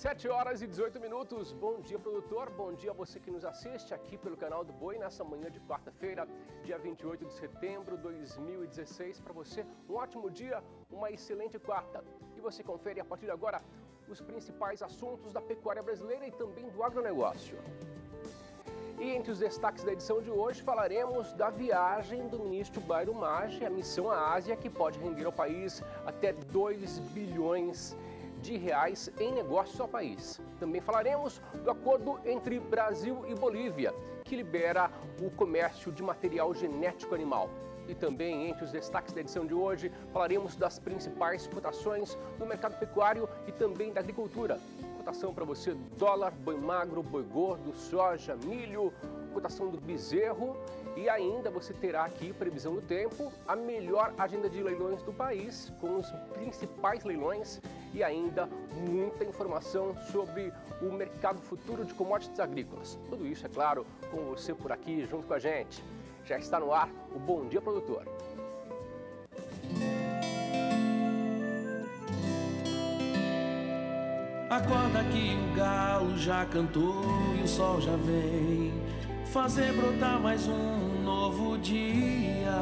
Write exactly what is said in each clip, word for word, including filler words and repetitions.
sete horas e dezoito minutos. Bom dia, produtor. Bom dia a você que nos assiste aqui pelo canal do Boi nessa manhã de quarta-feira, dia vinte e oito de setembro de dois mil e dezesseis. Para você, um ótimo dia, uma excelente quarta. E você confere a partir de agora os principais assuntos da pecuária brasileira e também do agronegócio. E entre os destaques da edição de hoje, falaremos da viagem do ministro Bairo Maggi à missão à Ásia, que pode render ao país até dois bilhões de reais em negócios ao país. Também falaremos do acordo entre Brasil e Bolívia, que libera o comércio de material genético animal. E também, entre os destaques da edição de hoje, falaremos das principais cotações do mercado pecuário e também da agricultura. Cotação para você: dólar, boi magro, boi gordo, soja, milho, cotação do bezerro. E ainda você terá aqui, previsão do tempo, a melhor agenda de leilões do país, com os principais leilões e ainda muita informação sobre o mercado futuro de commodities agrícolas. Tudo isso, é claro, com você por aqui, junto com a gente. Já está no ar o Bom Dia Produtor. Acorda que o galo já cantou e o sol já vem fazer brotar mais um novo dia.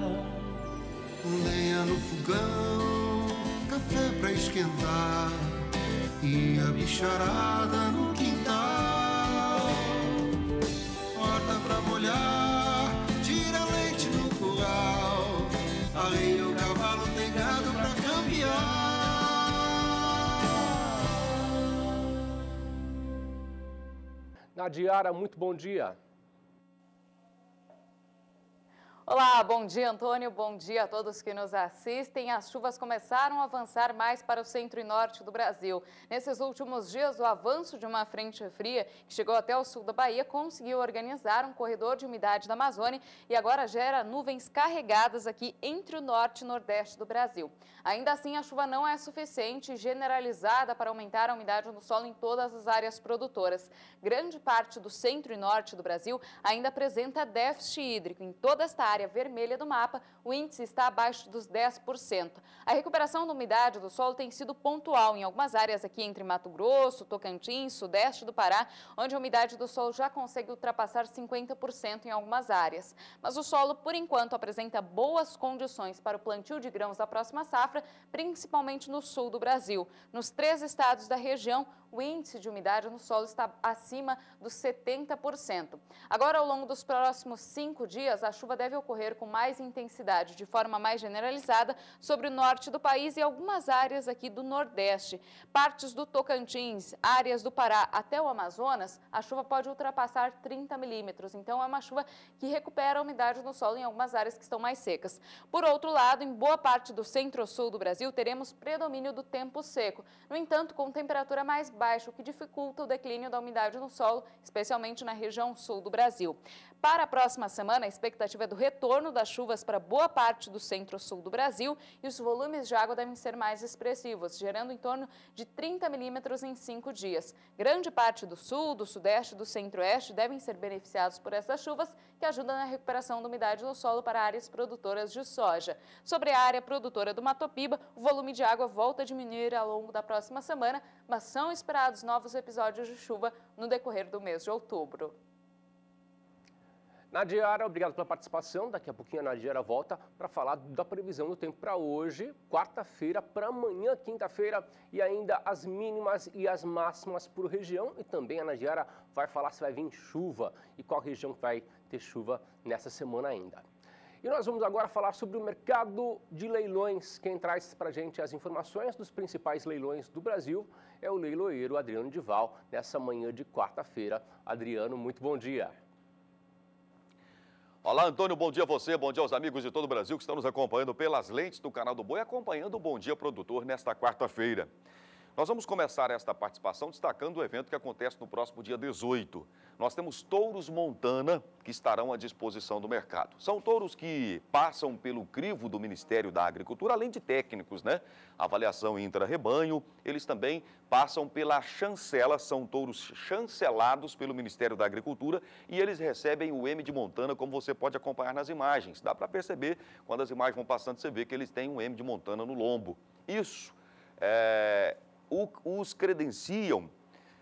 Lenha no fogão, café pra esquentar e a bicharada no quintal. Horta pra molhar, tira leite no curral, arreia o cavalo, tem gado pra campear. Nadiara, muito bom dia. Olá, bom dia, Antônio, bom dia a todos que nos assistem. As chuvas começaram a avançar mais para o centro e norte do Brasil. Nesses últimos dias, o avanço de uma frente fria que chegou até o sul da Bahia conseguiu organizar um corredor de umidade da Amazônia e agora gera nuvens carregadas aqui entre o norte e nordeste do Brasil. Ainda assim, a chuva não é suficiente e generalizada para aumentar a umidade no solo em todas as áreas produtoras. Grande parte do centro e norte do Brasil ainda apresenta déficit hídrico. Em toda esta área vermelha do mapa, o índice está abaixo dos dez por cento. A recuperação da umidade do solo tem sido pontual em algumas áreas aqui entre Mato Grosso, Tocantins, sudeste do Pará, onde a umidade do solo já consegue ultrapassar cinquenta por cento em algumas áreas. Mas o solo, por enquanto, apresenta boas condições para o plantio de grãos da próxima safra, principalmente no sul do Brasil. Nos três estados da região, o índice de umidade no solo está acima dos setenta por cento. Agora, ao longo dos próximos cinco dias, a chuva deve ocorrer com mais intensidade, de forma mais generalizada, sobre o norte do país e algumas áreas aqui do nordeste. Partes do Tocantins, áreas do Pará até o Amazonas, a chuva pode ultrapassar trinta milímetros. Então, é uma chuva que recupera a umidade no solo em algumas áreas que estão mais secas. Por outro lado, em boa parte do centro-sul do Brasil, teremos predomínio do tempo seco. No entanto, com temperatura mais baixa, o que dificulta o declínio da umidade no solo, especialmente na região sul do Brasil. Para a próxima semana, a expectativa é do retorno das chuvas para boa parte do centro-sul do Brasil e os volumes de água devem ser mais expressivos, gerando em torno de trinta milímetros em cinco dias. Grande parte do sul, do sudeste e do centro-oeste devem ser beneficiados por essas chuvas, que ajudam na recuperação da umidade no solo para áreas produtoras de soja. Sobre a área produtora do Mato Piba, o volume de água volta a diminuir ao longo da próxima semana, mas são esperados novos episódios de chuva no decorrer do mês de outubro. Nadiara, obrigado pela participação. Daqui a pouquinho a Nadiara volta para falar da previsão do tempo para hoje, quarta-feira, para amanhã, quinta-feira, e ainda as mínimas e as máximas por região. E também a Nadiara vai falar se vai vir chuva e qual região vai ter chuva nessa semana ainda. E nós vamos agora falar sobre o mercado de leilões. Quem traz para a gente as informações dos principais leilões do Brasil é o leiloeiro Adriano Dival, nessa manhã de quarta-feira. Adriano, muito bom dia. Olá, Antônio, bom dia a você, bom dia aos amigos de todo o Brasil que estão nos acompanhando pelas lentes do canal do Boi, acompanhando o Bom Dia Produtor nesta quarta-feira. Nós vamos começar esta participação destacando o evento que acontece no próximo dia dezoito. Nós temos touros Montana que estarão à disposição do mercado. São touros que passam pelo crivo do Ministério da Agricultura, além de técnicos, né? Avaliação intra-rebanho, eles também passam pela chancela, são touros chancelados pelo Ministério da Agricultura e eles recebem o M de Montana, como você pode acompanhar nas imagens. Dá para perceber, quando as imagens vão passando, você vê que eles têm um M de Montana no lombo. Isso é... o, os credenciam,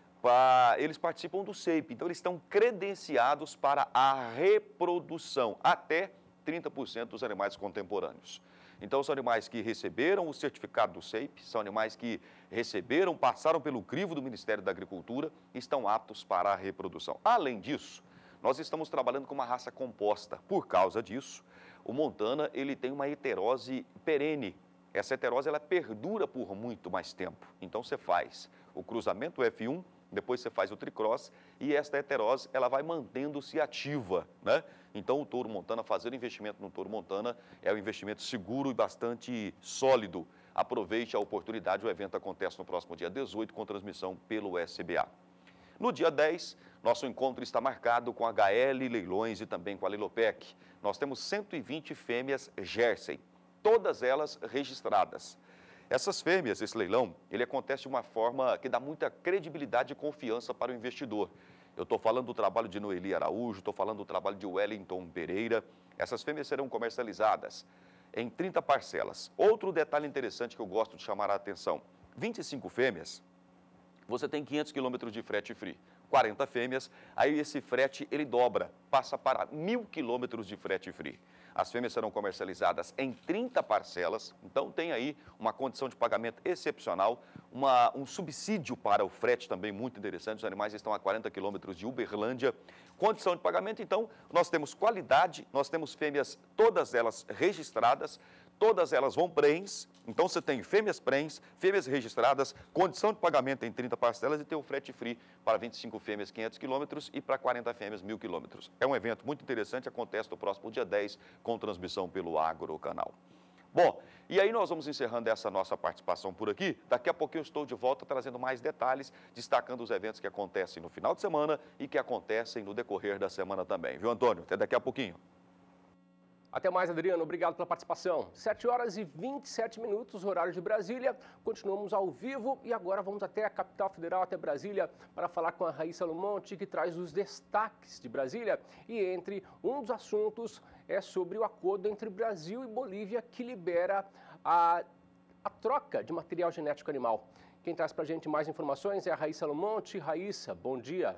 pra, eles participam do S E I P, então eles estão credenciados para a reprodução, até trinta por cento dos animais contemporâneos. Então, são animais que receberam o certificado do S E I P, são animais que receberam, passaram pelo crivo do Ministério da Agricultura e estão aptos para a reprodução. Além disso, nós estamos trabalhando com uma raça composta. Por causa disso, o Montana ele tem uma heterose perene. Essa heterose ela perdura por muito mais tempo. Então, você faz o cruzamento F um, depois você faz o tricross e esta heterose ela vai mantendo-se ativa, né? Então, o touro Montana, fazer investimento no touro Montana é um investimento seguro e bastante sólido. Aproveite a oportunidade, o evento acontece no próximo dia dezoito, com transmissão pelo S B A. No dia dez, nosso encontro está marcado com a H L Leilões e também com a Leilopec. Nós temos cento e vinte fêmeas Jersey, todas elas registradas. Essas fêmeas, esse leilão, ele acontece de uma forma que dá muita credibilidade e confiança para o investidor. Eu estou falando do trabalho de Noeli Araújo, estou falando do trabalho de Wellington Pereira. Essas fêmeas serão comercializadas em trinta parcelas. Outro detalhe interessante que eu gosto de chamar a atenção, vinte e cinco fêmeas, você tem quinhentos quilômetros de frete free. quarenta fêmeas, aí esse frete ele dobra, passa para mil quilômetros de frete free. As fêmeas serão comercializadas em trinta parcelas, então tem aí uma condição de pagamento excepcional, uma, um subsídio para o frete também muito interessante. Os animais estão a quarenta quilômetros de Uberlândia. Condição de pagamento, então, nós temos qualidade, nós temos fêmeas, todas elas registradas, todas elas vão prens, então você tem fêmeas prens, fêmeas registradas, condição de pagamento em trinta parcelas e tem o frete free para vinte e cinco fêmeas, quinhentos quilômetros e para quarenta fêmeas, mil quilômetros. É um evento muito interessante, acontece no próximo dia dez, com transmissão pelo Agrocanal. Bom, e aí nós vamos encerrando essa nossa participação por aqui. Daqui a pouquinho eu estou de volta trazendo mais detalhes, destacando os eventos que acontecem no final de semana e que acontecem no decorrer da semana também. Viu, Antônio? Até daqui a pouquinho. Até mais, Adriano. Obrigado pela participação. sete horas e vinte e sete minutos, horário de Brasília. Continuamos ao vivo e agora vamos até a capital federal, até Brasília, para falar com a Raíssa Lumonte, que traz os destaques de Brasília. E entre um dos assuntos é sobre o acordo entre Brasil e Bolívia, que libera a, a troca de material genético animal. Quem traz para a gente mais informações é a Raíssa Lumonte. Raíssa, bom dia.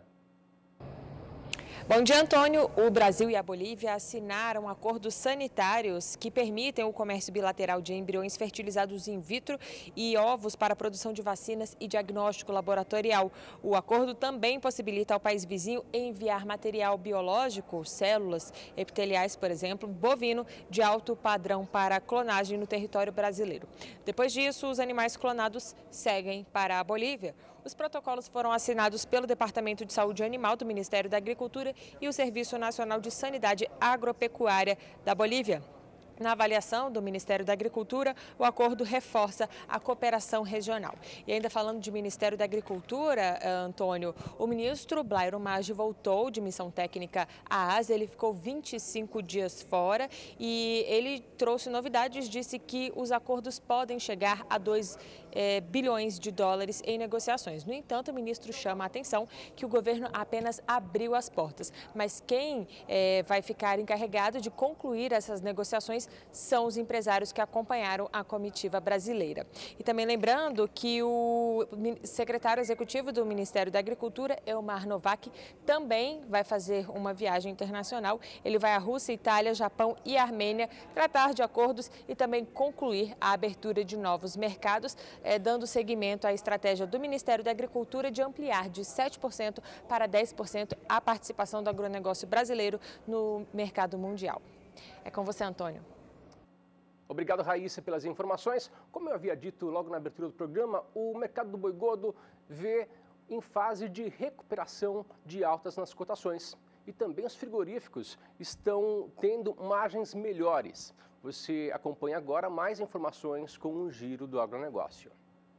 Bom dia, Antônio. O Brasil e a Bolívia assinaram acordos sanitários que permitem o comércio bilateral de embriões fertilizados in vitro e ovos para a produção de vacinas e diagnóstico laboratorial. O acordo também possibilita ao país vizinho enviar material biológico, células epiteliais, por exemplo, bovino, de alto padrão para clonagem no território brasileiro. Depois disso, os animais clonados seguem para a Bolívia. Os protocolos foram assinados pelo Departamento de Saúde Animal do Ministério da Agricultura e o Serviço Nacional de Sanidade Agropecuária da Bolívia. Na avaliação do Ministério da Agricultura, o acordo reforça a cooperação regional. E ainda falando de Ministério da Agricultura, Antônio, o ministro Blairo Maggi voltou de missão técnica à Ásia. Ele ficou vinte e cinco dias fora e ele trouxe novidades, disse que os acordos podem chegar a dois é, bilhões de dólares em negociações. No entanto, o ministro chama a atenção que o governo apenas abriu as portas, mas quem é, vai ficar encarregado de concluir essas negociações são os empresários que acompanharam a comitiva brasileira. E também lembrando que o secretário executivo do Ministério da Agricultura, Elmar Novak, também vai fazer uma viagem internacional. Ele vai à Rússia, Itália, Japão e Armênia tratar de acordos e também concluir a abertura de novos mercados, eh, dando seguimento à estratégia do Ministério da Agricultura de ampliar de sete por cento para dez por cento a participação do agronegócio brasileiro no mercado mundial. É com você, Antônio. Obrigado, Raíssa, pelas informações. Como eu havia dito logo na abertura do programa, o mercado do boi gordo vê em fase de recuperação de altas nas cotações. E também os frigoríficos estão tendo margens melhores. Você acompanha agora mais informações com o Giro do Agronegócio.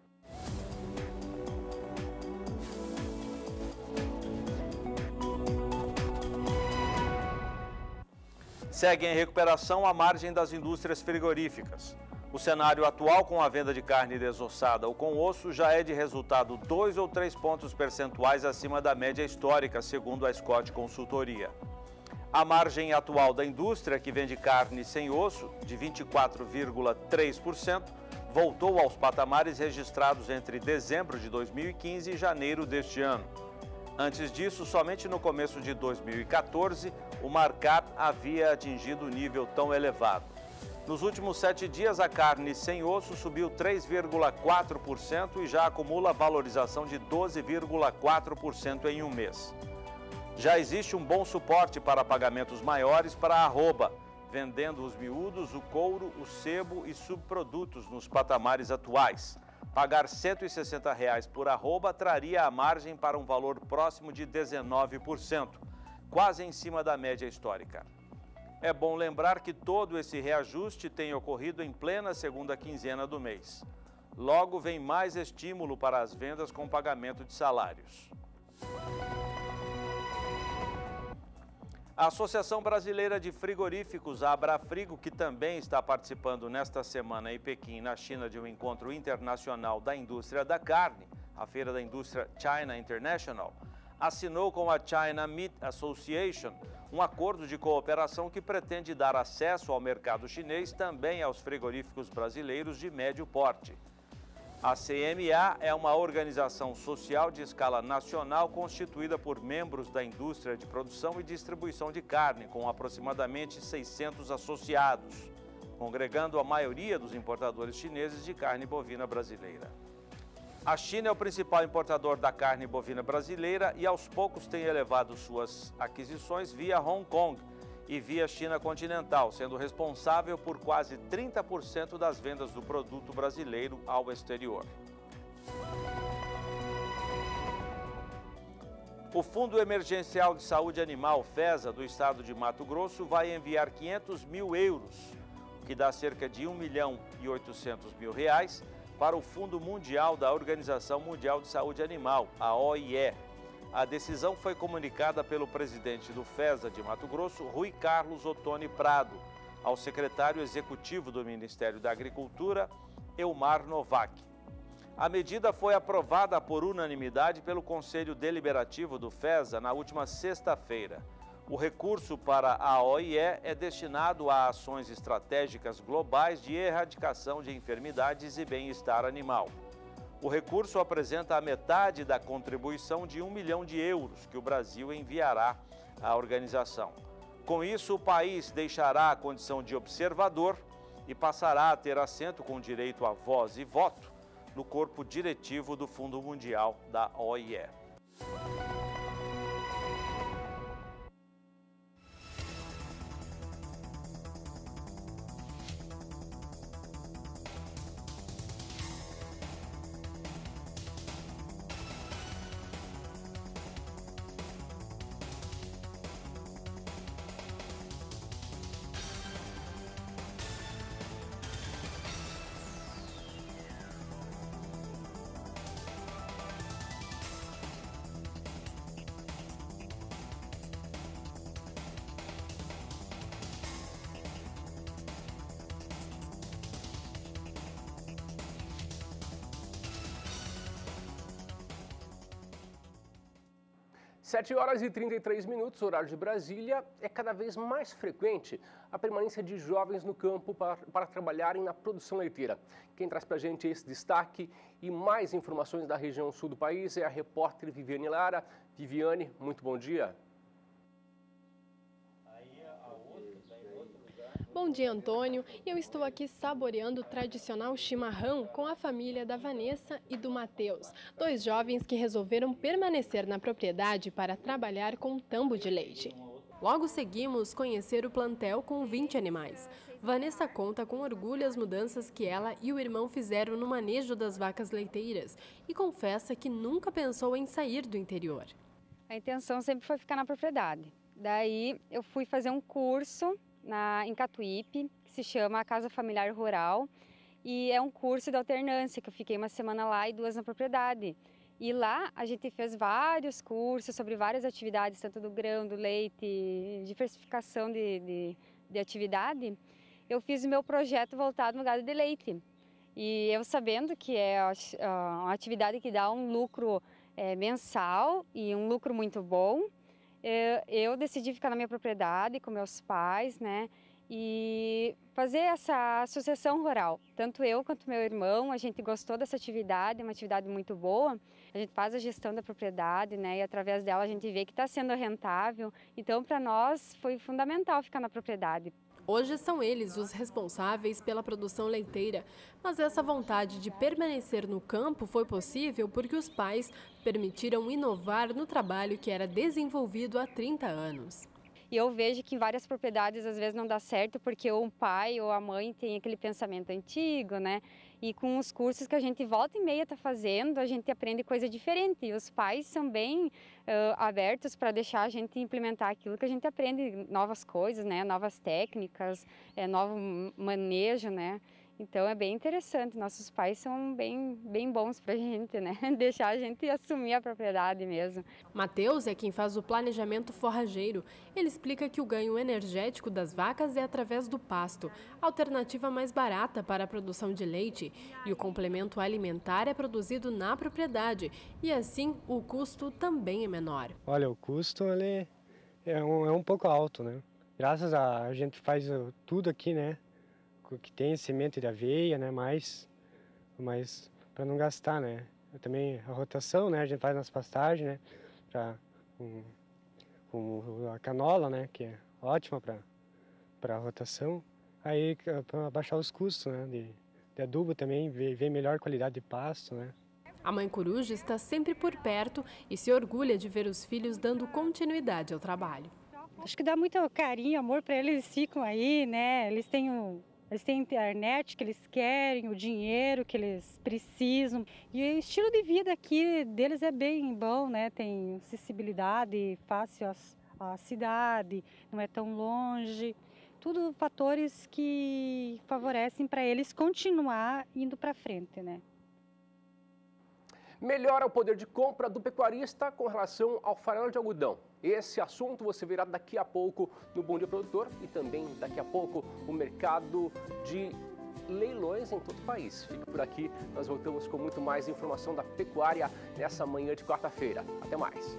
Segue em recuperação a margem das indústrias frigoríficas. O cenário atual com a venda de carne desossada ou com osso já é de resultado dois ou três pontos percentuais acima da média histórica, segundo a Scott Consultoria. A margem atual da indústria que vende carne sem osso, de vinte e quatro vírgula três por cento, voltou aos patamares registrados entre dezembro de dois mil e quinze e janeiro deste ano. Antes disso, somente no começo de dois mil e quatorze, o markup havia atingido nível tão elevado. Nos últimos sete dias, a carne sem osso subiu três vírgula quatro por cento e já acumula valorização de doze vírgula quatro por cento em um mês. Já existe um bom suporte para pagamentos maiores para a arroba, vendendo os miúdos, o couro, o sebo e subprodutos nos patamares atuais. Pagar cento e sessenta reais por arroba traria a margem para um valor próximo de dezenove por cento, quase em cima da média histórica. É bom lembrar que todo esse reajuste tem ocorrido em plena segunda quinzena do mês. Logo vem mais estímulo para as vendas com pagamento de salários. A Associação Brasileira de Frigoríficos, a Abrafrigo, que também está participando nesta semana em Pequim, na China, de um encontro internacional da indústria da carne, a Feira da Indústria China International, assinou com a China Meat Association um acordo de cooperação que pretende dar acesso ao mercado chinês também aos frigoríficos brasileiros de médio porte. A C M A é uma organização social de escala nacional constituída por membros da indústria de produção e distribuição de carne, com aproximadamente seiscentos associados, congregando a maioria dos importadores chineses de carne bovina brasileira. A China é o principal importador da carne bovina brasileira e aos poucos tem elevado suas aquisições via Hong Kong e via China continental, sendo responsável por quase trinta por cento das vendas do produto brasileiro ao exterior. O Fundo Emergencial de Saúde Animal, FESA, do estado de Mato Grosso, vai enviar quinhentos mil euros, o que dá cerca de um milhão e oitocentos mil reais, para o Fundo Mundial da Organização Mundial de Saúde Animal, a O I E. A decisão foi comunicada pelo presidente do FESA de Mato Grosso, Rui Carlos Ottoni Prado, ao secretário executivo do Ministério da Agricultura, Elmar Novak. A medida foi aprovada por unanimidade pelo Conselho Deliberativo do FESA na última sexta-feira. O recurso para a O I E é destinado a ações estratégicas globais de erradicação de enfermidades e bem-estar animal. O recurso apresenta a metade da contribuição de um milhão de euros que o Brasil enviará à organização. Com isso, o país deixará a condição de observador e passará a ter assento com direito a voz e voto no corpo diretivo do Fundo Mundial da O I E. sete horas e trinta e três minutos, horário de Brasília. É cada vez mais frequente a permanência de jovens no campo para, para trabalharem na produção leiteira. Quem traz para a gente esse destaque e mais informações da região sul do país é a repórter Viviane Lara. Viviane, muito bom dia. Bom dia, Antônio. Eu estou aqui saboreando o tradicional chimarrão com a família da Vanessa e do Matheus, dois jovens que resolveram permanecer na propriedade para trabalhar com tambo de leite. Logo seguimos conhecer o plantel com vinte animais. Vanessa conta com orgulho as mudanças que ela e o irmão fizeram no manejo das vacas leiteiras e confessa que nunca pensou em sair do interior. A intenção sempre foi ficar na propriedade. Daí eu fui fazer um curso Na, em Catuípe, que se chama a Casa Familiar Rural, e é um curso de alternância, que eu fiquei uma semana lá e duas na propriedade. E lá a gente fez vários cursos sobre várias atividades, tanto do grão, do leite, diversificação de, de, de atividade. Eu fiz o meu projeto voltado no gado de leite. E eu sabendo que é uma atividade que dá um lucro é, mensal e um lucro muito bom, eu decidi ficar na minha propriedade com meus pais, né? e fazer essa associação rural. Tanto eu quanto meu irmão, a gente gostou dessa atividade, é uma atividade muito boa. A gente faz a gestão da propriedade, né, e através dela a gente vê que está sendo rentável. Então, para nós, foi fundamental ficar na propriedade. Hoje são eles os responsáveis pela produção leiteira, mas essa vontade de permanecer no campo foi possível porque os pais permitiram inovar no trabalho que era desenvolvido há trinta anos. E eu vejo que em várias propriedades às vezes não dá certo porque o pai ou a mãe tem aquele pensamento antigo, né? E com os cursos que a gente volta e meia está fazendo, a gente aprende coisa diferente. E os pais são bem uh, abertos para deixar a gente implementar aquilo que a gente aprende, novas coisas, né? Novas técnicas, é, novo manejo, né? Então é bem interessante, nossos pais são bem, bem bons para a gente, né? Deixar a gente assumir a propriedade mesmo. Matheus é quem faz o planejamento forrageiro. Ele explica que o ganho energético das vacas é através do pasto, alternativa mais barata para a produção de leite. E o complemento alimentar é produzido na propriedade e assim o custo também é menor. Olha, o custo ele é, um, é um pouco alto, né? Graças a a gente faz tudo aqui, né? Que tem semente de aveia, né, mais, mais para não gastar, né. Também a rotação, né, a gente faz nas pastagens, né, para um, um, a canola, né, que é ótima para para rotação. Aí para baixar os custos, né, de, de adubo também, ver, ver melhor qualidade de pasto, né. A mãe coruja está sempre por perto e se orgulha de ver os filhos dando continuidade ao trabalho. Acho que dá muito carinho, amor para eles, eles ficam aí, né, eles têm o Eles têm a internet que eles querem, o dinheiro que eles precisam. E o estilo de vida aqui deles é bem bom, né? Tem acessibilidade fácil à cidade, não é tão longe. Tudo fatores que favorecem para eles continuar indo para frente, né? Melhora o poder de compra do pecuarista com relação ao farelo de algodão. Esse assunto você verá daqui a pouco no Bom Dia Produtor e também daqui a pouco o mercado de leilões em todo o país. Fique por aqui, nós voltamos com muito mais informação da pecuária nessa manhã de quarta-feira. Até mais.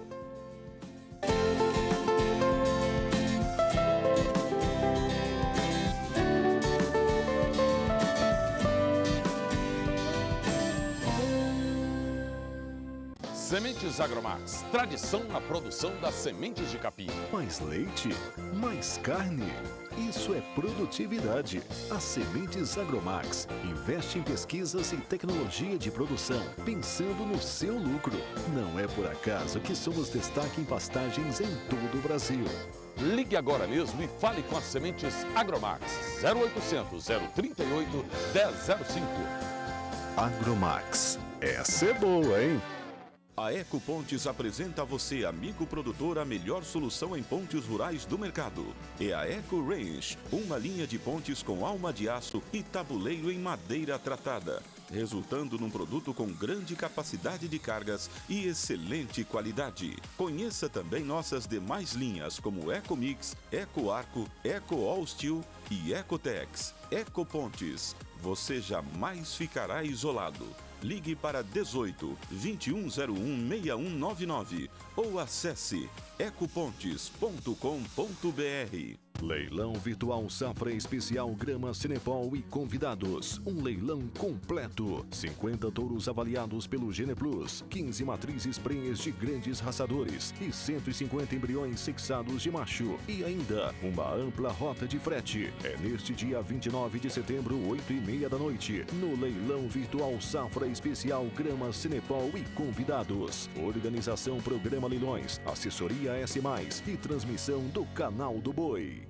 Sementes Agromax, tradição na produção das sementes de capim. Mais leite, mais carne. Isso é produtividade. A Sementes Agromax investe em pesquisas e tecnologia de produção, pensando no seu lucro. Não é por acaso que somos destaque em pastagens em todo o Brasil. Ligue agora mesmo e fale com as Sementes Agromax. zero oitocentos, zero trinta e oito, dez zero cinco. Agromax. Essa é boa, hein? A Ecopontes apresenta a você, amigo produtor, a melhor solução em pontes rurais do mercado. É a Eco Range, uma linha de pontes com alma de aço e tabuleiro em madeira tratada, resultando num produto com grande capacidade de cargas e excelente qualidade. Conheça também nossas demais linhas como Eco Mix, Eco Arco, Eco All Steel e Ecotex. Ecopontes, você jamais ficará isolado. Ligue para dezoito, vinte e um zero um, seis um nove nove ou acesse ecopontes ponto com ponto br. Leilão Virtual Safra Especial Grama Cenepol e convidados. Um leilão completo. cinquenta touros avaliados pelo Gene Plus, quinze matrizes prenhes de grandes raçadores e cento e cinquenta embriões sexados de macho. E ainda uma ampla rota de frete. É neste dia vinte e nove de setembro, oito e meia da noite, no Leilão Virtual Safra Especial Grama Cenepol e convidados. Organização Programa Leilões, Assessoria S mais e transmissão do Canal do Boi.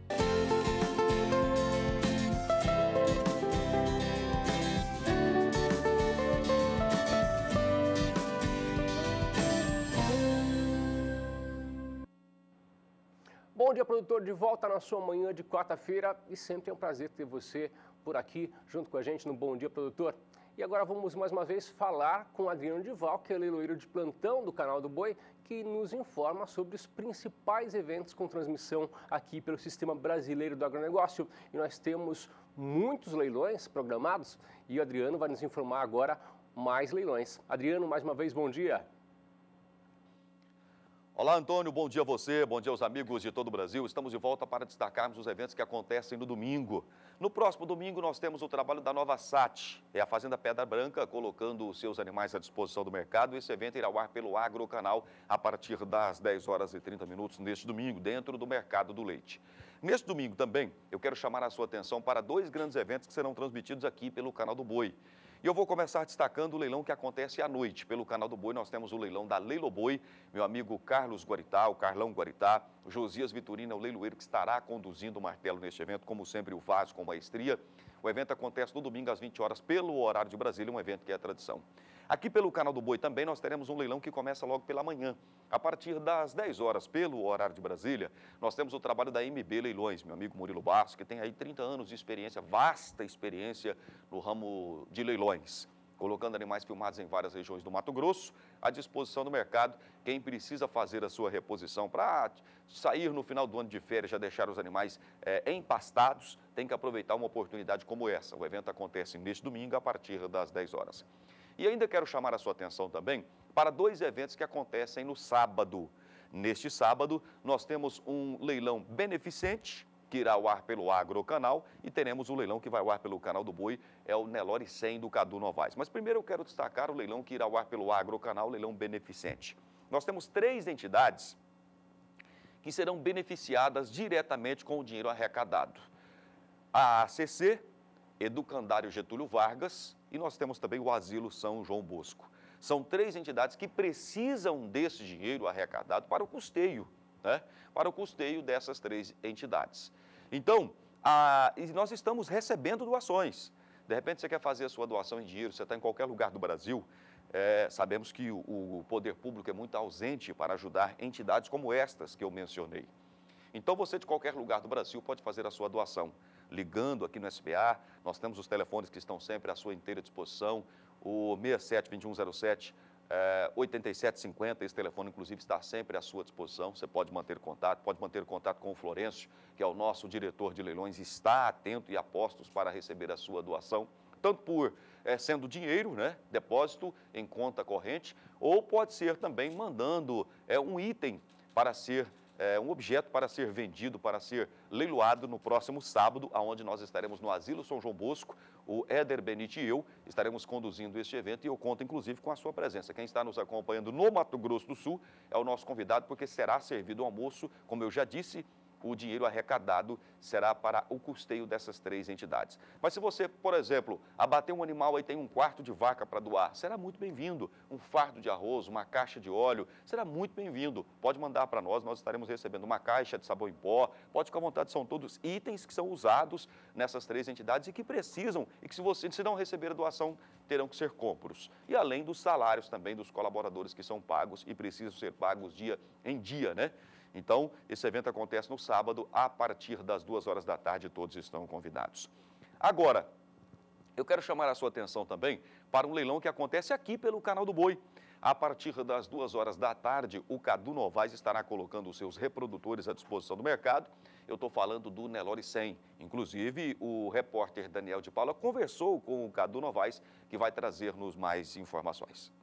Bom dia, produtor, de volta na sua manhã de quarta-feira e sempre é um prazer ter você por aqui junto com a gente no Bom Dia, Produtor. E agora vamos mais uma vez falar com Adriano Dival, que é leiloeiro de plantão do Canal do Boi, que nos informa sobre os principais eventos com transmissão aqui pelo Sistema Brasileiro do Agronegócio. E nós temos muitos leilões programados e o Adriano vai nos informar agora mais leilões. Adriano, mais uma vez, bom dia. Olá, Antônio, bom dia a você, bom dia aos amigos de todo o Brasil. Estamos de volta para destacarmos os eventos que acontecem no domingo. No próximo domingo, nós temos o trabalho da Nova Sat, é a Fazenda Pedra Branca, colocando os seus animais à disposição do mercado. Esse evento irá ao ar pelo Agrocanal a partir das dez horas e trinta minutos neste domingo, dentro do Mercado do Leite. Neste domingo também, eu quero chamar a sua atenção para dois grandes eventos que serão transmitidos aqui pelo Canal do Boi. E eu vou começar destacando o leilão que acontece à noite. Pelo Canal do Boi, nós temos o leilão da Leiloboi, meu amigo Carlos Guaritá, o Carlão Guaritá, o Josias Vitorino, o leiloeiro que estará conduzindo o martelo neste evento, como sempre o faz com maestria. O evento acontece no domingo às vinte horas pelo horário de Brasília, um evento que é tradição. Aqui pelo Canal do Boi também nós teremos um leilão que começa logo pela manhã. A partir das dez horas, pelo horário de Brasília, nós temos o trabalho da M B Leilões, meu amigo Murilo Bastos, que tem aí trinta anos de experiência, vasta experiência no ramo de leilões, colocando animais filmados em várias regiões do Mato Grosso à disposição do mercado. Quem precisa fazer a sua reposição para sair no final do ano de férias, já deixar os animais é, empastados, tem que aproveitar uma oportunidade como essa. O evento acontece neste domingo a partir das dez horas. E ainda quero chamar a sua atenção também para dois eventos que acontecem no sábado. Neste sábado, nós temos um leilão beneficente, que irá ao ar pelo Agrocanal, e teremos o leilão que vai ao ar pelo Canal do Boi, é o Nelore cem do Cadu Novaes. Mas primeiro eu quero destacar o leilão que irá ao ar pelo Agrocanal, o leilão beneficente. Nós temos três entidades que serão beneficiadas diretamente com o dinheiro arrecadado. A A C C, Educandário Getúlio Vargas, e nós temos também o Asilo São João Bosco. São três entidades que precisam desse dinheiro arrecadado para o custeio, né? Para o custeio dessas três entidades. Então, a, e nós estamos recebendo doações. De repente você quer fazer a sua doação em dinheiro, você está em qualquer lugar do Brasil, é, sabemos que o, o poder público é muito ausente para ajudar entidades como estas que eu mencionei. Então você de qualquer lugar do Brasil pode fazer a sua doação. Ligando aqui no S B A, nós temos os telefones que estão sempre à sua inteira disposição, o seis sete, dois um zero sete, é, oito sete cinco zero, esse telefone inclusive está sempre à sua disposição, você pode manter contato, pode manter contato com o Florencio, que é o nosso diretor de leilões, está atento e a postos para receber a sua doação, tanto por é, sendo dinheiro, né, depósito em conta corrente, ou pode ser também mandando é, um item para ser É um objeto para ser vendido, para ser leiloado no próximo sábado, onde nós estaremos no Asilo São João Bosco. O Éder Benite e eu estaremos conduzindo este evento e eu conto, inclusive, com a sua presença. Quem está nos acompanhando no Mato Grosso do Sul é o nosso convidado, porque será servido o almoço, como eu já disse, o dinheiro arrecadado será para o custeio dessas três entidades. Mas se você, por exemplo, abater um animal e tem um quarto de vaca para doar, será muito bem-vindo. Um fardo de arroz, uma caixa de óleo, será muito bem-vindo. Pode mandar para nós, nós estaremos recebendo uma caixa de sabão em pó, pode ficar à vontade, são todos itens que são usados nessas três entidades e que precisam, e que se você se não receber a doação, terão que ser compros. E além dos salários também dos colaboradores que são pagos e precisam ser pagos dia em dia, né? Então, esse evento acontece no sábado, a partir das duas horas da tarde, todos estão convidados. Agora, eu quero chamar a sua atenção também para um leilão que acontece aqui pelo Canal do Boi. A partir das duas horas da tarde, o Cadu Novaes estará colocando os seus reprodutores à disposição do mercado. Eu estou falando do Nelore cem. Inclusive, o repórter Daniel de Paula conversou com o Cadu Novaes, que vai trazer-nos mais informações.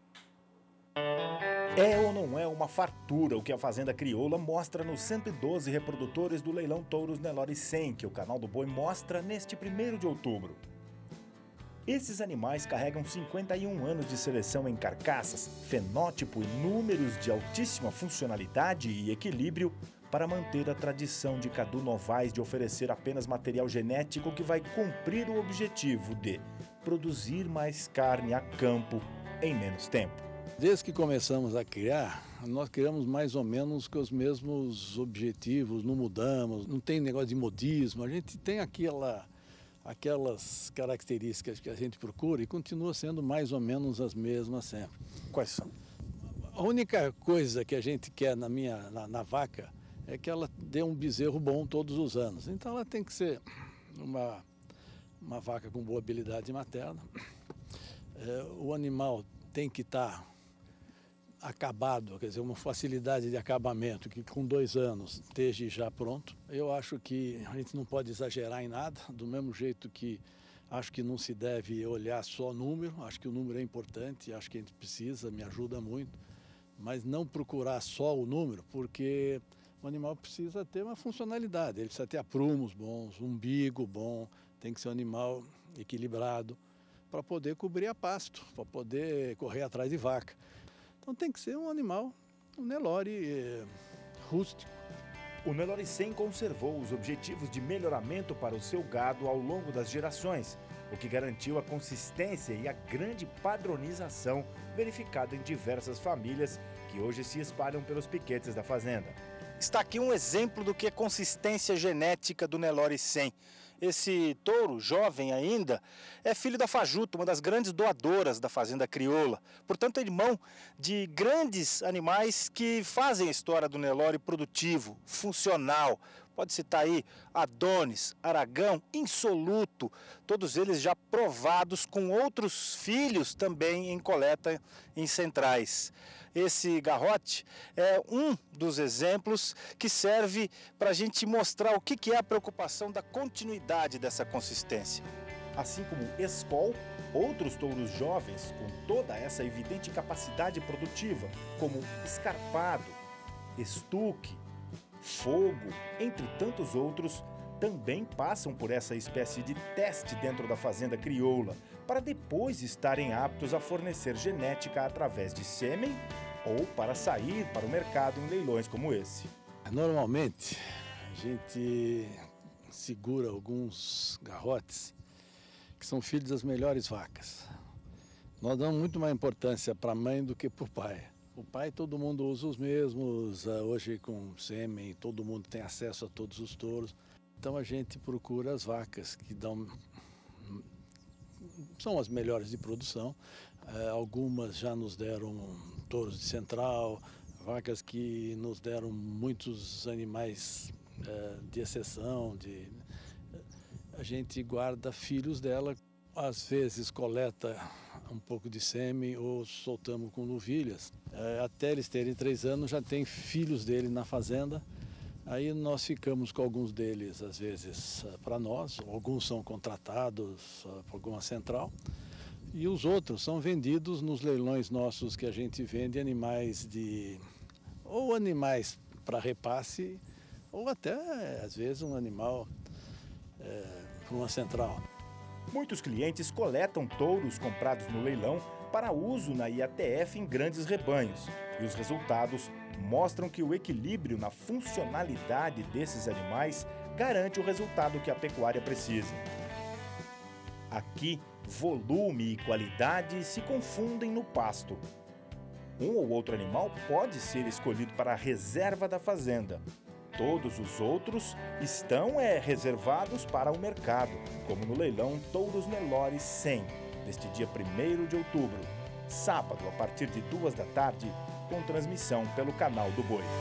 É ou não é uma fartura o que a Fazenda Crioula mostra nos cento e doze reprodutores do leilão Touros Nelore cem, que o Canal do Boi mostra neste primeiro de outubro. Esses animais carregam cinquenta e um anos de seleção em carcaças, fenótipo e números de altíssima funcionalidade e equilíbrio para manter a tradição de Cadu Novaes de oferecer apenas material genético que vai cumprir o objetivo de produzir mais carne a campo em menos tempo. Desde que começamos a criar, nós criamos mais ou menos com os mesmos objetivos, não mudamos, não tem negócio de modismo, a gente tem aquela, aquelas características que a gente procura e continua sendo mais ou menos as mesmas sempre. Quais são? A única coisa que a gente quer na, minha, na, na vaca é que ela dê um bezerro bom todos os anos. Então ela tem que ser uma, uma vaca com boa habilidade materna, é, o animal tem que estar acabado, quer dizer, uma facilidade de acabamento, que com dois anos esteja já pronto. Eu acho que a gente não pode exagerar em nada, do mesmo jeito que acho que não se deve olhar só número, acho que o número é importante, acho que a gente precisa, me ajuda muito, mas não procurar só o número, porque o animal precisa ter uma funcionalidade, ele precisa ter aprumos bons, umbigo bom, tem que ser um animal equilibrado, para poder cobrir a pasto, para poder correr atrás de vaca. Então tem que ser um animal, um Nelore eh, rústico. O Nelore cem conservou os objetivos de melhoramento para o seu gado ao longo das gerações, o que garantiu a consistência e a grande padronização verificada em diversas famílias que hoje se espalham pelos piquetes da fazenda. Está aqui um exemplo do que é consistência genética do Nelore cem. Esse touro, jovem ainda, é filho da Fajuto, uma das grandes doadoras da fazenda crioula. Portanto, é irmão de grandes animais que fazem a história do Nelore produtivo, funcional. Pode citar aí Adonis, Aragão, Insoluto, todos eles já provados com outros filhos também em coleta em centrais. Esse garrote é um dos exemplos que serve para a gente mostrar o que é a preocupação da continuidade dessa consistência. Assim como Escol, outros touros jovens com toda essa evidente capacidade produtiva, como Escarpado, Estuque, Fogo, entre tantos outros, também passam por essa espécie de teste dentro da fazenda crioula, para depois estarem aptos a fornecer genética através de sêmen ou para sair para o mercado em leilões como esse. Normalmente, a gente segura alguns garrotes que são filhos das melhores vacas. Nós damos muito mais importância para a mãe do que para o pai. O pai, todo mundo usa os mesmos, hoje com sêmen, todo mundo tem acesso a todos os touros. Então a gente procura as vacas que dão, são as melhores de produção. Algumas já nos deram touros de central, vacas que nos deram muitos animais de exceção. De... A gente guarda filhos dela, às vezes coleta um pouco de sêmen ou soltamos com novilhas. É, até eles terem três anos já tem filhos dele na fazenda. Aí nós ficamos com alguns deles, às vezes, para nós. Alguns são contratados por alguma central. E os outros são vendidos nos leilões nossos que a gente vende animais de... ou animais para repasse, ou até, às vezes, um animal é, para uma central. Muitos clientes coletam touros comprados no leilão para uso na I A T F em grandes rebanhos. E os resultados mostram que o equilíbrio na funcionalidade desses animais garante o resultado que a pecuária precisa. Aqui, volume e qualidade se confundem no pasto. Um ou outro animal pode ser escolhido para a reserva da fazenda. Todos os outros estão é, reservados para o mercado, como no leilão Touros Nelore cem, deste dia primeiro de outubro, sábado, a partir de duas da tarde, com transmissão pelo canal do Boi.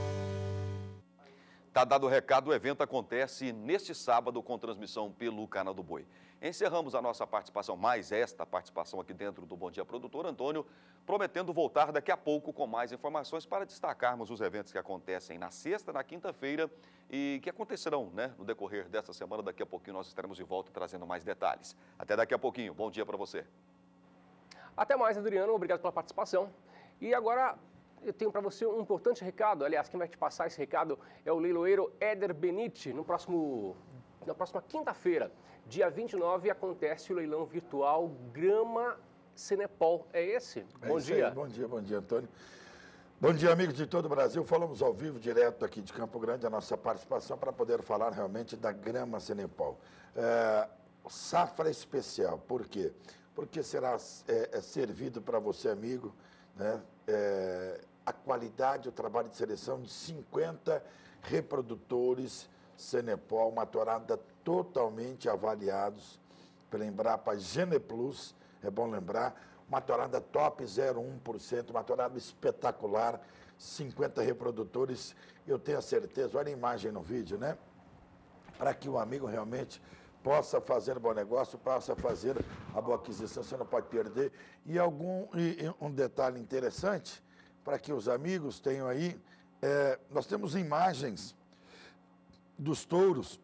Tá dado o recado, o evento acontece neste sábado com transmissão pelo canal do Boi. Encerramos a nossa participação, mais esta participação aqui dentro do Bom Dia Produtor, Antônio, prometendo voltar daqui a pouco com mais informações para destacarmos os eventos que acontecem na sexta, na quinta-feira e que acontecerão né, no decorrer desta semana. Daqui a pouquinho nós estaremos de volta trazendo mais detalhes. Até daqui a pouquinho. Bom dia para você. Até mais, Adriano. Obrigado pela participação. E agora... eu tenho para você um importante recado. Aliás, quem vai te passar esse recado é o leiloeiro Éder Benite. No próximo, na próxima quinta-feira, dia vinte e nove, acontece o leilão virtual Grama Senepol. É esse? É bom dia. Aí. Bom dia, bom dia, Antônio. Bom dia, amigos de todo o Brasil. Falamos ao vivo, direto aqui de Campo Grande, a nossa participação para poder falar realmente da Grama Senepol. É, safra especial. Por quê? Porque será é, é servido para você, amigo, né? É, a qualidade, o trabalho de seleção de cinquenta reprodutores Senepol, uma torada totalmente avaliados pela Embrapa Geneplus, é bom lembrar, uma torada top zero vírgula um por cento, uma torada espetacular, cinquenta reprodutores, eu tenho a certeza, olha a imagem no vídeo, né? Para que o amigo realmente possa fazer bom negócio, possa fazer a boa aquisição, você não pode perder. E, algum, e, e um detalhe interessante, para que os amigos tenham aí, é, nós temos imagens dos touros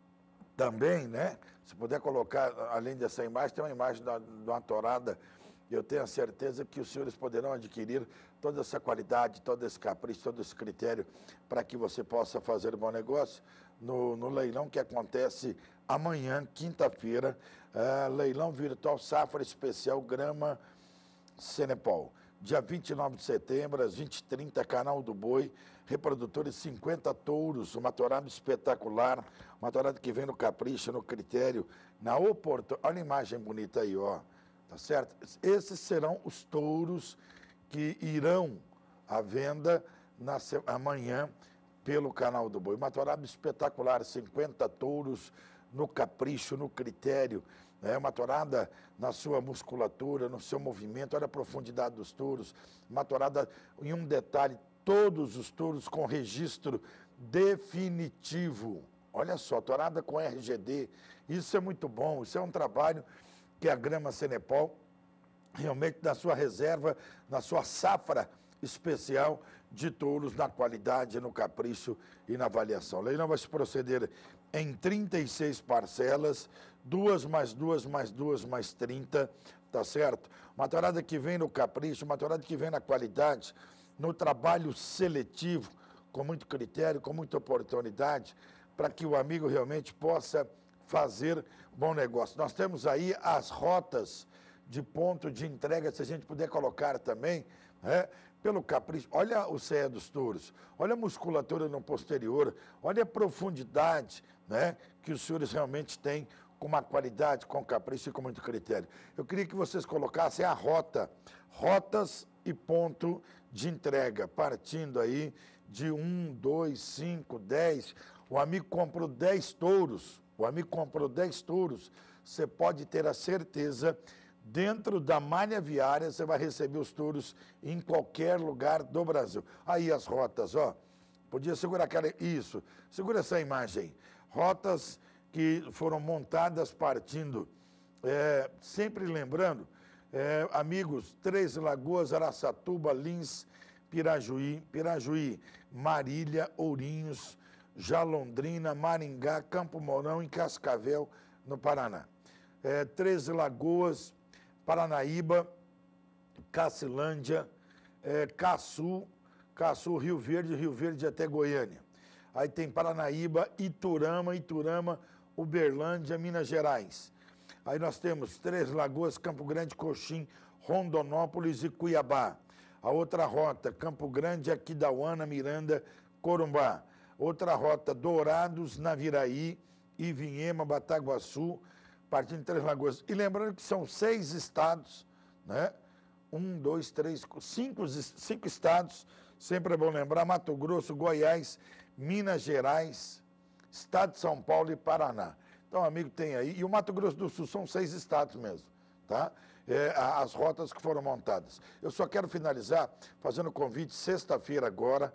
também, né? Se puder colocar, além dessa imagem, tem uma imagem da, de uma torada eu tenho a certeza que os senhores poderão adquirir toda essa qualidade, todo esse capricho, todo esse critério para que você possa fazer um bom negócio no, no leilão que acontece amanhã, quinta-feira, uh, leilão virtual Safra Especial Grama Cenepol. Dia vinte e nove de setembro, às vinte e trinta, Canal do Boi, reprodutores cinquenta touros, uma tourada espetacular, uma tourada que vem no capricho, no critério, na oportunidade. Olha a imagem bonita aí, ó, tá certo? Esses serão os touros que irão à venda na, amanhã pelo Canal do Boi. Uma tourada espetacular, cinquenta touros no capricho, no critério, é uma tourada na sua musculatura, no seu movimento, olha a profundidade dos touros, uma tourada, em um detalhe, todos os touros com registro definitivo. Olha só, tourada com R G D, isso é muito bom, isso é um trabalho que a Grama Cenepol, realmente na sua reserva, na sua safra especial de touros, na qualidade, no capricho e na avaliação. O leilão vai se proceder em trinta e seis parcelas, duas mais duas mais duas mais trinta, tá certo? Uma tourada que vem no capricho, uma tourada que vem na qualidade, no trabalho seletivo, com muito critério, com muita oportunidade, para que o amigo realmente possa fazer bom negócio. Nós temos aí as rotas de ponto de entrega, se a gente puder colocar também, né, pelo capricho. Olha o C E dos touros, olha a musculatura no posterior, olha a profundidade, né, que os senhores realmente têm, com uma qualidade, com capricho e com muito critério. Eu queria que vocês colocassem a rota, rotas e ponto de entrega, partindo aí de um, dois, cinco, dez. O amigo comprou dez touros, o amigo comprou dez touros, você pode ter a certeza, dentro da malha viária, você vai receber os touros em qualquer lugar do Brasil. Aí as rotas, ó, podia segurar aquela, isso, segura essa imagem, rotas que foram montadas partindo, é, sempre lembrando, é, amigos, Três Lagoas, Araçatuba, Lins, Pirajuí, Pirajuí, Marília, Ourinhos, Jalondrina, Maringá, Campo Mourão e Cascavel, no Paraná. É, Três Lagoas, Paranaíba, Cacilândia, é, Caçu, Caçu, Rio Verde, Rio Verde até Goiânia. Aí tem Paranaíba, Iturama, Iturama, Uberlândia, Minas Gerais. Aí nós temos Três Lagoas, Campo Grande, Coxim, Rondonópolis e Cuiabá. A outra rota, Campo Grande, Aquidauana, Miranda, Corumbá. Outra rota, Dourados, Naviraí, Ivinhema, Bataguaçu, partindo de Três Lagoas. E lembrando que são seis estados, né? Um, dois, três, cinco, cinco estados, sempre é bom lembrar, Mato Grosso, Goiás, Minas Gerais, Estado de São Paulo e Paraná. Então, amigo, tem aí. E o Mato Grosso do Sul são seis estados mesmo, tá? É, as rotas que foram montadas. Eu só quero finalizar fazendo convite, sexta-feira agora,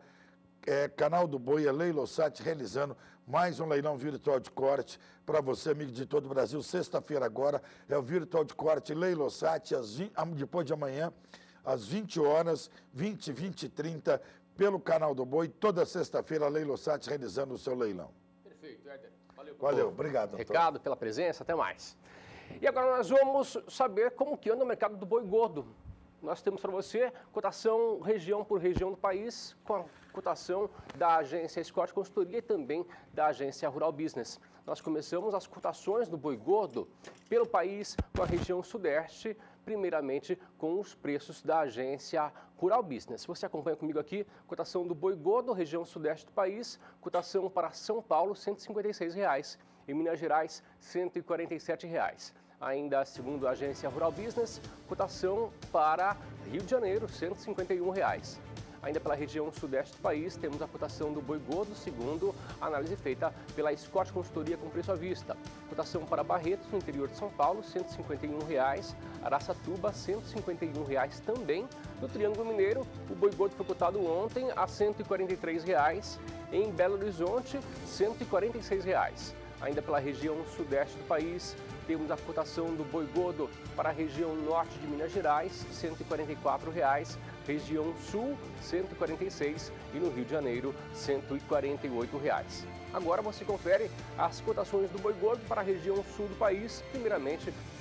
é, Canal do Boi, a Leilosat, realizando mais um leilão virtual de corte para você, amigo de todo o Brasil. Sexta-feira agora é o virtual de corte Leilosat, às vinte, depois de amanhã, às vinte horas, vinte, vinte e trinta, pelo Canal do Boi, toda sexta-feira, a Leilosat realizando o seu leilão. Perfeito, Éder. Valeu. Valeu, obrigado, Antônio. Recado, pela presença, até mais. E agora nós vamos saber como que anda o mercado do boi gordo. Nós temos para você cotação região por região do país, com a cotação da agência Scott Consultoria e também da agência Rural Business. Nós começamos as cotações do boi gordo pelo país com a região sudeste, primeiramente com os preços da agência Rural Business. Você acompanha comigo aqui, cotação do boi gordo, região sudeste do país, cotação para São Paulo, cento e cinquenta e seis reais, em Minas Gerais, cento e quarenta e sete reais. Ainda segundo a agência Rural Business, cotação para Rio de Janeiro, cento e cinquenta e um reais. Ainda pela região sudeste do país, temos a cotação do boi gordo, segundo a análise feita pela Scott Consultoria com preço à vista. Cotação para Barretos, no interior de São Paulo, cento e cinquenta e um reais. Araçatuba, cento e cinquenta e um reais também. No Triângulo Mineiro, o boi gordo foi cotado ontem a cento e quarenta e três reais. Em Belo Horizonte, cento e quarenta e seis reais. Ainda pela região sudeste do país, temos a cotação do boi gordo para a região norte de Minas Gerais, cento e quarenta e quatro reais, região sul, cento e quarenta e seis reais e no Rio de Janeiro, cento e quarenta e oito reais. Agora você confere as cotações do boi gordo para a região sul do país, primeiramente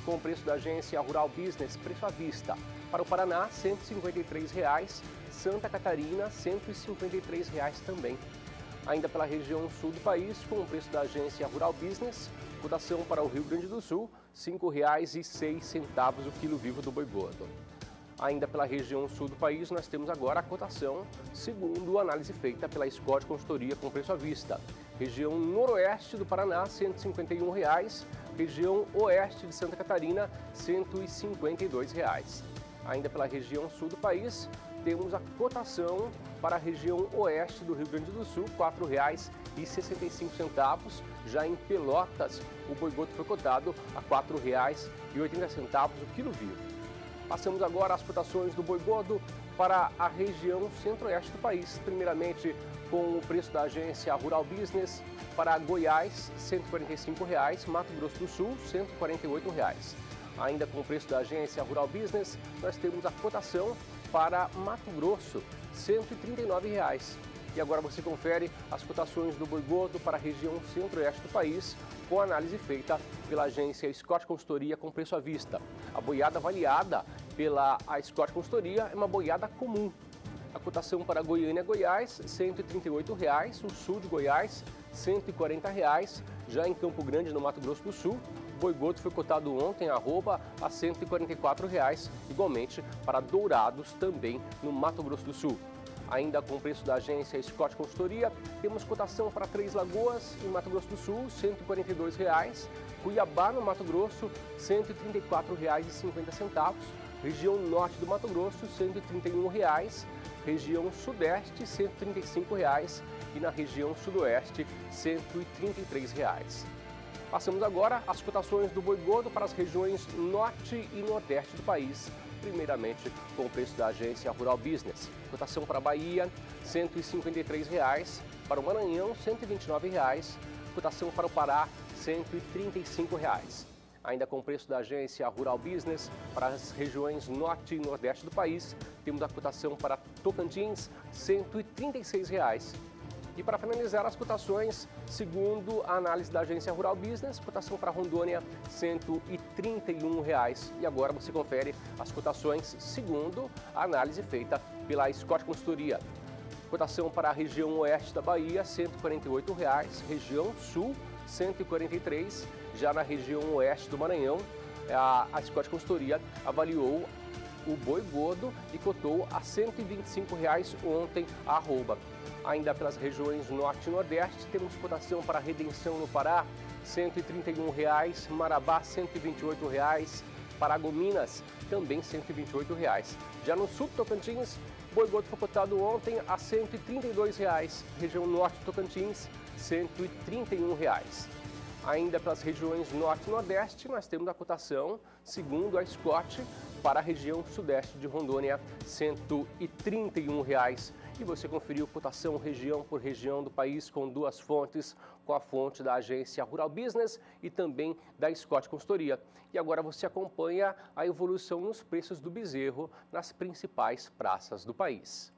com o preço da agência Rural Business, preço à vista. Para o Paraná, cento e cinquenta e três reais, Santa Catarina, cento e cinquenta e três reais também. Ainda pela região sul do país, com o preço da agência Rural Business, cotação para o Rio Grande do Sul, cinco reais e seis centavos o quilo vivo do boi gordo. Ainda pela região sul do país, nós temos agora a cotação, segundo a análise feita pela Scott Consultoria com preço à vista. Região noroeste do Paraná, cento e cinquenta e um reais. Região oeste de Santa Catarina, cento e cinquenta e dois reais. Ainda pela região sul do país, temos a cotação para a região oeste do Rio Grande do Sul, quatro reais e sessenta e cinco centavos. Já em Pelotas, o boi gordo foi cotado a quatro reais e oitenta centavos o quilo vivo. Passamos agora às cotações do boi gordo para a região centro-oeste do país. Primeiramente, com o preço da agência Rural Business para Goiás, cento e quarenta e cinco reais, Mato Grosso do Sul, cento e quarenta e oito reais. Ainda com o preço da agência Rural Business, nós temos a cotação para Mato Grosso, cento e trinta e nove reais. E agora você confere as cotações do boi gordo para a região centro-oeste do país, com análise feita pela agência Scott Consultoria com preço à vista. A boiada avaliada pela a Scott Consultoria é uma boiada comum. A cotação para Goiânia, Goiás, cento e trinta e oito reais, o sul de Goiás, cento e quarenta reais. Já em Campo Grande, no Mato Grosso do Sul, o boi gordo foi cotado ontem arroba, a cento e quarenta e quatro reais, igualmente para Dourados, também no Mato Grosso do Sul. Ainda com o preço da agência Scott Consultoria, temos cotação para Três Lagoas, em Mato Grosso do Sul, cento e quarenta e dois reais. Cuiabá, no Mato Grosso, cento e trinta e quatro reais e cinquenta centavos. Região Norte do Mato Grosso, cento e trinta e um reais. Região Sudeste, cento e trinta e cinco reais. E na região Sudoeste, cento e trinta e três reais. Passamos agora às cotações do boi gordo para as regiões Norte e Nordeste do país. Primeiramente, com o preço da agência Rural Business. Cotação para a Bahia, cento e cinquenta e três reais. Para o Maranhão, cento e vinte e nove reais. Cotação para o Pará, cento e trinta e cinco reais. Ainda com o preço da agência Rural Business, para as regiões Norte e Nordeste do país, temos a cotação para Tocantins, cento e trinta e seis reais. E para finalizar as cotações, segundo a análise da agência Rural Business, cotação para Rondônia, cento e trinta e um reais. E agora você confere as cotações segundo a análise feita pela Scott Consultoria. Cotação para a região oeste da Bahia, cento e quarenta e oito reais. Região sul, cento e quarenta e três reais. Já na região oeste do Maranhão, a, a Scott Consultoria avaliou o boi gordo e cotou a cento e vinte e cinco reais ontem a arroba. Ainda pelas regiões Norte e Nordeste, temos cotação para Redenção no Pará, cento e trinta e um reais, Marabá, cento e vinte e oito reais, Paragominas, também cento e vinte e oito reais. Já no sul do Tocantins, o boi gordo foi cotado ontem a cento e trinta e dois reais, região Norte do Tocantins, cento e trinta e um reais. Ainda pelas regiões Norte e Nordeste, nós temos a cotação, segundo a Scott, para a região Sudeste de Rondônia, cento e trinta e um reais. E você conferiu cotação região por região do país com duas fontes, com a fonte da agência Rural Business e também da Scott Consultoria. E agora você acompanha a evolução nos preços do bezerro nas principais praças do país.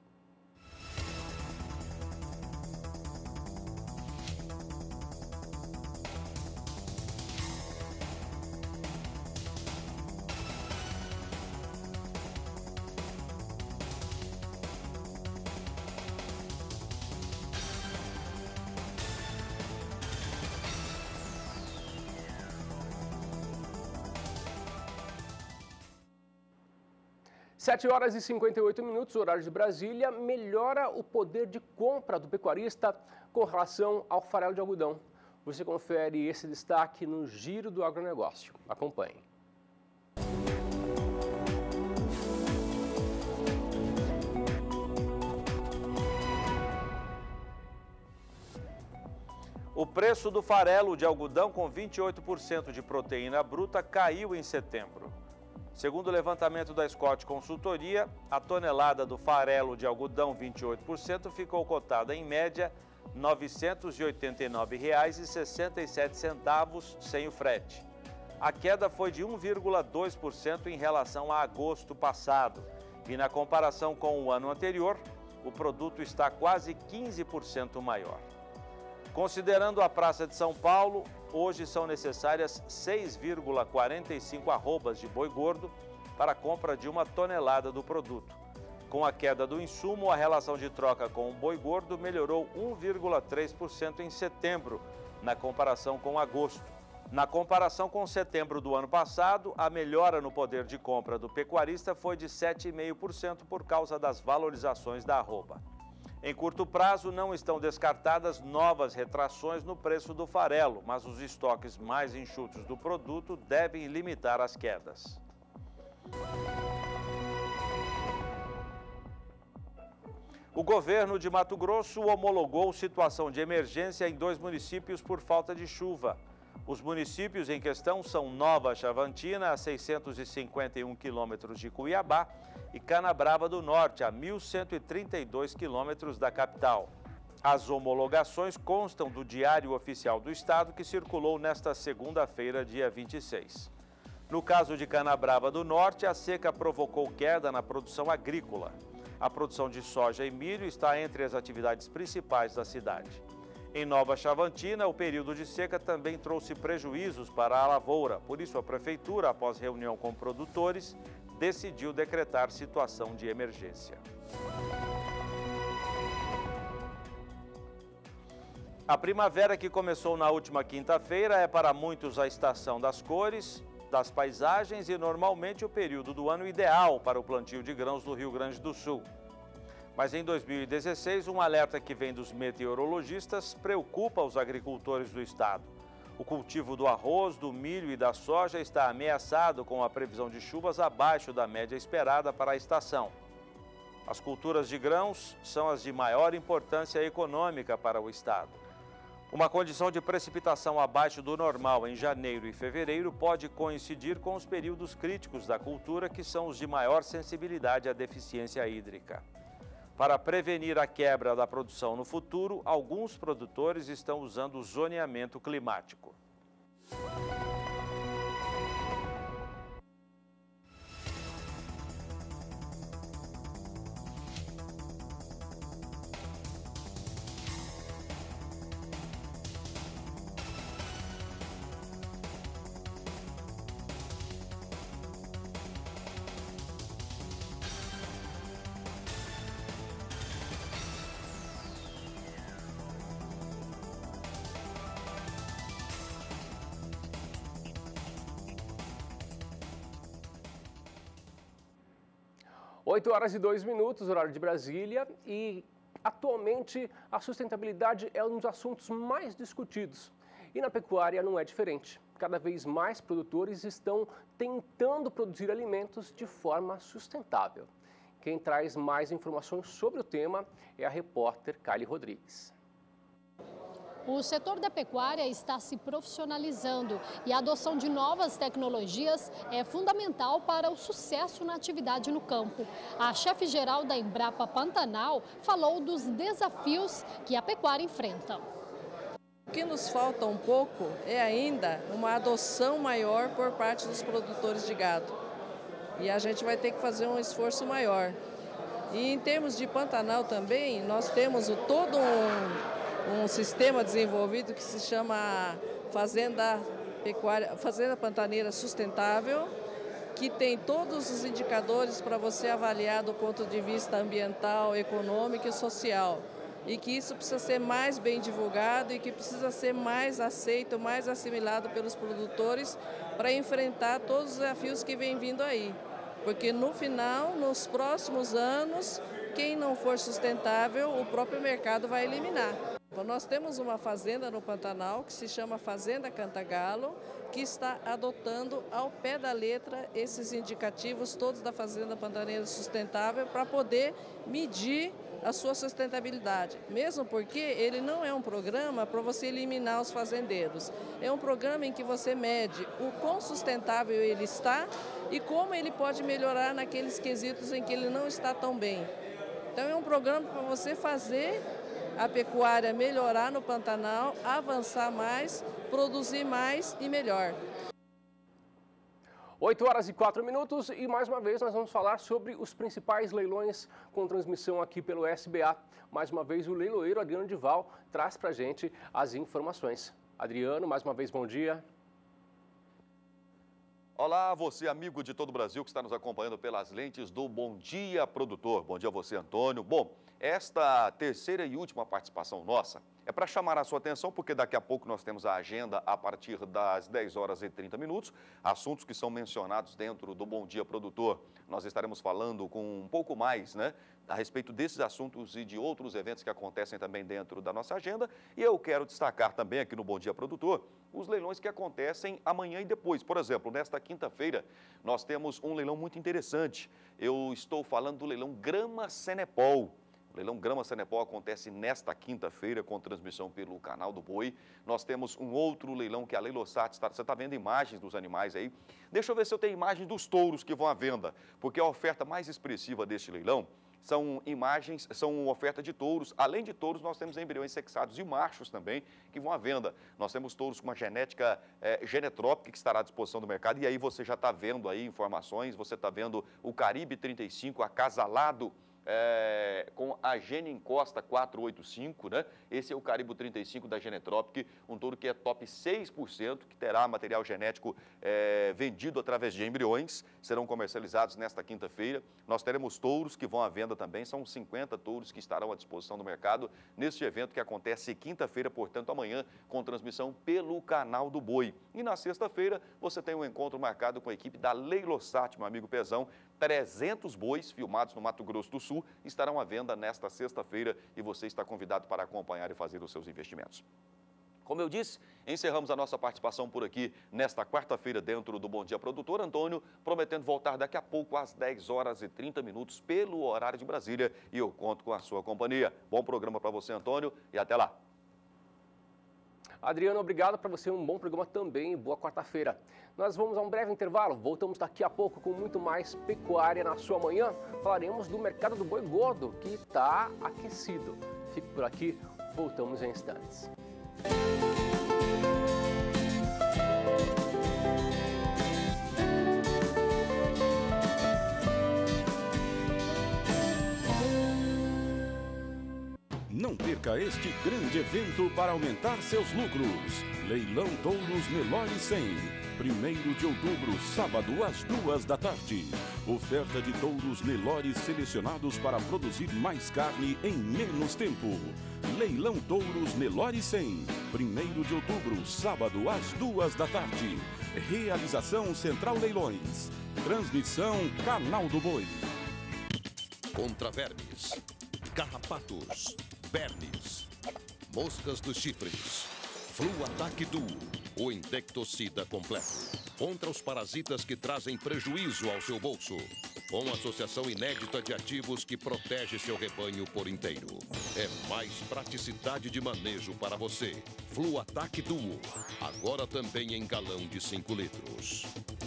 sete horas e cinquenta e oito minutos, horário de Brasília, melhora o poder de compra do pecuarista com relação ao farelo de algodão. Você confere esse destaque no Giro do Agronegócio. Acompanhe. O preço do farelo de algodão com vinte e oito por cento de proteína bruta caiu em setembro. Segundo o levantamento da Scott Consultoria, a tonelada do farelo de algodão vinte e oito por cento ficou cotada em média R novecentos e oitenta e nove reais e sessenta e sete centavos sem o frete. A queda foi de um vírgula dois por cento em relação a agosto passado e na comparação com o ano anterior, o produto está quase quinze por cento maior. Considerando a Praça de São Paulo, hoje são necessárias seis vírgula quarenta e cinco arrobas de boi gordo para a compra de uma tonelada do produto. Com a queda do insumo, a relação de troca com o boi gordo melhorou um vírgula três por cento em setembro, na comparação com agosto. Na comparação com setembro do ano passado, a melhora no poder de compra do pecuarista foi de sete vírgula cinco por cento por causa das valorizações da arroba. Em curto prazo, não estão descartadas novas retrações no preço do farelo, mas os estoques mais enxutos do produto devem limitar as quedas. O governo de Mato Grosso homologou situação de emergência em dois municípios por falta de chuva. Os municípios em questão são Nova Chavantina, a seiscentos e cinquenta e um quilômetros de Cuiabá, e Canabrava do Norte, a mil cento e trinta e dois quilômetros da capital. As homologações constam do Diário Oficial do Estado, que circulou nesta segunda-feira, dia vinte e seis. No caso de Canabrava do Norte, a seca provocou queda na produção agrícola. A produção de soja e milho está entre as atividades principais da cidade. Em Nova Chavantina, o período de seca também trouxe prejuízos para a lavoura. Por isso, a prefeitura, após reunião com produtores, decidiu decretar situação de emergência. A primavera, que começou na última quinta-feira, é para muitos a estação das cores, das paisagens e normalmente o período do ano ideal para o plantio de grãos do Rio Grande do Sul. Mas em dois mil e dezesseis, um alerta que vem dos meteorologistas preocupa os agricultores do estado. O cultivo do arroz, do milho e da soja está ameaçado com a previsão de chuvas abaixo da média esperada para a estação. As culturas de grãos são as de maior importância econômica para o estado. Uma condição de precipitação abaixo do normal em janeiro e fevereiro pode coincidir com os períodos críticos da cultura, que são os de maior sensibilidade à deficiência hídrica. Para prevenir a quebra da produção no futuro, alguns produtores estão usando o zoneamento climático. oito horas e dois minutos, horário de Brasília, e atualmente a sustentabilidade é um dos assuntos mais discutidos. E na pecuária não é diferente. Cada vez mais produtores estão tentando produzir alimentos de forma sustentável. Quem traz mais informações sobre o tema é a repórter Kylie Rodrigues. O setor da pecuária está se profissionalizando e a adoção de novas tecnologias é fundamental para o sucesso na atividade no campo. A chefe-geral da Embrapa Pantanal falou dos desafios que a pecuária enfrenta. O que nos falta um pouco é ainda uma adoção maior por parte dos produtores de gado. E a gente vai ter que fazer um esforço maior. E em termos de Pantanal também, nós temos o todo um... um sistema desenvolvido que se chama Fazenda Pecuária, Fazenda Pantaneira Sustentável, que tem todos os indicadores para você avaliar do ponto de vista ambiental, econômico e social. E que isso precisa ser mais bem divulgado e que precisa ser mais aceito, mais assimilado pelos produtores para enfrentar todos os desafios que vêm vindo aí. Porque no final, nos próximos anos, quem não for sustentável, o próprio mercado vai eliminar. Nós temos uma fazenda no Pantanal que se chama Fazenda Cantagalo, que está adotando ao pé da letra esses indicativos todos da Fazenda Pantaneira Sustentável para poder medir a sua sustentabilidade. Mesmo porque ele não é um programa para você eliminar os fazendeiros. É um programa em que você mede o quão sustentável ele está e como ele pode melhorar naqueles quesitos em que ele não está tão bem. Então é um programa para você fazer a pecuária melhorar no Pantanal, avançar mais, produzir mais e melhor. oito horas e quatro minutos e mais uma vez nós vamos falar sobre os principais leilões com transmissão aqui pelo S B A. Mais uma vez o leiloeiro Adriano Dival traz pra gente as informações. Adriano, mais uma vez, bom dia. Olá, você amigo de todo o Brasil que está nos acompanhando pelas lentes do Bom Dia Produtor. Bom dia a você, Antônio. Bom, esta terceira e última participação nossa é para chamar a sua atenção, porque daqui a pouco nós temos a agenda a partir das dez horas e trinta minutos, assuntos que são mencionados dentro do Bom Dia Produtor. Nós estaremos falando com um pouco mais, né, a respeito desses assuntos e de outros eventos que acontecem também dentro da nossa agenda. E eu quero destacar também aqui no Bom Dia Produtor os leilões que acontecem amanhã e depois. Por exemplo, nesta quinta-feira, nós temos um leilão muito interessante. Eu estou falando do leilão Grama Senepol. O leilão Grama Senepol acontece nesta quinta-feira com transmissão pelo canal do Boi. Nós temos um outro leilão que é a Leilosat. Você está vendo imagens dos animais aí. Deixa eu ver se eu tenho imagens dos touros que vão à venda, porque a oferta mais expressiva deste leilão são imagens, são oferta de touros. Além de touros, nós temos embriões sexados e machos também que vão à venda. Nós temos touros com uma genética é, genetrópica que estará à disposição do mercado. E aí você já está vendo aí informações, você está vendo o Caribe trinta e cinco acasalado É, com a Gene Encosta quatrocentos e oitenta e cinco, né? Esse é o Caribe trinta e cinco da Genetropic, um touro que é top seis por cento, que terá material genético é, vendido através de embriões, serão comercializados nesta quinta-feira. Nós teremos touros que vão à venda também, são cinquenta touros que estarão à disposição do mercado neste evento que acontece quinta-feira, portanto amanhã, com transmissão pelo canal do Boi. E na sexta-feira você tem um encontro marcado com a equipe da Leilosat, meu amigo Pezão. trezentos bois filmados no Mato Grosso do Sul estarão à venda nesta sexta-feira e você está convidado para acompanhar e fazer os seus investimentos. Como eu disse, encerramos a nossa participação por aqui nesta quarta-feira dentro do Bom Dia Produtor. Antônio, prometendo voltar daqui a pouco às dez horas e trinta minutos pelo horário de Brasília e eu conto com a sua companhia. Bom programa para você, Antônio, e até lá. Adriano, obrigado para você, um bom programa também, boa quarta-feira. Nós vamos a um breve intervalo, voltamos daqui a pouco com muito mais pecuária na sua manhã. Falaremos do mercado do boi gordo, que está aquecido. Fique por aqui, voltamos em instantes. Não perca este grande evento para aumentar seus lucros. Leilão Touros Nelore cem. primeiro de outubro, sábado, às duas da tarde. Oferta de touros Nelore selecionados para produzir mais carne em menos tempo. Leilão Touros Nelore cem. primeiro de outubro, sábado, às duas da tarde. Realização Central Leilões. Transmissão Canal do Boi. Contra vermes, carrapatos, vermes, moscas dos chifres, Fluataque Duo, o indectocida completo. Contra os parasitas que trazem prejuízo ao seu bolso. Uma associação inédita de ativos que protege seu rebanho por inteiro. É mais praticidade de manejo para você. Fluataque Duo, agora também em galão de cinco litros.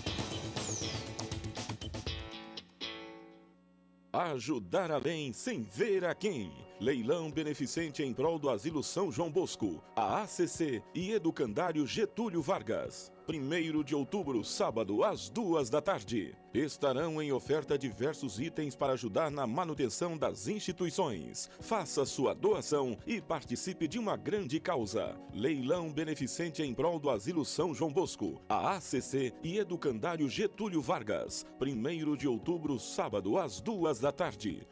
Ajudar além sem ver a quem. Leilão beneficente em prol do Asilo São João Bosco, a A C C e Educandário Getúlio Vargas. primeiro de outubro, sábado, às duas da tarde. Estarão em oferta diversos itens para ajudar na manutenção das instituições. Faça sua doação e participe de uma grande causa. Leilão beneficente em prol do Asilo São João Bosco, a A C C e Educandário Getúlio Vargas. primeiro de outubro, sábado, às duas da tarde.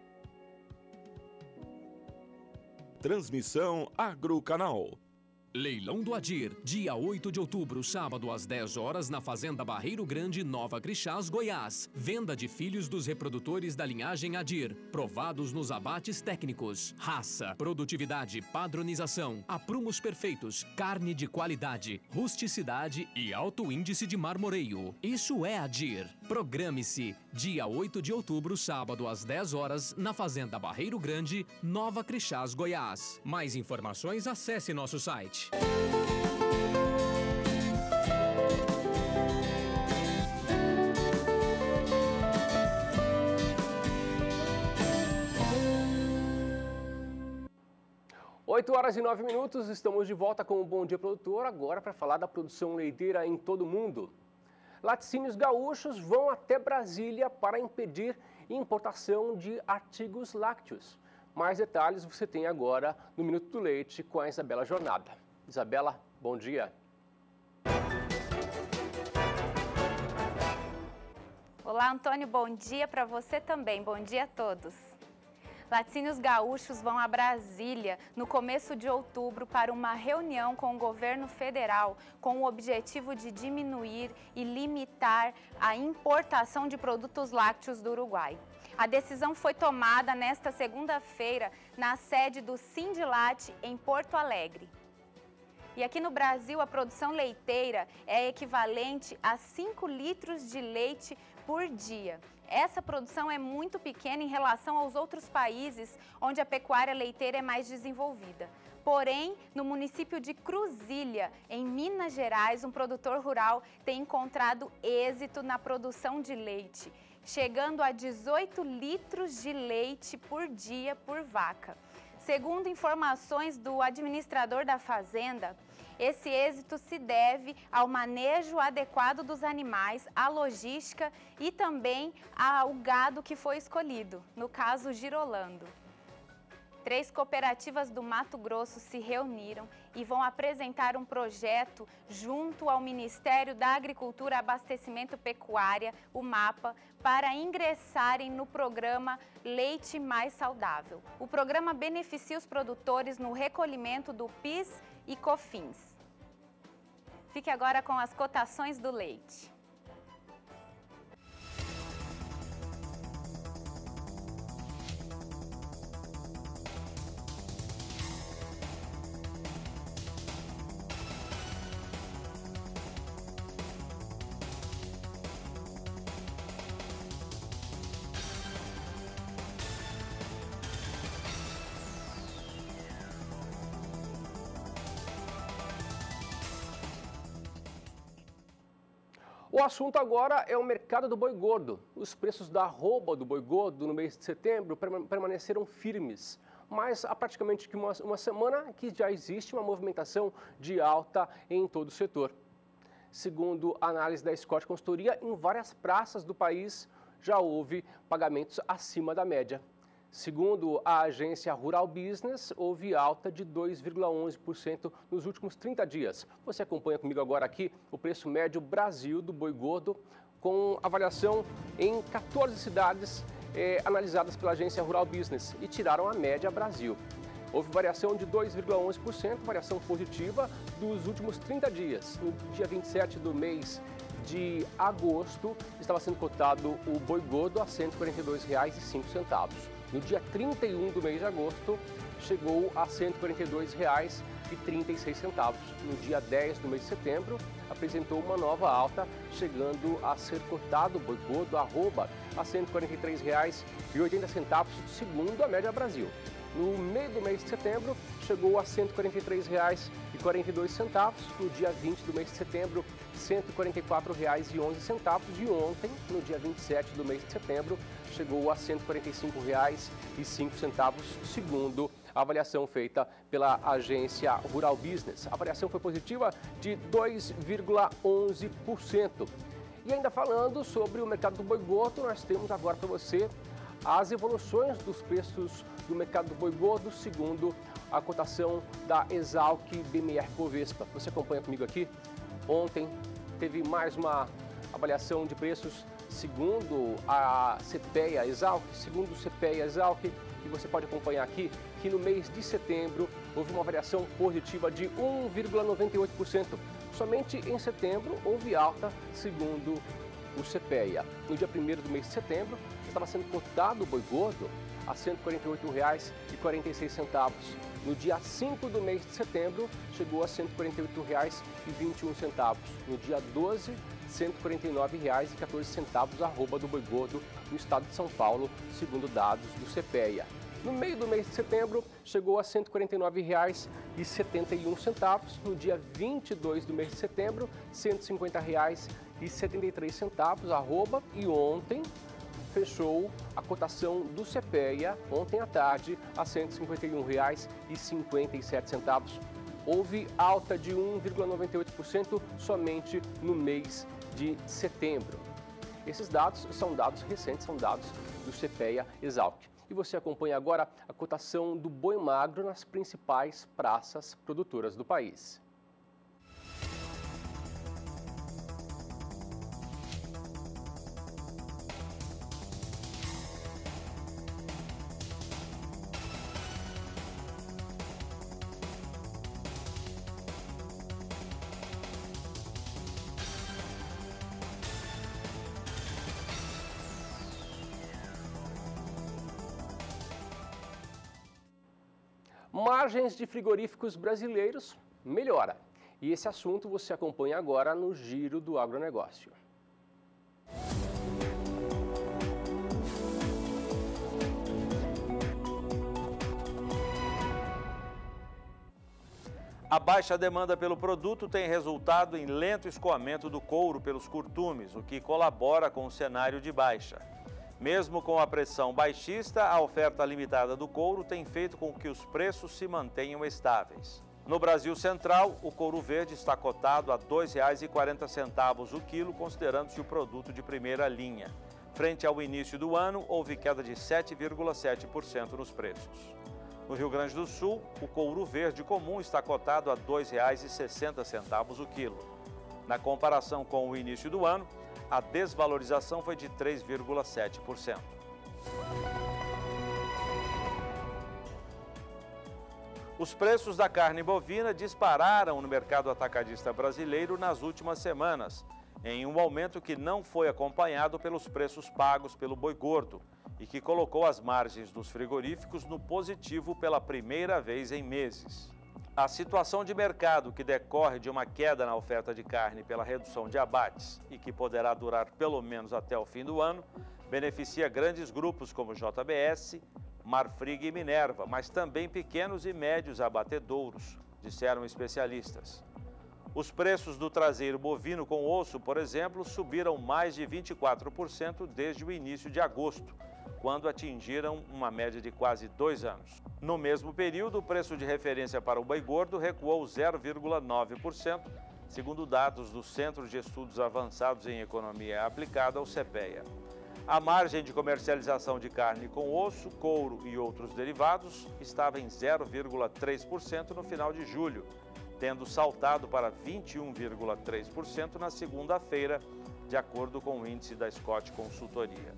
Transmissão Agrocanal. Leilão do Adir, dia oito de outubro, sábado às dez horas, na Fazenda Barreiro Grande, Nova Crixás, Goiás. Venda de filhos dos reprodutores da linhagem Adir, provados nos abates técnicos. Raça, produtividade, padronização, aprumos perfeitos, carne de qualidade, rusticidade e alto índice de marmoreio. Isso é Adir. Programe-se, dia oito de outubro, sábado às dez horas, na Fazenda Barreiro Grande, Nova Crixás, Goiás. Mais informações, acesse nosso site. oito horas e nove minutos, estamos de volta com o Bom Dia Produtor, agora para falar da produção leiteira em todo o mundo. Laticínios gaúchos vão até Brasília para impedir importação de artigos lácteos. Mais detalhes você tem agora no Minuto do Leite com a Isabela Jornada. Isabela, bom dia. Olá, Antônio, bom dia para você também. Bom dia a todos. Laticínios gaúchos vão a Brasília no começo de outubro para uma reunião com o governo federal com o objetivo de diminuir e limitar a importação de produtos lácteos do Uruguai. A decisão foi tomada nesta segunda-feira na sede do Sindilat em Porto Alegre. E aqui no Brasil, a produção leiteira é equivalente a cinco litros de leite por dia. Essa produção é muito pequena em relação aos outros países onde a pecuária leiteira é mais desenvolvida. Porém, no município de Cruzília, em Minas Gerais, um produtor rural tem encontrado êxito na produção de leite, chegando a dezoito litros de leite por dia por vaca. Segundo informações do administrador da fazenda, esse êxito se deve ao manejo adequado dos animais, à logística e também ao gado que foi escolhido, no caso Girolando. Três cooperativas do Mato Grosso se reuniram e vão apresentar um projeto junto ao Ministério da Agricultura e Abastecimento Pecuária, o MAPA, para ingressarem no programa Leite Mais Saudável. O programa beneficia os produtores no recolhimento do PIS e COFINS. Fique agora com as cotações do leite. O assunto agora é o mercado do boi gordo. Os preços da arroba do boi gordo no mês de setembro permaneceram firmes, mas há praticamente uma, uma semana que já existe uma movimentação de alta em todo o setor. Segundo a análise da Scott Consultoria, em várias praças do país já houve pagamentos acima da média. Segundo a agência Rural Business, houve alta de dois vírgula onze por cento nos últimos trinta dias. Você acompanha comigo agora aqui o preço médio Brasil do boi gordo, com avaliação em quatorze cidades eh, analisadas pela agência Rural Business e tiraram a média Brasil. Houve variação de dois vírgula onze por cento, variação positiva dos últimos trinta dias. No dia vinte e sete do mês de agosto, estava sendo cotado o boi gordo a cento e quarenta e dois reais e cinco centavos. No dia trinta e um do mês de agosto, chegou a cento e quarenta e dois reais e trinta e seis centavos. No dia dez do mês de setembro, apresentou uma nova alta, chegando a ser cotado o boi gordo arroba a cento e quarenta e três reais e oitenta centavos, segundo a média Brasil. No meio do mês de setembro, chegou a cento e quarenta e três reais e quarenta e dois centavos. No dia vinte do mês de setembro, cento e quarenta e quatro reais e onze centavos. E ontem, no dia vinte e sete do mês de setembro, chegou a cento e quarenta e cinco reais e cinco centavos, segundo a avaliação feita pela agência Rural Business. A avaliação foi positiva de dois vírgula onze por cento. E ainda falando sobre o mercado do boi gordo, nós temos agora para você as evoluções dos preços do mercado do boi gordo, segundo a cotação da Exalc B M R Bovespa. Você acompanha comigo aqui? Ontem teve mais uma avaliação de preços segundo a CPEA Exalc, segundo o CPEA Exalc, e você pode acompanhar aqui que no mês de setembro houve uma variação positiva de um vírgula noventa e oito por cento. Somente em setembro houve alta, segundo o CPEA. No dia primeiro do mês de setembro, estava sendo cotado o boi gordo a cento e quarenta e oito reais e quarenta e seis centavos. No dia cinco do mês de setembro, chegou a cento e quarenta e oito reais e vinte e um centavos. No dia doze, cento e quarenta e nove reais e quatorze centavos a arroba do boi gordo no estado de São Paulo, segundo dados do CPEA. No meio do mês de setembro, chegou a cento e quarenta e nove reais e setenta e um centavos. No dia vinte e dois do mês de setembro, cento e cinquenta reais e setenta e três centavos a arroba. E ontem fechou a cotação do CPEA, ontem à tarde, a cento e cinquenta e um reais e cinquenta e sete centavos. Houve alta de um vírgula noventa e oito por cento somente no mês de setembro. Esses dados são dados recentes, são dados do CPEA Exalc. E você acompanha agora a cotação do boi magro nas principais praças produtoras do país. Margens de frigoríficos brasileiros melhora. E esse assunto você acompanha agora no Giro do Agronegócio. A baixa demanda pelo produto tem resultado em lento escoamento do couro pelos curtumes, o que colabora com o cenário de baixa. Mesmo com a pressão baixista, a oferta limitada do couro tem feito com que os preços se mantenham estáveis. No Brasil Central, o couro verde está cotado a dois reais e quarenta centavos o quilo, considerando-se o produto de primeira linha. Frente ao início do ano, houve queda de sete vírgula sete por cento nos preços. No Rio Grande do Sul, o couro verde comum está cotado a dois reais e sessenta centavos o quilo. Na comparação com o início do ano, a desvalorização foi de três vírgula sete por cento. Os preços da carne bovina dispararam no mercado atacadista brasileiro nas últimas semanas, em um aumento que não foi acompanhado pelos preços pagos pelo boi gordo e que colocou as margens dos frigoríficos no positivo pela primeira vez em meses. A situação de mercado que decorre de uma queda na oferta de carne pela redução de abates e que poderá durar pelo menos até o fim do ano, beneficia grandes grupos como J B S, Marfrig e Minerva, mas também pequenos e médios abatedouros, disseram especialistas. Os preços do traseiro bovino com osso, por exemplo, subiram mais de vinte e quatro por cento desde o início de agosto, quando atingiram uma média de quase dois anos. No mesmo período, o preço de referência para o boi gordo recuou zero vírgula nove por cento, segundo dados do Centro de Estudos Avançados em Economia Aplicada, o CEPEA. A margem de comercialização de carne com osso, couro e outros derivados estava em zero vírgula três por cento no final de julho, tendo saltado para vinte e um vírgula três por cento na segunda-feira, de acordo com o índice da Scott Consultoria.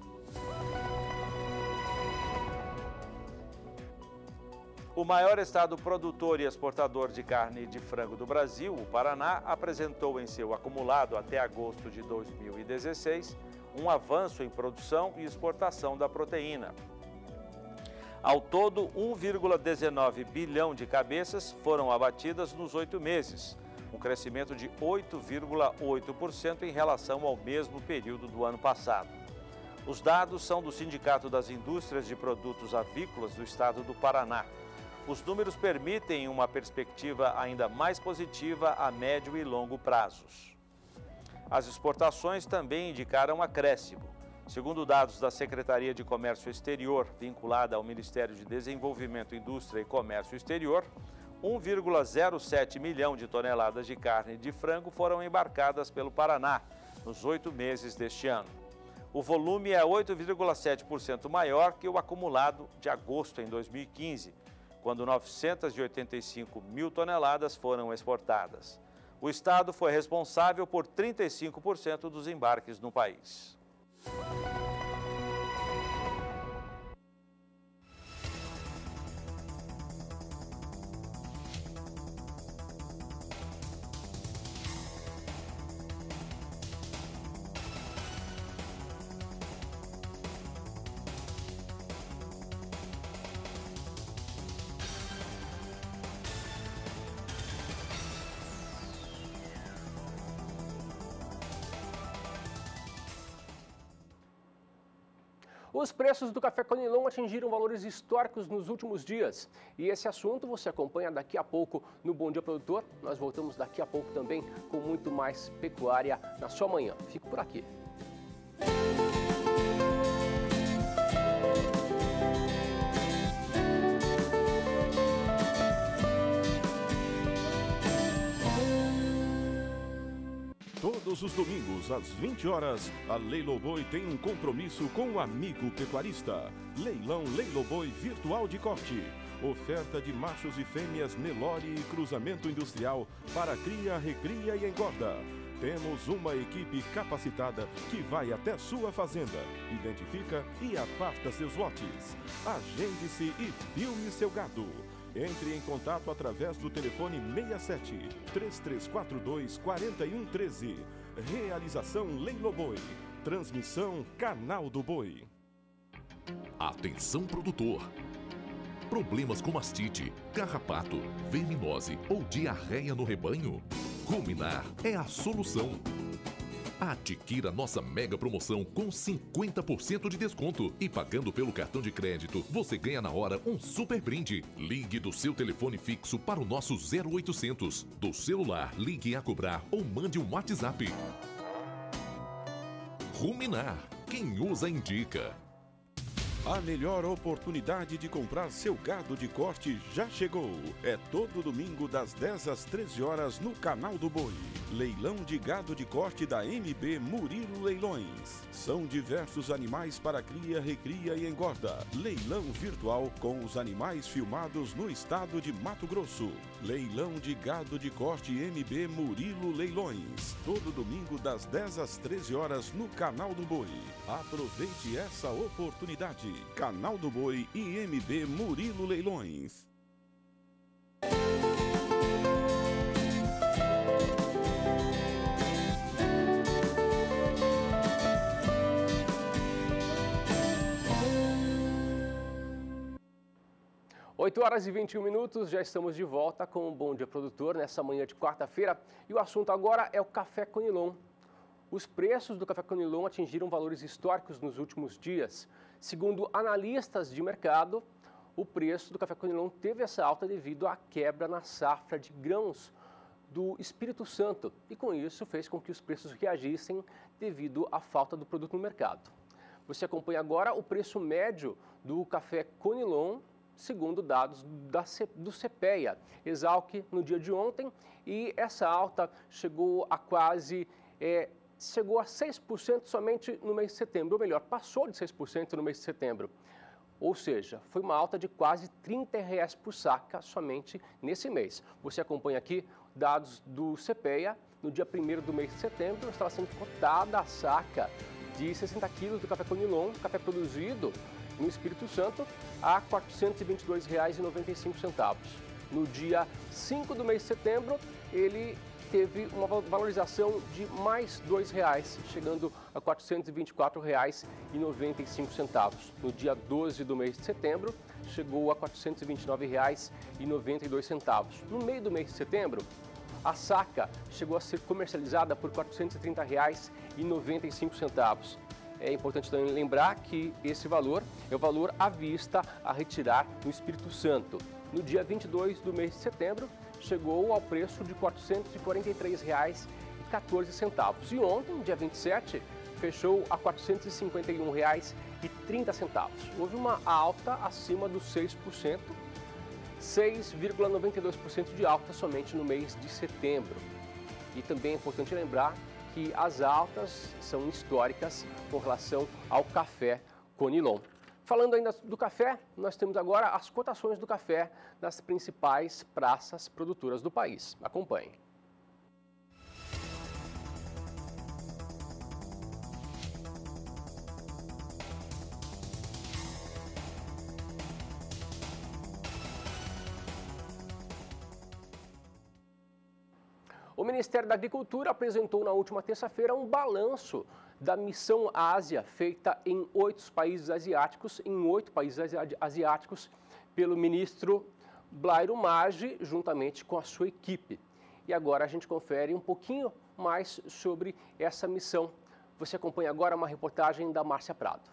O maior estado produtor e exportador de carne de frango do Brasil, o Paraná, apresentou em seu acumulado até agosto de dois mil e dezesseis um avanço em produção e exportação da proteína. Ao todo, um vírgula dezenove bilhão de cabeças foram abatidas nos oito meses, um crescimento de oito vírgula oito por cento em relação ao mesmo período do ano passado. Os dados são do Sindicato das Indústrias de Produtos Avícolas do estado do Paraná. Os números permitem uma perspectiva ainda mais positiva a médio e longo prazos. As exportações também indicaram acréscimo. Segundo dados da Secretaria de Comércio Exterior, vinculada ao Ministério de Desenvolvimento, Indústria e Comércio Exterior, um vírgula zero sete milhão de toneladas de carne de frango foram embarcadas pelo Paraná nos oito meses deste ano. O volume é oito vírgula sete por cento maior que o acumulado de agosto em dois mil e quinze, quando novecentas e oitenta e cinco mil toneladas foram exportadas. O estado foi responsável por trinta e cinco por cento dos embarques no país. Os preços do café Conilon atingiram valores históricos nos últimos dias. E esse assunto você acompanha daqui a pouco no Bom Dia Produtor. Nós voltamos daqui a pouco também com muito mais pecuária na sua manhã. Fico por aqui. Todos Todos os domingos, às vinte horas, a Leiloboi tem um compromisso com o amigo pecuarista. Leilão Leiloboi Virtual de Corte. Oferta de machos e fêmeas Nelore e cruzamento industrial para cria, recria e engorda. Temos uma equipe capacitada que vai até sua fazenda, identifica e aparta seus lotes. Agende-se e filme seu gado. Entre em contato através do telefone seis sete, três três quatro dois, quatro um um três. Realização Leiloboi. Transmissão Canal do Boi. Atenção produtor. Problemas com mastite, carrapato, verminose ou diarreia no rebanho? Ruminar é a solução. Adquira nossa mega promoção com cinquenta por cento de desconto e pagando pelo cartão de crédito, você ganha na hora um super brinde. Ligue do seu telefone fixo para o nosso zero oitocentos. Do celular, ligue a cobrar ou mande um WhatsApp. Ruminar, quem usa indica. A melhor oportunidade de comprar seu gado de corte já chegou. É todo domingo das dez às treze horas no Canal do Boi. Leilão de gado de corte da M B Murilo Leilões. São diversos animais para cria, recria e engorda. Leilão virtual com os animais filmados no estado de Mato Grosso. Leilão de gado de corte M B Murilo Leilões. Todo domingo das dez às treze horas no Canal do Boi. Aproveite essa oportunidade. Canal do Boi e M B Murilo Leilões. oito horas e vinte e um minutos, já estamos de volta com o Bom Dia Produtor nessa manhã de quarta-feira. E o assunto agora é o café Conilon. Os preços do café Conilon atingiram valores históricos nos últimos dias. Segundo analistas de mercado, o preço do café Conilon teve essa alta devido à quebra na safra de grãos do Espírito Santo. E com isso fez com que os preços reagissem devido à falta do produto no mercado. Você acompanha agora o preço médio do café Conilon, segundo dados da, do CEPEA, Exalc, no dia de ontem, e essa alta chegou a quase, é, chegou a seis por cento somente no mês de setembro, ou melhor, passou de seis por cento no mês de setembro. Ou seja, foi uma alta de quase trinta reais por saca somente nesse mês. Você acompanha aqui dados do CEPEA, no dia primeiro do mês de setembro, estava sendo cotada a saca de sessenta quilos do café Conilon, café produzido no Espírito Santo, a quatrocentos e vinte e dois reais e noventa e cinco centavos. No dia cinco do mês de setembro, ele teve uma valorização de mais dois reais, chegando a quatrocentos e vinte e quatro reais e noventa e cinco centavos. No dia doze do mês de setembro, chegou a quatrocentos e vinte e nove reais e noventa e dois centavos. No meio do mês de setembro, a saca chegou a ser comercializada por quatrocentos e trinta reais e noventa e cinco centavos. É importante também lembrar que esse valor é o valor à vista a retirar no Espírito Santo. No dia vinte e dois do mês de setembro, chegou ao preço de quatrocentos e quarenta e três reais e quatorze centavos. E ontem, dia vinte e sete, fechou a quatrocentos e cinquenta e um reais e trinta centavos. Houve uma alta acima dos seis por cento, seis vírgula noventa e dois por cento de alta somente no mês de setembro. E também é importante lembrar que as altas são históricas com relação ao café Conilon. Falando ainda do café, nós temos agora as cotações do café nas principais praças produtoras do país. Acompanhe. O Ministério da Agricultura apresentou na última terça-feira um balanço da missão Ásia, feita em oito países asiáticos, em oito países asiáticos, pelo ministro Blairo Maggi, juntamente com a sua equipe. E agora a gente confere um pouquinho mais sobre essa missão. Você acompanha agora uma reportagem da Márcia Prado.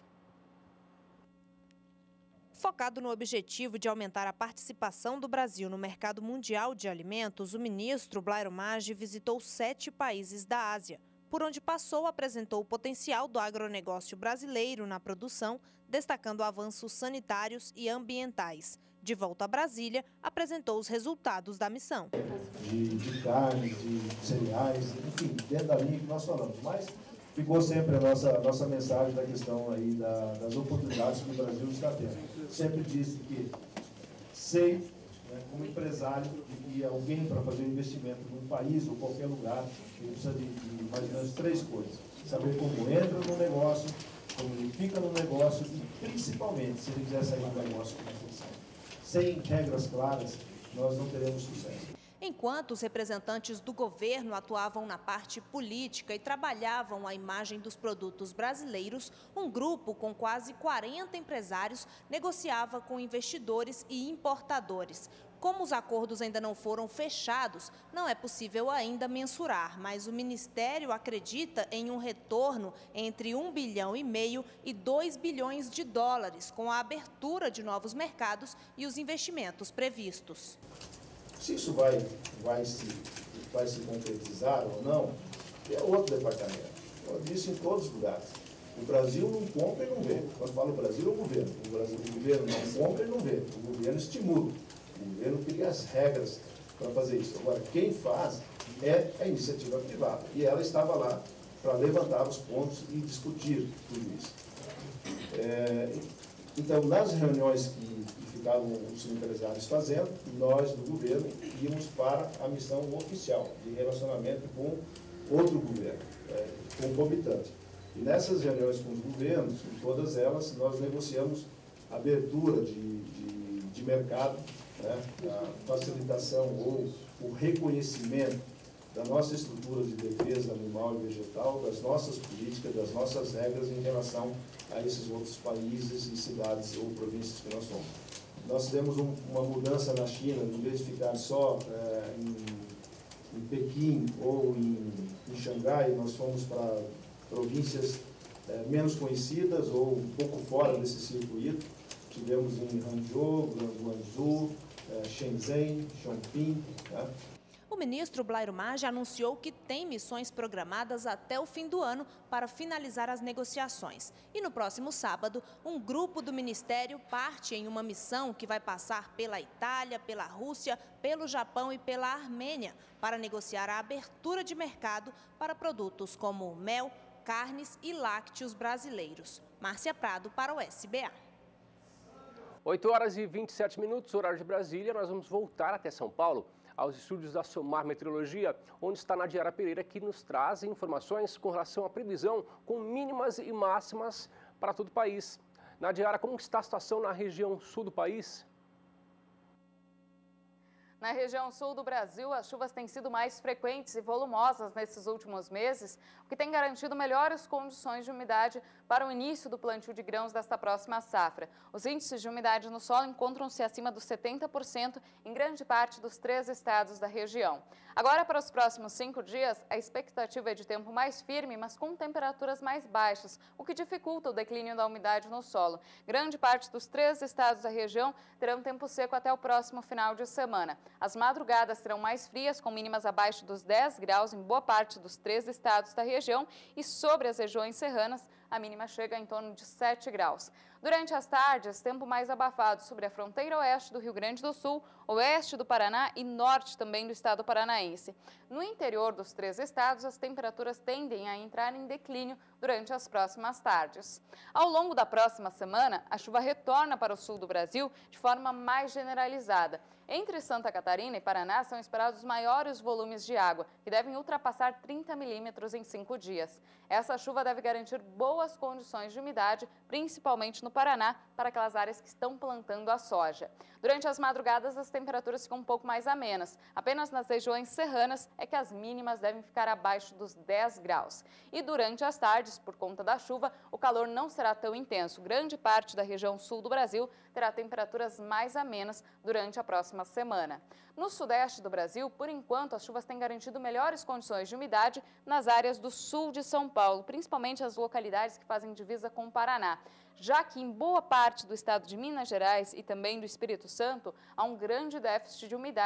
Focado no objetivo de aumentar a participação do Brasil no mercado mundial de alimentos, o ministro Blairo Maggi visitou sete países da Ásia. Por onde passou, apresentou o potencial do agronegócio brasileiro na produção, destacando avanços sanitários e ambientais. De volta a Brasília, apresentou os resultados da missão. De, de carne, de cereais, enfim, dentro da linha que nós falamos. Mas ficou sempre a nossa, a nossa mensagem da questão aí da, das oportunidades que o Brasil está tendo. Sempre disse que sei, né, como empresário, que alguém para fazer um investimento num país ou qualquer lugar, ele precisa de, de mais ou menos três coisas. Saber como entra no negócio, como ele fica no negócio e, principalmente, se ele quiser sair do negócio com função. Sem regras claras, nós não teremos sucesso. Enquanto os representantes do governo atuavam na parte política e trabalhavam a imagem dos produtos brasileiros, um grupo com quase quarenta empresários negociava com investidores e importadores. Como os acordos ainda não foram fechados, não é possível ainda mensurar, mas o Ministério acredita em um retorno entre um bilhão e meio e dois bilhões de dólares, com a abertura de novos mercados e os investimentos previstos. Se isso vai, vai, se, vai se concretizar ou não, é outro departamento. Eu disse em todos os lugares. O Brasil não compra e não vê. Quando falo Brasil, é o governo. O, Brasil, o governo não compra e não vê. O governo estimula. O governo cria as regras para fazer isso. Agora, quem faz é a iniciativa privada. E ela estava lá para levantar os pontos e discutir tudo isso. É, então, nas reuniões que, que ficavam os empresários fazendo, nós, do governo, íamos para a missão oficial de relacionamento com outro governo, é, concomitante. E nessas reuniões com os governos, em todas elas, nós negociamos a abertura de, de, de mercado, né, a facilitação ou o reconhecimento da nossa estrutura de defesa animal e vegetal, das nossas políticas, das nossas regras em relação a esses outros países e cidades ou províncias que nós somos. Nós fizemos um, uma mudança na China, em vez de ficar só é, em, em Pequim ou em, em Xangai, nós fomos para províncias é, menos conhecidas ou um pouco fora desse circuito. Tivemos em Hangzhou, Guangzhou, é, Shenzhen, Chongqing. Tá? O ministro Blairo Maggi anunciou que tem missões programadas até o fim do ano para finalizar as negociações. E no próximo sábado, um grupo do ministério parte em uma missão que vai passar pela Itália, pela Rússia, pelo Japão e pela Armênia para negociar a abertura de mercado para produtos como mel, carnes e lácteos brasileiros. Márcia Prado para o S B A. oito horas e vinte e sete minutos, horário de Brasília. Nós vamos voltar até São Paulo, aos estúdios da Somar Meteorologia, onde está Nadiara Pereira, que nos traz informações com relação à previsão com mínimas e máximas para todo o país. Nadiara, como está a situação na região sul do país? Na região sul do Brasil, as chuvas têm sido mais frequentes e volumosas nesses últimos meses, o que tem garantido melhores condições de umidade para o início do plantio de grãos desta próxima safra. Os índices de umidade no solo encontram-se acima dos setenta por cento em grande parte dos três estados da região. Agora, para os próximos cinco dias, a expectativa é de tempo mais firme, mas com temperaturas mais baixas, o que dificulta o declínio da umidade no solo. Grande parte dos três estados da região terão tempo seco até o próximo final de semana. As madrugadas serão mais frias, com mínimas abaixo dos dez graus em boa parte dos três estados da região e sobre as regiões serranas, a mínima chega em torno de sete graus. Durante as tardes, tempo mais abafado sobre a fronteira oeste do Rio Grande do Sul, oeste do Paraná e norte também do estado paranaense. No interior dos três estados, as temperaturas tendem a entrar em declínio durante as próximas tardes. Ao longo da próxima semana, a chuva retorna para o sul do Brasil de forma mais generalizada. Entre Santa Catarina e Paraná são esperados maiores volumes de água, que devem ultrapassar trinta milímetros em cinco dias. Essa chuva deve garantir boas condições de umidade, principalmente no Paraná, para aquelas áreas que estão plantando a soja. Durante as madrugadas, as temperaturas ficam um pouco mais amenas. Apenas nas regiões serranas é que as mínimas devem ficar abaixo dos dez graus. E durante as tardes, por conta da chuva, o calor não será tão intenso. Grande parte da região sul do Brasil terá temperaturas mais amenas durante a próxima semana. No sudeste do Brasil, por enquanto, as chuvas têm garantido melhores condições de umidade nas áreas do sul de São Paulo, principalmente as localidades que fazem divisa com o Paraná, já que em boa parte do estado de Minas Gerais e também do Espírito Santo há um grande déficit de umidade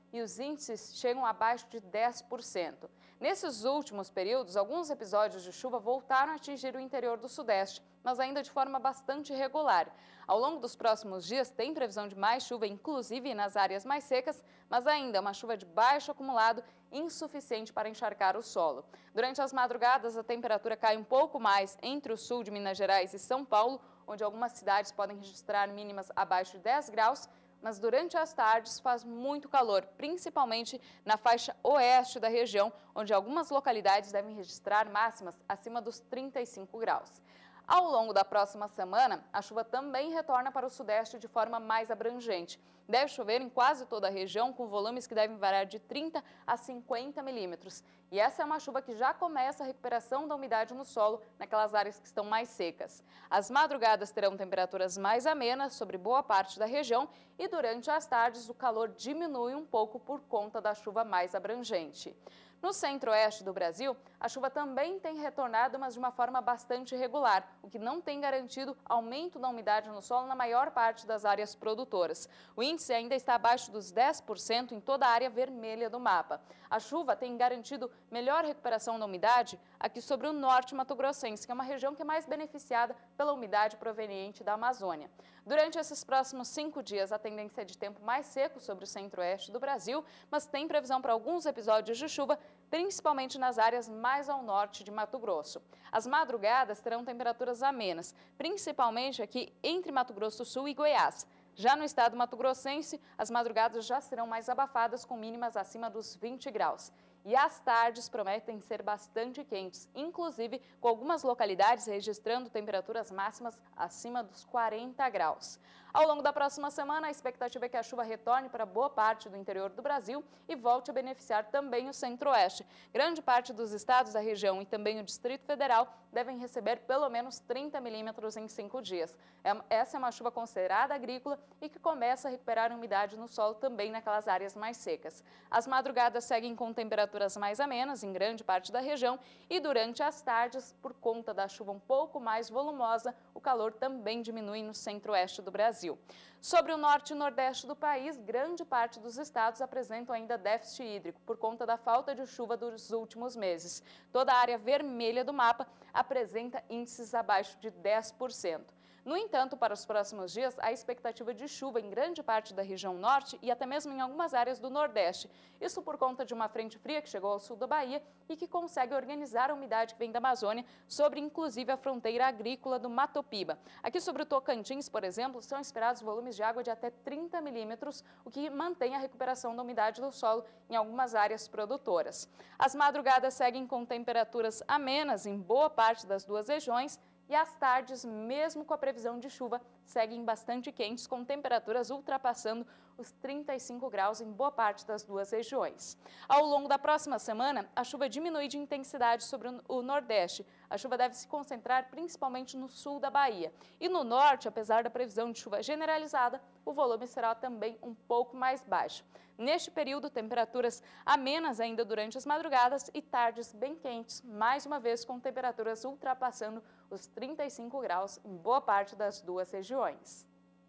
e os índices chegam abaixo de dez por cento. Nesses últimos períodos, alguns episódios de chuva voltaram a atingir o interior do Sudeste, mas ainda de forma bastante irregular. Ao longo dos próximos dias, tem previsão de mais chuva, inclusive nas áreas mais secas, mas ainda uma chuva de baixo acumulado, insuficiente para encharcar o solo. Durante as madrugadas, a temperatura cai um pouco mais entre o sul de Minas Gerais e São Paulo, onde algumas cidades podem registrar mínimas abaixo de dez graus, mas durante as tardes faz muito calor, principalmente na faixa oeste da região, onde algumas localidades devem registrar máximas acima dos trinta e cinco graus. Ao longo da próxima semana, a chuva também retorna para o sudeste de forma mais abrangente. Deve chover em quase toda a região, com volumes que devem variar de trinta a cinquenta milímetros. E essa é uma chuva que já começa a recuperação da umidade no solo, naquelas áreas que estão mais secas. As madrugadas terão temperaturas mais amenas sobre boa parte da região e durante as tardes o calor diminui um pouco por conta da chuva mais abrangente. No centro-oeste do Brasil, a chuva também tem retornado, mas de uma forma bastante irregular, o que não tem garantido aumento da umidade no solo na maior parte das áreas produtoras. O índice ainda está abaixo dos dez por cento em toda a área vermelha do mapa. A chuva tem garantido melhor recuperação da umidade aqui sobre o norte mato-grossense, que é uma região que é mais beneficiada pela umidade proveniente da Amazônia. Durante esses próximos cinco dias, a tendência é de tempo mais seco sobre o centro-oeste do Brasil, mas tem previsão para alguns episódios de chuva, principalmente nas áreas mais ao norte de Mato Grosso. As madrugadas terão temperaturas amenas, principalmente aqui entre Mato Grosso do Sul e Goiás. Já no estado mato-grossense, as madrugadas já serão mais abafadas, com mínimas acima dos vinte graus. E as tardes prometem ser bastante quentes, inclusive com algumas localidades registrando temperaturas máximas acima dos quarenta graus. Ao longo da próxima semana, a expectativa é que a chuva retorne para boa parte do interior do Brasil e volte a beneficiar também o centro-oeste. Grande parte dos estados da região e também o Distrito Federal devem receber pelo menos trinta milímetros em cinco dias. Essa é uma chuva considerada agrícola e que começa a recuperar a umidade no solo também naquelas áreas mais secas. As madrugadas seguem com temperaturas mais amenas em grande parte da região e durante as tardes, por conta da chuva um pouco mais volumosa, o calor também diminui no centro-oeste do Brasil. Sobre o norte e nordeste do país, grande parte dos estados apresentam ainda déficit hídrico por conta da falta de chuva dos últimos meses. Toda a área vermelha do mapa apresenta índices abaixo de dez por cento. No entanto, para os próximos dias, há expectativa de chuva em grande parte da região norte e até mesmo em algumas áreas do nordeste. Isso por conta de uma frente fria que chegou ao sul da Bahia e que consegue organizar a umidade que vem da Amazônia sobre, inclusive, a fronteira agrícola do Mato Piba. Aqui sobre o Tocantins, por exemplo, são esperados volumes de água de até trinta milímetros, o que mantém a recuperação da umidade do solo em algumas áreas produtoras. As madrugadas seguem com temperaturas amenas em boa parte das duas regiões, e as tardes, mesmo com a previsão de chuva, seguem bastante quentes, com temperaturas ultrapassando os trinta e cinco graus em boa parte das duas regiões. Ao longo da próxima semana, a chuva diminui de intensidade sobre o Nordeste. A chuva deve se concentrar principalmente no sul da Bahia. E no Norte, apesar da previsão de chuva generalizada, o volume será também um pouco mais baixo. Neste período, temperaturas amenas ainda durante as madrugadas e tardes bem quentes, mais uma vez com temperaturas ultrapassando os trinta e cinco graus em boa parte das duas regiões.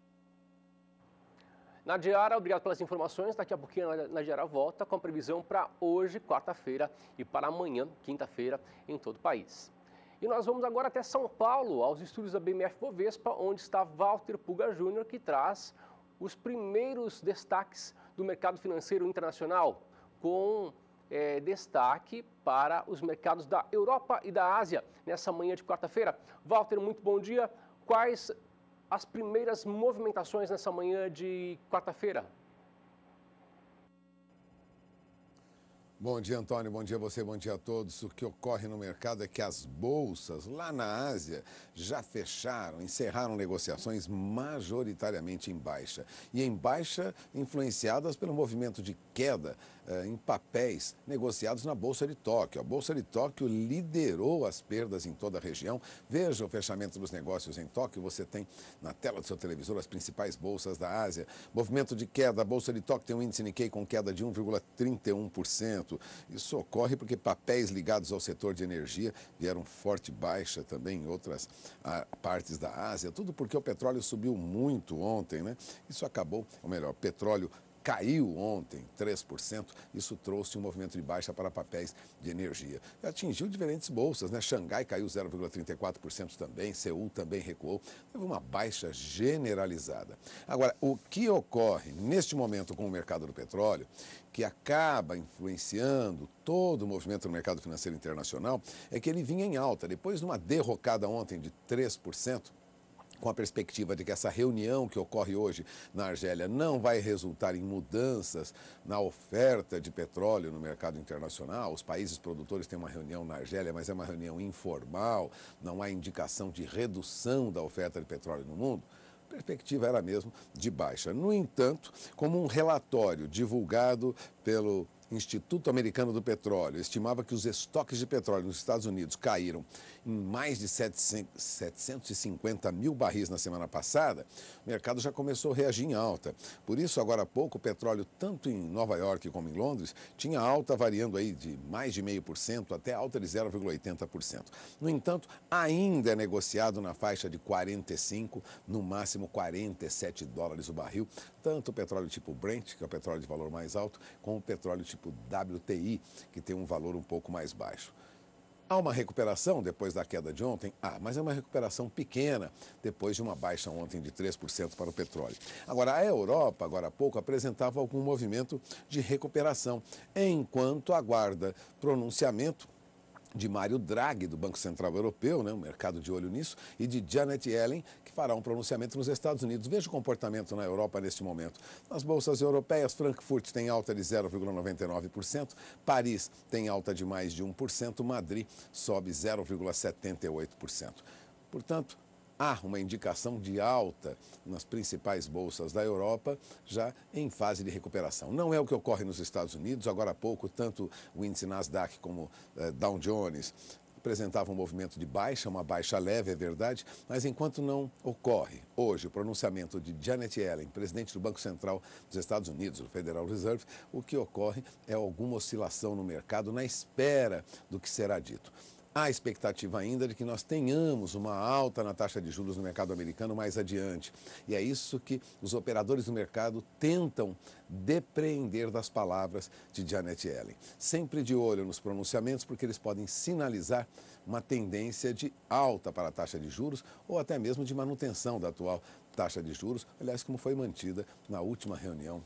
Nadiara, obrigado pelas informações. Daqui a pouquinho a Nadiara volta com a previsão para hoje, quarta-feira, e para amanhã, quinta-feira, em todo o país. E nós vamos agora até São Paulo, aos estúdios da B M F Bovespa, onde está Walter Puga Júnior, que traz os primeiros destaques do mercado financeiro internacional, com é, destaque para os mercados da Europa e da Ásia, nessa manhã de quarta-feira. Walter, muito bom dia. Quais as primeiras movimentações nessa manhã de quarta-feira? Bom dia, Antônio. Bom dia a você, bom dia a todos. O que ocorre no mercado é que as bolsas lá na Ásia já fecharam, encerraram negociações majoritariamente em baixa. E em baixa influenciadas pelo movimento de queda eh, em papéis negociados na Bolsa de Tóquio. A Bolsa de Tóquio liderou as perdas em toda a região. Veja o fechamento dos negócios em Tóquio. Você tem na tela do seu televisor as principais bolsas da Ásia. Movimento de queda. A Bolsa de Tóquio tem um índice Nikkei com queda de um vírgula trinta e um por cento. Isso ocorre porque papéis ligados ao setor de energia vieram forte baixa também em outras ah, partes da Ásia. Tudo porque o petróleo subiu muito ontem, né? Isso acabou, ou melhor, o petróleo caiu ontem três por cento, isso trouxe um movimento de baixa para papéis de energia. E atingiu diferentes bolsas, né? Xangai caiu zero vírgula trinta e quatro por cento também, Seul também recuou, teve uma baixa generalizada. Agora, o que ocorre neste momento com o mercado do petróleo, que acaba influenciando todo o movimento no mercado financeiro internacional, é que ele vinha em alta, depois de uma derrocada ontem de três por cento, com a perspectiva de que essa reunião que ocorre hoje na Argélia não vai resultar em mudanças na oferta de petróleo no mercado internacional. Os países produtores têm uma reunião na Argélia, mas é uma reunião informal, não há indicação de redução da oferta de petróleo no mundo. A perspectiva era mesmo de baixa. No entanto, como um relatório divulgado pelo Instituto Americano do Petróleo estimava que os estoques de petróleo nos Estados Unidos caíram em mais de setecentos e cinquenta mil barris na semana passada, o mercado já começou a reagir em alta. Por isso, agora há pouco, o petróleo, tanto em Nova York como em Londres, tinha alta variando aí de mais de zero vírgula cinco por cento até alta de zero vírgula oitenta por cento. No entanto, ainda é negociado na faixa de quarenta e cinco, no máximo quarenta e sete dólares o barril, tanto o petróleo tipo Brent, que é o petróleo de valor mais alto, como o petróleo tipo W T I, que tem um valor um pouco mais baixo. Há uma recuperação depois da queda de ontem? Ah, mas é uma recuperação pequena, depois de uma baixa ontem de três por cento para o petróleo. Agora, a Europa, agora há pouco, apresentava algum movimento de recuperação, enquanto aguarda pronunciamento de Mário Draghi, do Banco Central Europeu, né, um mercado de olho nisso, e de Janet Yellen, que fará um pronunciamento nos Estados Unidos. Veja o comportamento na Europa neste momento. Nas bolsas europeias, Frankfurt tem alta de zero vírgula noventa e nove por cento, Paris tem alta de mais de um por cento, Madrid sobe zero vírgula setenta e oito por cento. Portanto, há uma indicação de alta nas principais bolsas da Europa, já em fase de recuperação. Não é o que ocorre nos Estados Unidos. Agora há pouco, tanto o índice Nasdaq como eh, Dow Jones apresentavam um movimento de baixa, uma baixa leve, é verdade, mas enquanto não ocorre hoje o pronunciamento de Janet Yellen, presidente do Banco Central dos Estados Unidos, o Federal Reserve, o que ocorre é alguma oscilação no mercado na espera do que será dito. Há expectativa ainda de que nós tenhamos uma alta na taxa de juros no mercado americano mais adiante. E é isso que os operadores do mercado tentam depreender das palavras de Janet Yellen. Sempre de olho nos pronunciamentos, porque eles podem sinalizar uma tendência de alta para a taxa de juros ou até mesmo de manutenção da atual taxa de juros, aliás, como foi mantida na última reunião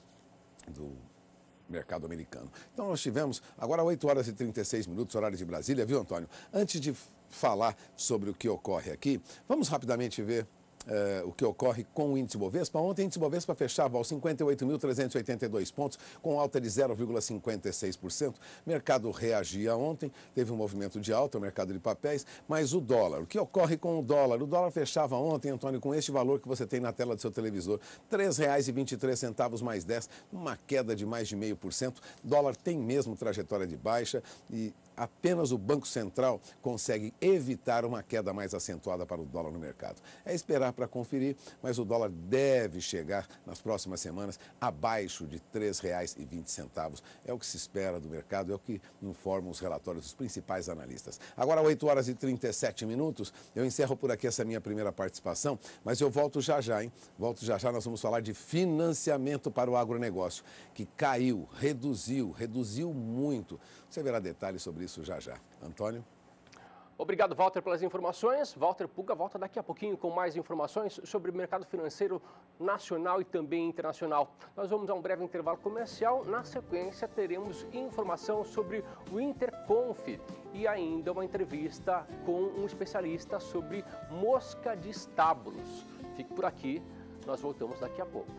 do mercado americano. Então nós tivemos agora oito horas e trinta e seis minutos, horário de Brasília, viu, Antônio? Antes de falar sobre o que ocorre aqui, vamos rapidamente ver Uh, o que ocorre com o índice Bovespa. Ontem o índice Bovespa fechava aos cinquenta e oito mil trezentos e oitenta e dois pontos, com alta de zero vírgula cinquenta e seis por cento. O mercado reagia ontem, teve um movimento de alta, o mercado de papéis, mas o dólar, o que ocorre com o dólar? O dólar fechava ontem, Antônio, com este valor que você tem na tela do seu televisor, três reais e vinte e três centavos mais dez, uma queda de mais de zero vírgula cinco por cento. O dólar tem mesmo trajetória de baixa e apenas o Banco Central consegue evitar uma queda mais acentuada para o dólar no mercado. É esperar para conferir, mas o dólar deve chegar nas próximas semanas abaixo de três reais e vinte centavos. É o que se espera do mercado, é o que informam os relatórios dos principais analistas. Agora, oito horas e trinta e sete minutos, eu encerro por aqui essa minha primeira participação, mas eu volto já já, hein? Volto já já, nós vamos falar de financiamento para o agronegócio, que caiu, reduziu, reduziu muito. Você verá detalhes sobre isso já já. Antônio? Obrigado, Walter, pelas informações. Walter Puga volta daqui a pouquinho com mais informações sobre o mercado financeiro nacional e também internacional. Nós vamos a um breve intervalo comercial. Na sequência, teremos informação sobre o Interconf e ainda uma entrevista com um especialista sobre mosca de estábulos. Fique por aqui, nós voltamos daqui a pouco.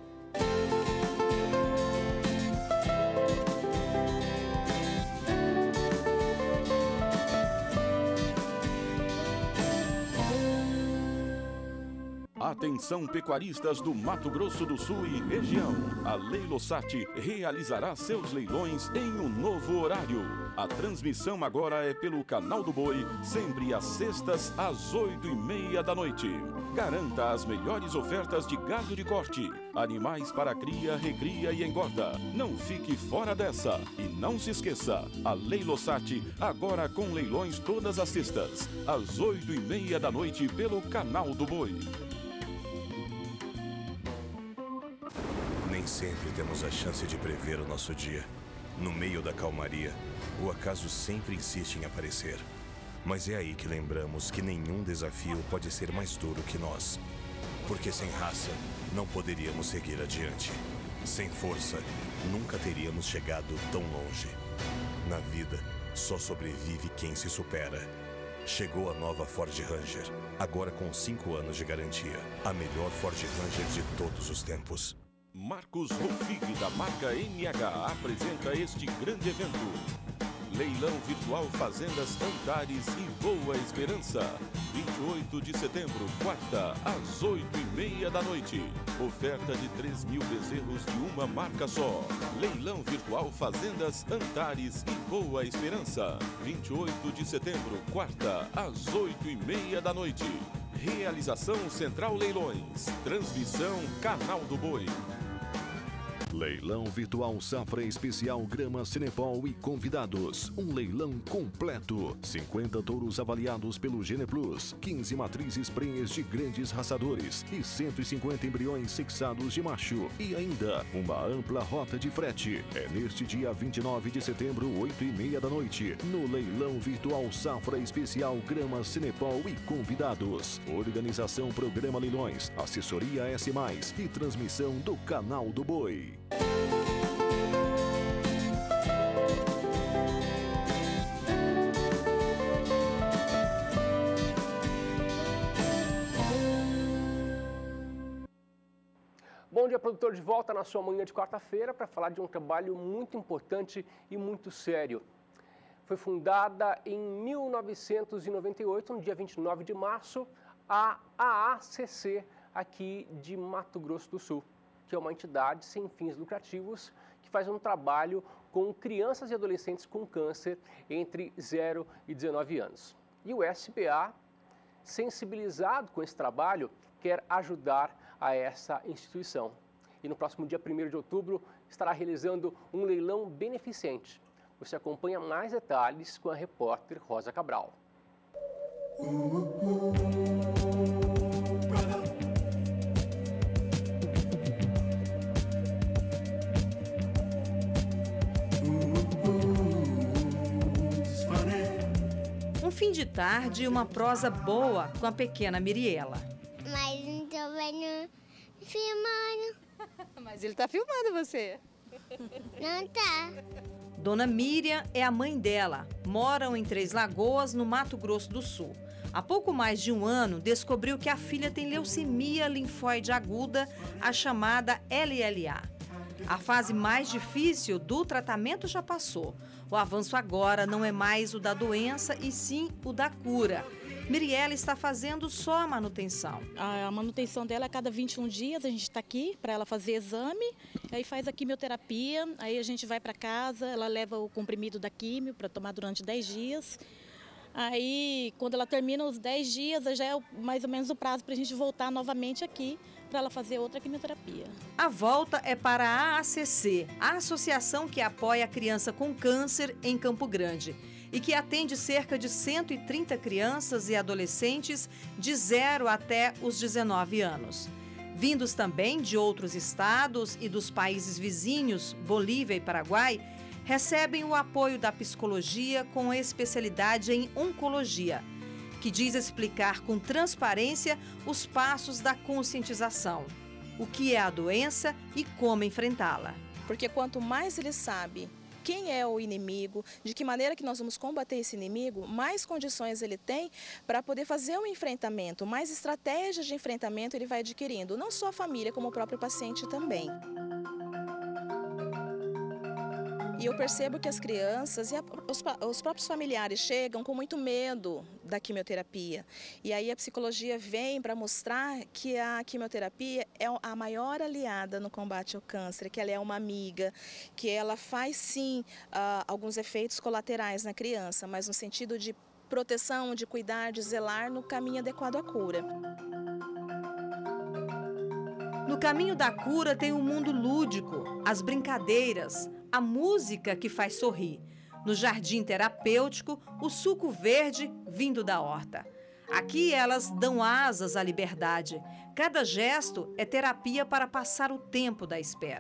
Atenção pecuaristas do Mato Grosso do Sul e região. A Leilosat realizará seus leilões em um novo horário. A transmissão agora é pelo Canal do Boi, sempre às sextas, às oito e meia da noite. Garanta as melhores ofertas de gado de corte, animais para cria, recria e engorda. Não fique fora dessa. E não se esqueça, a Leilosat agora com leilões todas as sextas, às oito e meia da noite pelo Canal do Boi. sempre temos a chance de prever o nosso dia. No meio da calmaria, o acaso sempre insiste em aparecer. Mas é aí que lembramos que nenhum desafio pode ser mais duro que nós. Porque sem raça, não poderíamos seguir adiante. Sem força, nunca teríamos chegado tão longe. Na vida, só sobrevive quem se supera. Chegou a nova Ford Ranger, agora com cinco anos de garantia. A melhor Ford Ranger de todos os tempos. Marcos Rufig, da marca M H, apresenta este grande evento. Leilão Virtual Fazendas Antares e Boa Esperança. vinte e oito de setembro, quarta, às oito e meia da noite. Oferta de três mil bezerros de uma marca só. Leilão Virtual Fazendas Antares e Boa Esperança. vinte e oito de setembro, quarta, às oito e meia da noite. Realização Central Leilões. Transmissão Canal do Boi. Leilão Virtual Safra Especial Grama Cenepol e convidados. Um leilão completo. cinquenta touros avaliados pelo Geneplus, quinze matrizes prenhes de grandes raçadores e cento e cinquenta embriões sexados de macho. E ainda uma ampla rota de frete. É neste dia vinte e nove de setembro, oito e meia da noite, no Leilão Virtual Safra Especial Grama Cenepol e convidados. Organização Programa Leilões, Assessoria S mais e transmissão do Canal do Boi. Bom dia, produtor, de volta na sua manhã de quarta-feira para falar de um trabalho muito importante e muito sério. Foi fundada em mil novecentos e noventa e oito, no dia vinte e nove de março, a A A C C aqui de Mato Grosso do Sul, que é uma entidade sem fins lucrativos que faz um trabalho com crianças e adolescentes com câncer entre zero e dezenove anos. E o S B A, sensibilizado com esse trabalho, quer ajudar a essa instituição. E no próximo dia primeiro de outubro estará realizando um leilão beneficente. Você acompanha mais detalhes com a repórter Rosa Cabral. Um fim de tarde e uma prosa boa com a pequena Miriela. Mas não tô vendo filmando. Mas ele tá filmando você. Não tá. Dona Miriam é a mãe dela. Moram em Três Lagoas, no Mato Grosso do Sul. Há pouco mais de um ano, descobriu que a filha tem leucemia linfóide aguda, a chamada L L A. A fase mais difícil do tratamento já passou. O avanço agora não é mais o da doença, e sim o da cura. Miriela está fazendo só a manutenção. A manutenção dela é a cada vinte e um dias, a gente está aqui para ela fazer exame, aí faz a quimioterapia, aí a gente vai para casa, ela leva o comprimido da quimio para tomar durante dez dias. Aí, quando ela termina os dez dias, já é mais ou menos o prazo para a gente voltar novamente aqui para ela fazer outra quimioterapia. A volta é para a A A C C, a associação que apoia a criança com câncer em Campo Grande e que atende cerca de cento e trinta crianças e adolescentes de zero até os dezenove anos. Vindos também de outros estados e dos países vizinhos, Bolívia e Paraguai, recebem o apoio da psicologia com especialidade em oncologia, que diz explicar com transparência os passos da conscientização, o que é a doença e como enfrentá-la. Porque quanto mais ele sabe quem é o inimigo, de que maneira que nós vamos combater esse inimigo, mais condições ele tem para poder fazer o enfrentamento, mais estratégias de enfrentamento ele vai adquirindo, não só a família, como o próprio paciente também. E eu percebo que as crianças e a, os, os próprios familiares chegam com muito medo da quimioterapia. E aí a psicologia vem para mostrar que a quimioterapia é a maior aliada no combate ao câncer, que ela é uma amiga, que ela faz sim uh, alguns efeitos colaterais na criança, mas no sentido de proteção, de cuidar, de zelar no caminho adequado à cura. No caminho da cura tem o mundo lúdico, as brincadeiras, a música que faz sorrir. No jardim terapêutico, o suco verde vindo da horta. Aqui elas dão asas à liberdade. Cada gesto é terapia para passar o tempo da espera.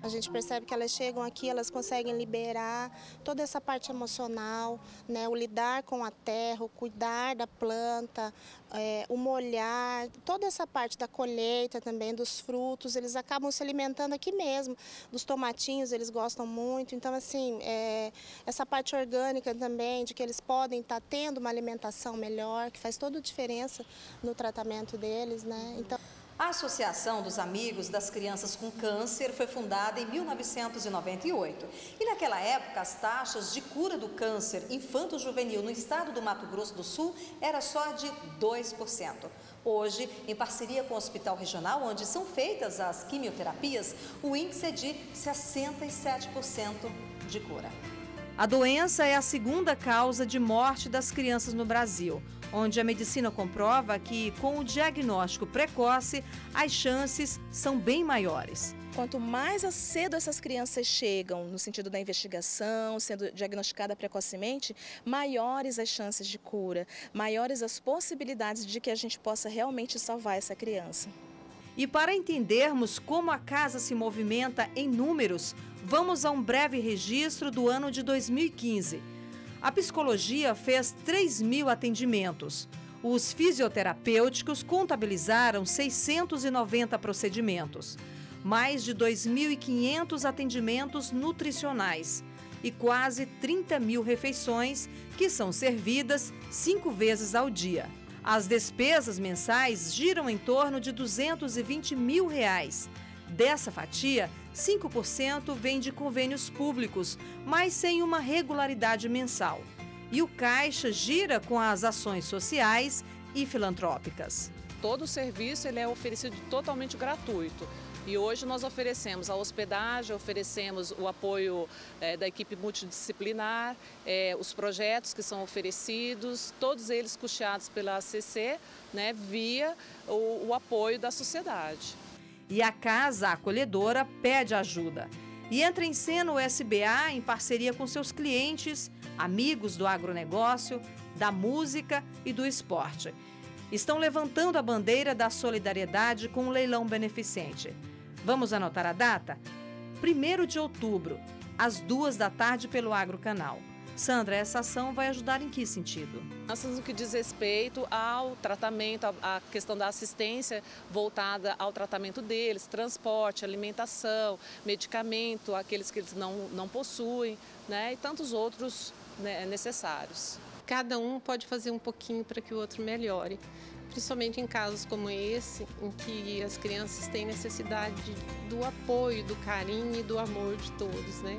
A gente percebe que elas chegam aqui, elas conseguem liberar toda essa parte emocional, né? O lidar com a terra, o cuidar da planta, é, o molhar, toda essa parte da colheita também, dos frutos, eles acabam se alimentando aqui mesmo. Dos tomatinhos eles gostam muito, então assim, é, essa parte orgânica também, de que eles podem estar tendo uma alimentação melhor, que faz toda a diferença no tratamento deles, né? Então... A Associação dos Amigos das Crianças com Câncer foi fundada em mil novecentos e noventa e oito. E naquela época, as taxas de cura do câncer infanto-juvenil no estado do Mato Grosso do Sul era só de dois por cento. Hoje, em parceria com o Hospital Regional, onde são feitas as quimioterapias, o índice é de sessenta e sete por cento de cura. A doença é a segunda causa de morte das crianças no Brasil, onde a medicina comprova que, com o diagnóstico precoce, as chances são bem maiores. Quanto mais cedo essas crianças chegam, no sentido da investigação, sendo diagnosticada precocemente, maiores as chances de cura, maiores as possibilidades de que a gente possa realmente salvar essa criança. E para entendermos como a casa se movimenta em números, vamos a um breve registro do ano de dois mil e quinze. A psicologia fez três mil atendimentos. Os fisioterapêuticos contabilizaram seiscentos e noventa procedimentos. Mais de dois mil e quinhentos atendimentos nutricionais e quase trinta mil refeições que são servidas cinco vezes ao dia. As despesas mensais giram em torno de duzentos e vinte mil reais. Dessa fatia, cinco por cento vem de convênios públicos, mas sem uma regularidade mensal. E o caixa gira com as ações sociais e filantrópicas. Todo o serviço ele é oferecido totalmente gratuito. E hoje nós oferecemos a hospedagem, oferecemos o apoio é, da equipe multidisciplinar, é, os projetos que são oferecidos, todos eles custeados pela A C C, né, via o, o apoio da sociedade. E a Casa Acolhedora pede ajuda. E entra em cena o S B A em parceria com seus clientes, amigos do agronegócio, da música e do esporte. Estão levantando a bandeira da solidariedade com um leilão beneficente. Vamos anotar a data? primeiro de outubro, às duas da tarde, pelo Agrocanal. Sandra, essa ação vai ajudar em que sentido? No que diz respeito ao tratamento, a questão da assistência voltada ao tratamento deles, transporte, alimentação, medicamento, aqueles que eles não, não possuem, né, e tantos outros, né, necessários. Cada um pode fazer um pouquinho para que o outro melhore, principalmente em casos como esse, em que as crianças têm necessidade do apoio, do carinho e do amor de todos, né?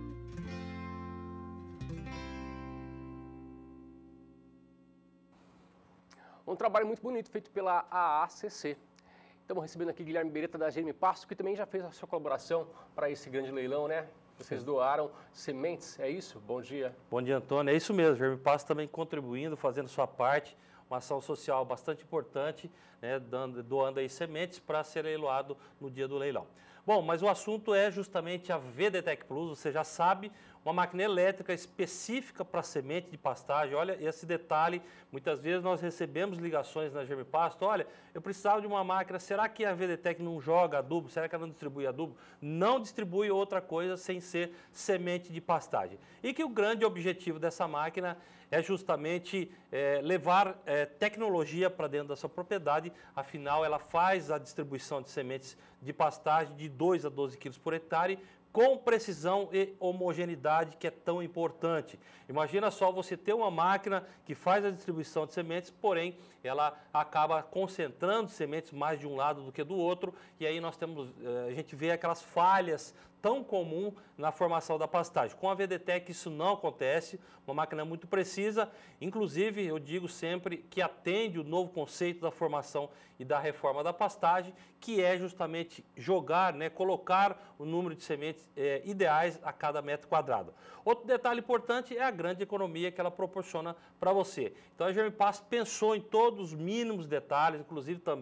Um trabalho muito bonito feito pela A A C C. Estamos recebendo aqui Guilherme Beretta da G M Pasto, que também já fez a sua colaboração para esse grande leilão, né? Vocês doaram sementes, é isso? Bom dia. Bom dia, Antônio. É isso mesmo. G M Pasto também contribuindo, fazendo sua parte, uma ação social bastante importante, né, dando, doando aí sementes para ser leiloado no dia do leilão. Bom, mas o assunto é justamente a VDTech Plus, você já sabe, uma máquina elétrica específica para semente de pastagem. Olha esse detalhe, muitas vezes nós recebemos ligações na G M Pasto, olha, eu precisava de uma máquina, será que a VDTech não joga adubo? Será que ela não distribui adubo? Não distribui outra coisa sem ser semente de pastagem. E que o grande objetivo dessa máquina é justamente é, levar é, tecnologia para dentro da sua propriedade, afinal ela faz a distribuição de sementes de pastagem de dois a doze quilos por hectare, com precisão e homogeneidade, que é tão importante. Imagina só você ter uma máquina que faz a distribuição de sementes, porém ela acaba concentrando sementes mais de um lado do que do outro, e aí nós temos, a gente vê aquelas falhas tão comum na formação da pastagem. Com a VDTech isso não acontece, uma máquina muito precisa, inclusive eu digo sempre que atende o novo conceito da formação e da reforma da pastagem, que é justamente jogar, né, colocar o número de sementes é, ideais a cada metro quadrado. Outro detalhe importante é a grande economia que ela proporciona para você. Então a G M Pasto pensou em todos os mínimos detalhes, inclusive também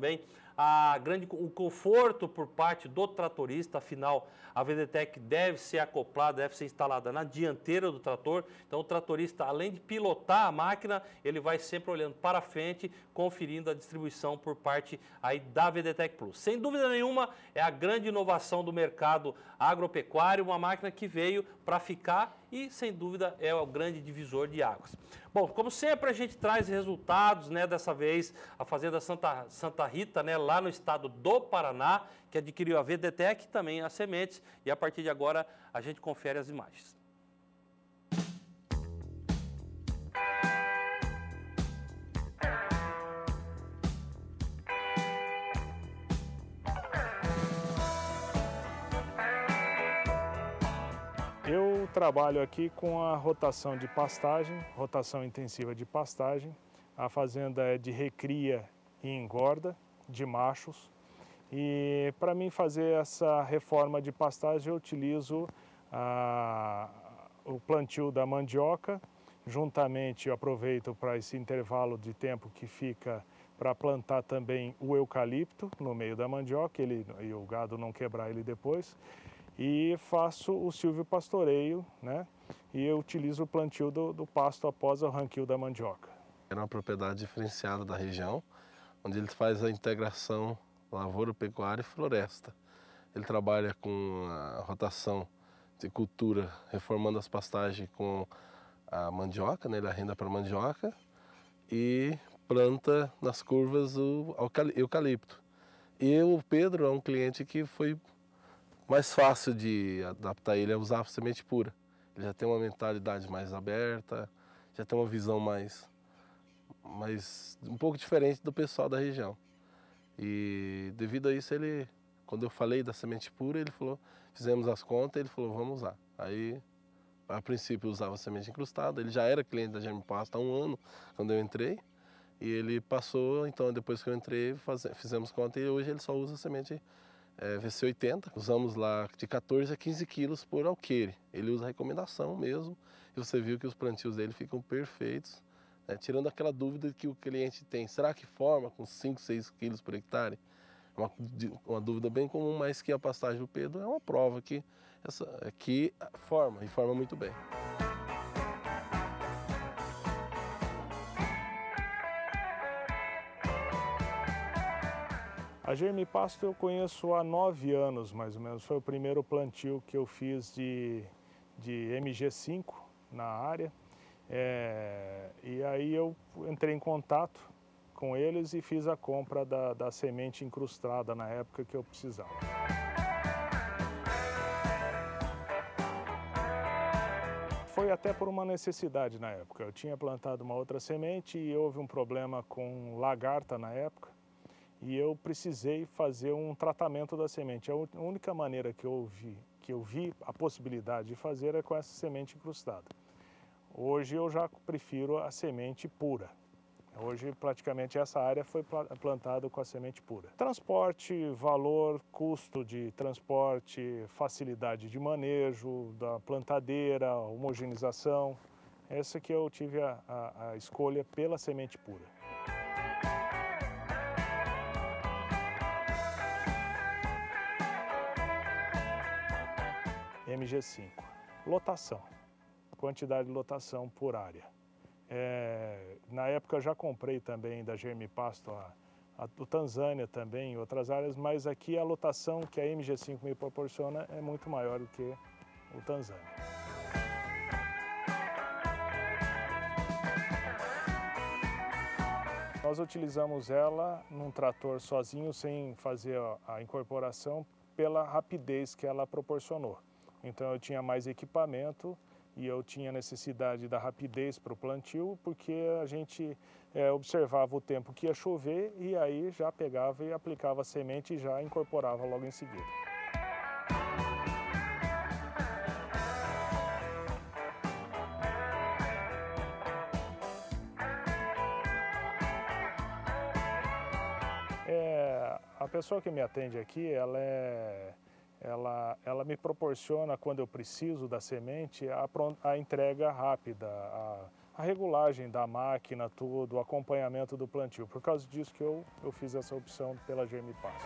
a grande, o conforto por parte do tratorista, afinal, a VDTEC deve ser acoplada, deve ser instalada na dianteira do trator, então o tratorista, além de pilotar a máquina, ele vai sempre olhando para frente, conferindo a distribuição por parte aí da VDTEC Plus. Sem dúvida nenhuma, é a grande inovação do mercado agropecuário, uma máquina que veio para ficar e, sem dúvida, é o grande divisor de águas. Bom, como sempre, a gente traz resultados, né, dessa vez, a Fazenda Santa, Santa Rita, né, lá no estado do Paraná, que adquiriu a VDTEC, também as sementes, e a partir de agora a gente confere as imagens. Eu trabalho aqui com a rotação de pastagem, rotação intensiva de pastagem. A fazenda é de recria e engorda de machos. E para mim fazer essa reforma de pastagem eu utilizo a, o plantio da mandioca. Juntamente eu aproveito para esse intervalo de tempo que fica para plantar também o eucalipto no meio da mandioca ele, e o gado não quebrar ele depois. E faço o silvopastoreio, né? E eu utilizo o plantio do, do pasto após o arranquio da mandioca. É uma propriedade diferenciada da região, onde ele faz a integração lavoura, pecuária e floresta. Ele trabalha com a rotação de cultura, reformando as pastagens com a mandioca, né? Ele arrenda para a mandioca e planta nas curvas o eucalipto. E o Pedro é um cliente que foi mais fácil de adaptar ele a usar a semente pura. Ele já tem uma mentalidade mais aberta, já tem uma visão mais, mais um pouco diferente do pessoal da região. E devido a isso, ele, quando eu falei da semente pura, ele falou, fizemos as contas, ele falou, vamos usar. Aí, a princípio, eu usava semente incrustada, ele já era cliente da Germipasto há um ano, quando eu entrei, e ele passou, então depois que eu entrei, faz, fizemos conta e hoje ele só usa semente É, V C oitenta, usamos lá de quatorze a quinze quilos por alqueire. Ele usa a recomendação mesmo e você viu que os plantios dele ficam perfeitos, né? Tirando aquela dúvida que o cliente tem, será que forma com cinco, seis quilos por hectare? É uma, uma dúvida bem comum, mas que a pastagem do Pedro é uma prova que, essa, que forma e forma muito bem. A Germipasto eu conheço há nove anos, mais ou menos. Foi o primeiro plantio que eu fiz de, de M G cinco na área. É, e aí eu entrei em contato com eles e fiz a compra da, da semente incrustada na época que eu precisava. Foi até por uma necessidade na época. Eu tinha plantado uma outra semente e houve um problema com lagarta na época. E eu precisei fazer um tratamento da semente. A única maneira que eu vi, que eu vi a possibilidade de fazer é com essa semente incrustada. Hoje eu já prefiro a semente pura. Hoje praticamente essa área foi plantada com a semente pura. Transporte, valor, custo de transporte, facilidade de manejo, da plantadeira, homogeneização. Essa que eu tive a, a, a escolha pela semente pura. M G cinco. Lotação, quantidade de lotação por área. É, na época eu já comprei também da Germipasto a, a, o Tanzânia também, em outras áreas, mas aqui a lotação que a M G cinco me proporciona é muito maior do que o Tanzânia. Nós utilizamos ela num trator sozinho, sem fazer a, a incorporação, pela rapidez que ela proporcionou. Então eu tinha mais equipamento e eu tinha necessidade da rapidez para o plantio, porque a gente é, observava o tempo que ia chover e aí já pegava e aplicava a semente e já incorporava logo em seguida. É, a pessoa que me atende aqui, ela é... Ela, ela me proporciona, quando eu preciso da semente, a, a entrega rápida, a, a a regulagem da máquina, tudo, o acompanhamento do plantio. Por causa disso que eu, eu fiz essa opção pela Germipasto.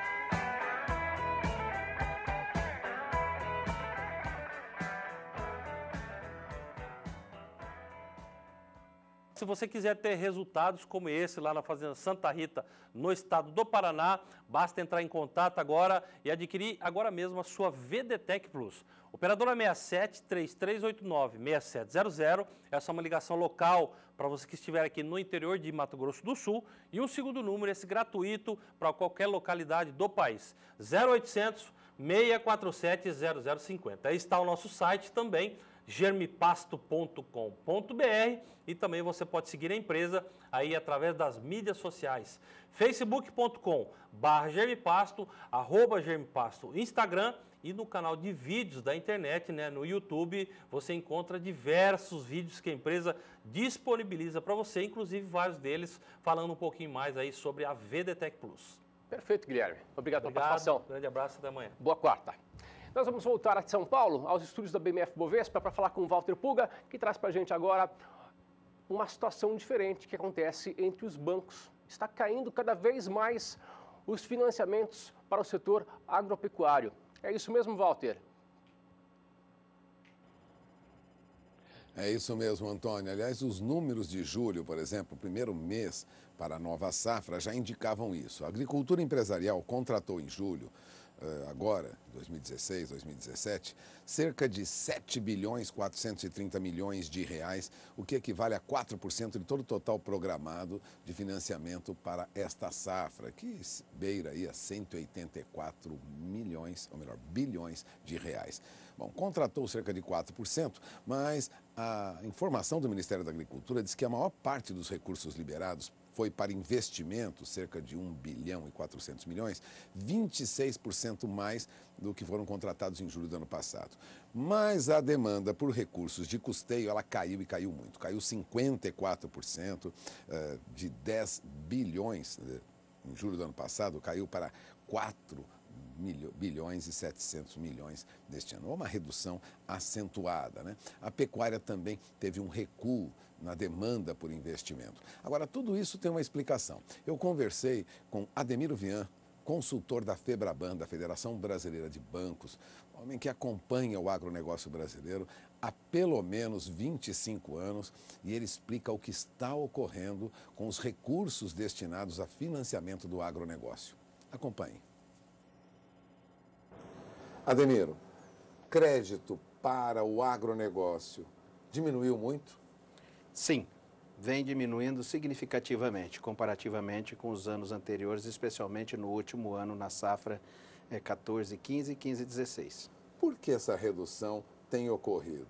Se você quiser ter resultados como esse lá na Fazenda Santa Rita, no estado do Paraná, basta entrar em contato agora e adquirir agora mesmo a sua V D Tech Plus. Operadora seis sete, três três oito nove, seis sete zero zero, essa é uma ligação local para você que estiver aqui no interior de Mato Grosso do Sul. E um segundo número, esse gratuito para qualquer localidade do país, zero oitocentos, seis quatro sete, zero zero cinco zero. Aí está o nosso site também, germipasto ponto com ponto br, e também você pode seguir a empresa aí através das mídias sociais, facebook ponto com barra germipasto, arroba germipasto, Instagram, e no canal de vídeos da internet, né, no YouTube, você encontra diversos vídeos que a empresa disponibiliza para você, inclusive vários deles falando um pouquinho mais aí sobre a V D Tech Plus. Perfeito, Guilherme. Obrigado, Obrigado, pela participação. Grande abraço e até amanhã. Boa quarta. Nós vamos voltar a São Paulo, aos estúdios da B M F Bovespa, para falar com o Walter Puga, que traz para a gente agora uma situação diferente que acontece entre os bancos. Está caindo cada vez mais os financiamentos para o setor agropecuário. É isso mesmo, Walter? É isso mesmo, Antônio. Aliás, os números de julho, por exemplo, o primeiro mês para a nova safra, já indicavam isso. A agricultura empresarial contratou em julho, agora, dois mil e dezesseis, dois mil e dezessete, cerca de sete bilhões quatrocentos e trinta milhões de reais, o que equivale a quatro por cento de todo o total programado de financiamento para esta safra, que beira aí a cento e oitenta e quatro milhões, ou melhor, bilhões de reais. Bom, contratou cerca de quatro por cento, mas a informação do Ministério da Agricultura diz que a maior parte dos recursos liberados foi para investimentos, cerca de um bilhão e quatrocentos milhões, vinte e seis por cento mais do que foram contratados em julho do ano passado. Mas a demanda por recursos de custeio, ela caiu e caiu muito. Caiu cinquenta e quatro por cento, de dez bilhões em julho do ano passado, caiu para quatro bilhões e setecentos milhões deste ano. Uma redução acentuada, né? A pecuária também teve um recuo na demanda por investimento. Agora, tudo isso tem uma explicação. Eu conversei com Ademiro Vian, consultor da FEBRABAN, da Federação Brasileira de Bancos, homem que acompanha o agronegócio brasileiro há pelo menos vinte e cinco anos, e ele explica o que está ocorrendo com os recursos destinados a financiamento do agronegócio. Acompanhe. Ademiro, crédito para o agronegócio diminuiu muito? Sim, vem diminuindo significativamente, comparativamente com os anos anteriores, especialmente no último ano, na safra é, quatorze, quinze e quinze, dezesseis. Por que essa redução tem ocorrido?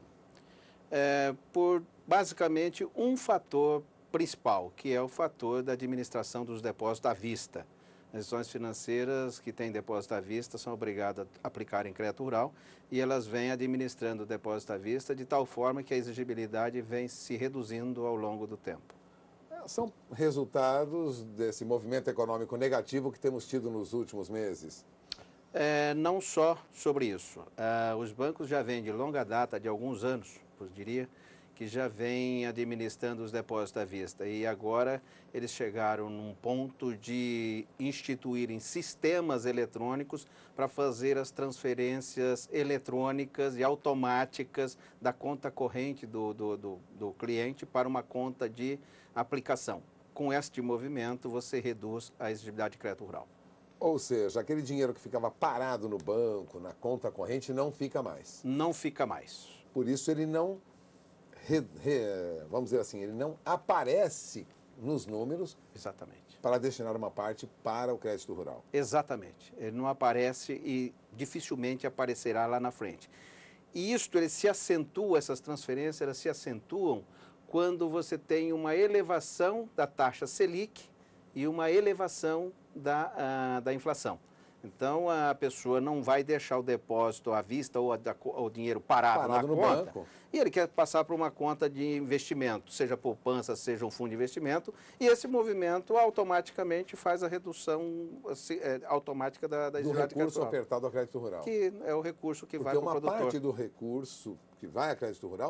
É, por basicamente um fator principal, que é o fator da administração dos depósitos à vista. As instituições financeiras que têm depósito à vista são obrigadas a aplicar em crédito rural e elas vêm administrando o depósito à vista de tal forma que a exigibilidade vem se reduzindo ao longo do tempo. São resultados desse movimento econômico negativo que temos tido nos últimos meses? É, não só sobre isso. Ah, os bancos já vêm de longa data, de alguns anos, eu diria, que já vêm administrando os depósitos à vista. E agora eles chegaram num ponto de instituírem sistemas eletrônicos para fazer as transferências eletrônicas e automáticas da conta corrente do, do, do, do cliente para uma conta de aplicação. Com este movimento, você reduz a exigibilidade de crédito rural. Ou seja, aquele dinheiro que ficava parado no banco, na conta corrente, não fica mais. Não fica mais. Por isso ele não... Re, re, vamos dizer assim, ele não aparece nos números. Exatamente. Para destinar uma parte para o crédito rural. Exatamente. Ele não aparece e dificilmente aparecerá lá na frente. E isto, ele se acentua, essas transferências, elas se acentuam quando você tem uma elevação da taxa Selic e uma elevação da, uh, da inflação. Então, a pessoa não vai deixar o depósito à vista ou a, o dinheiro parado, parado na no conta, banco. E ele quer passar para uma conta de investimento, seja poupança, seja um fundo de investimento, e esse movimento automaticamente faz a redução assim, é, automática da, da do recurso apertado ao crédito rural. Que é o recurso que Porque vai para o produtor. uma parte do recurso que vai a crédito rural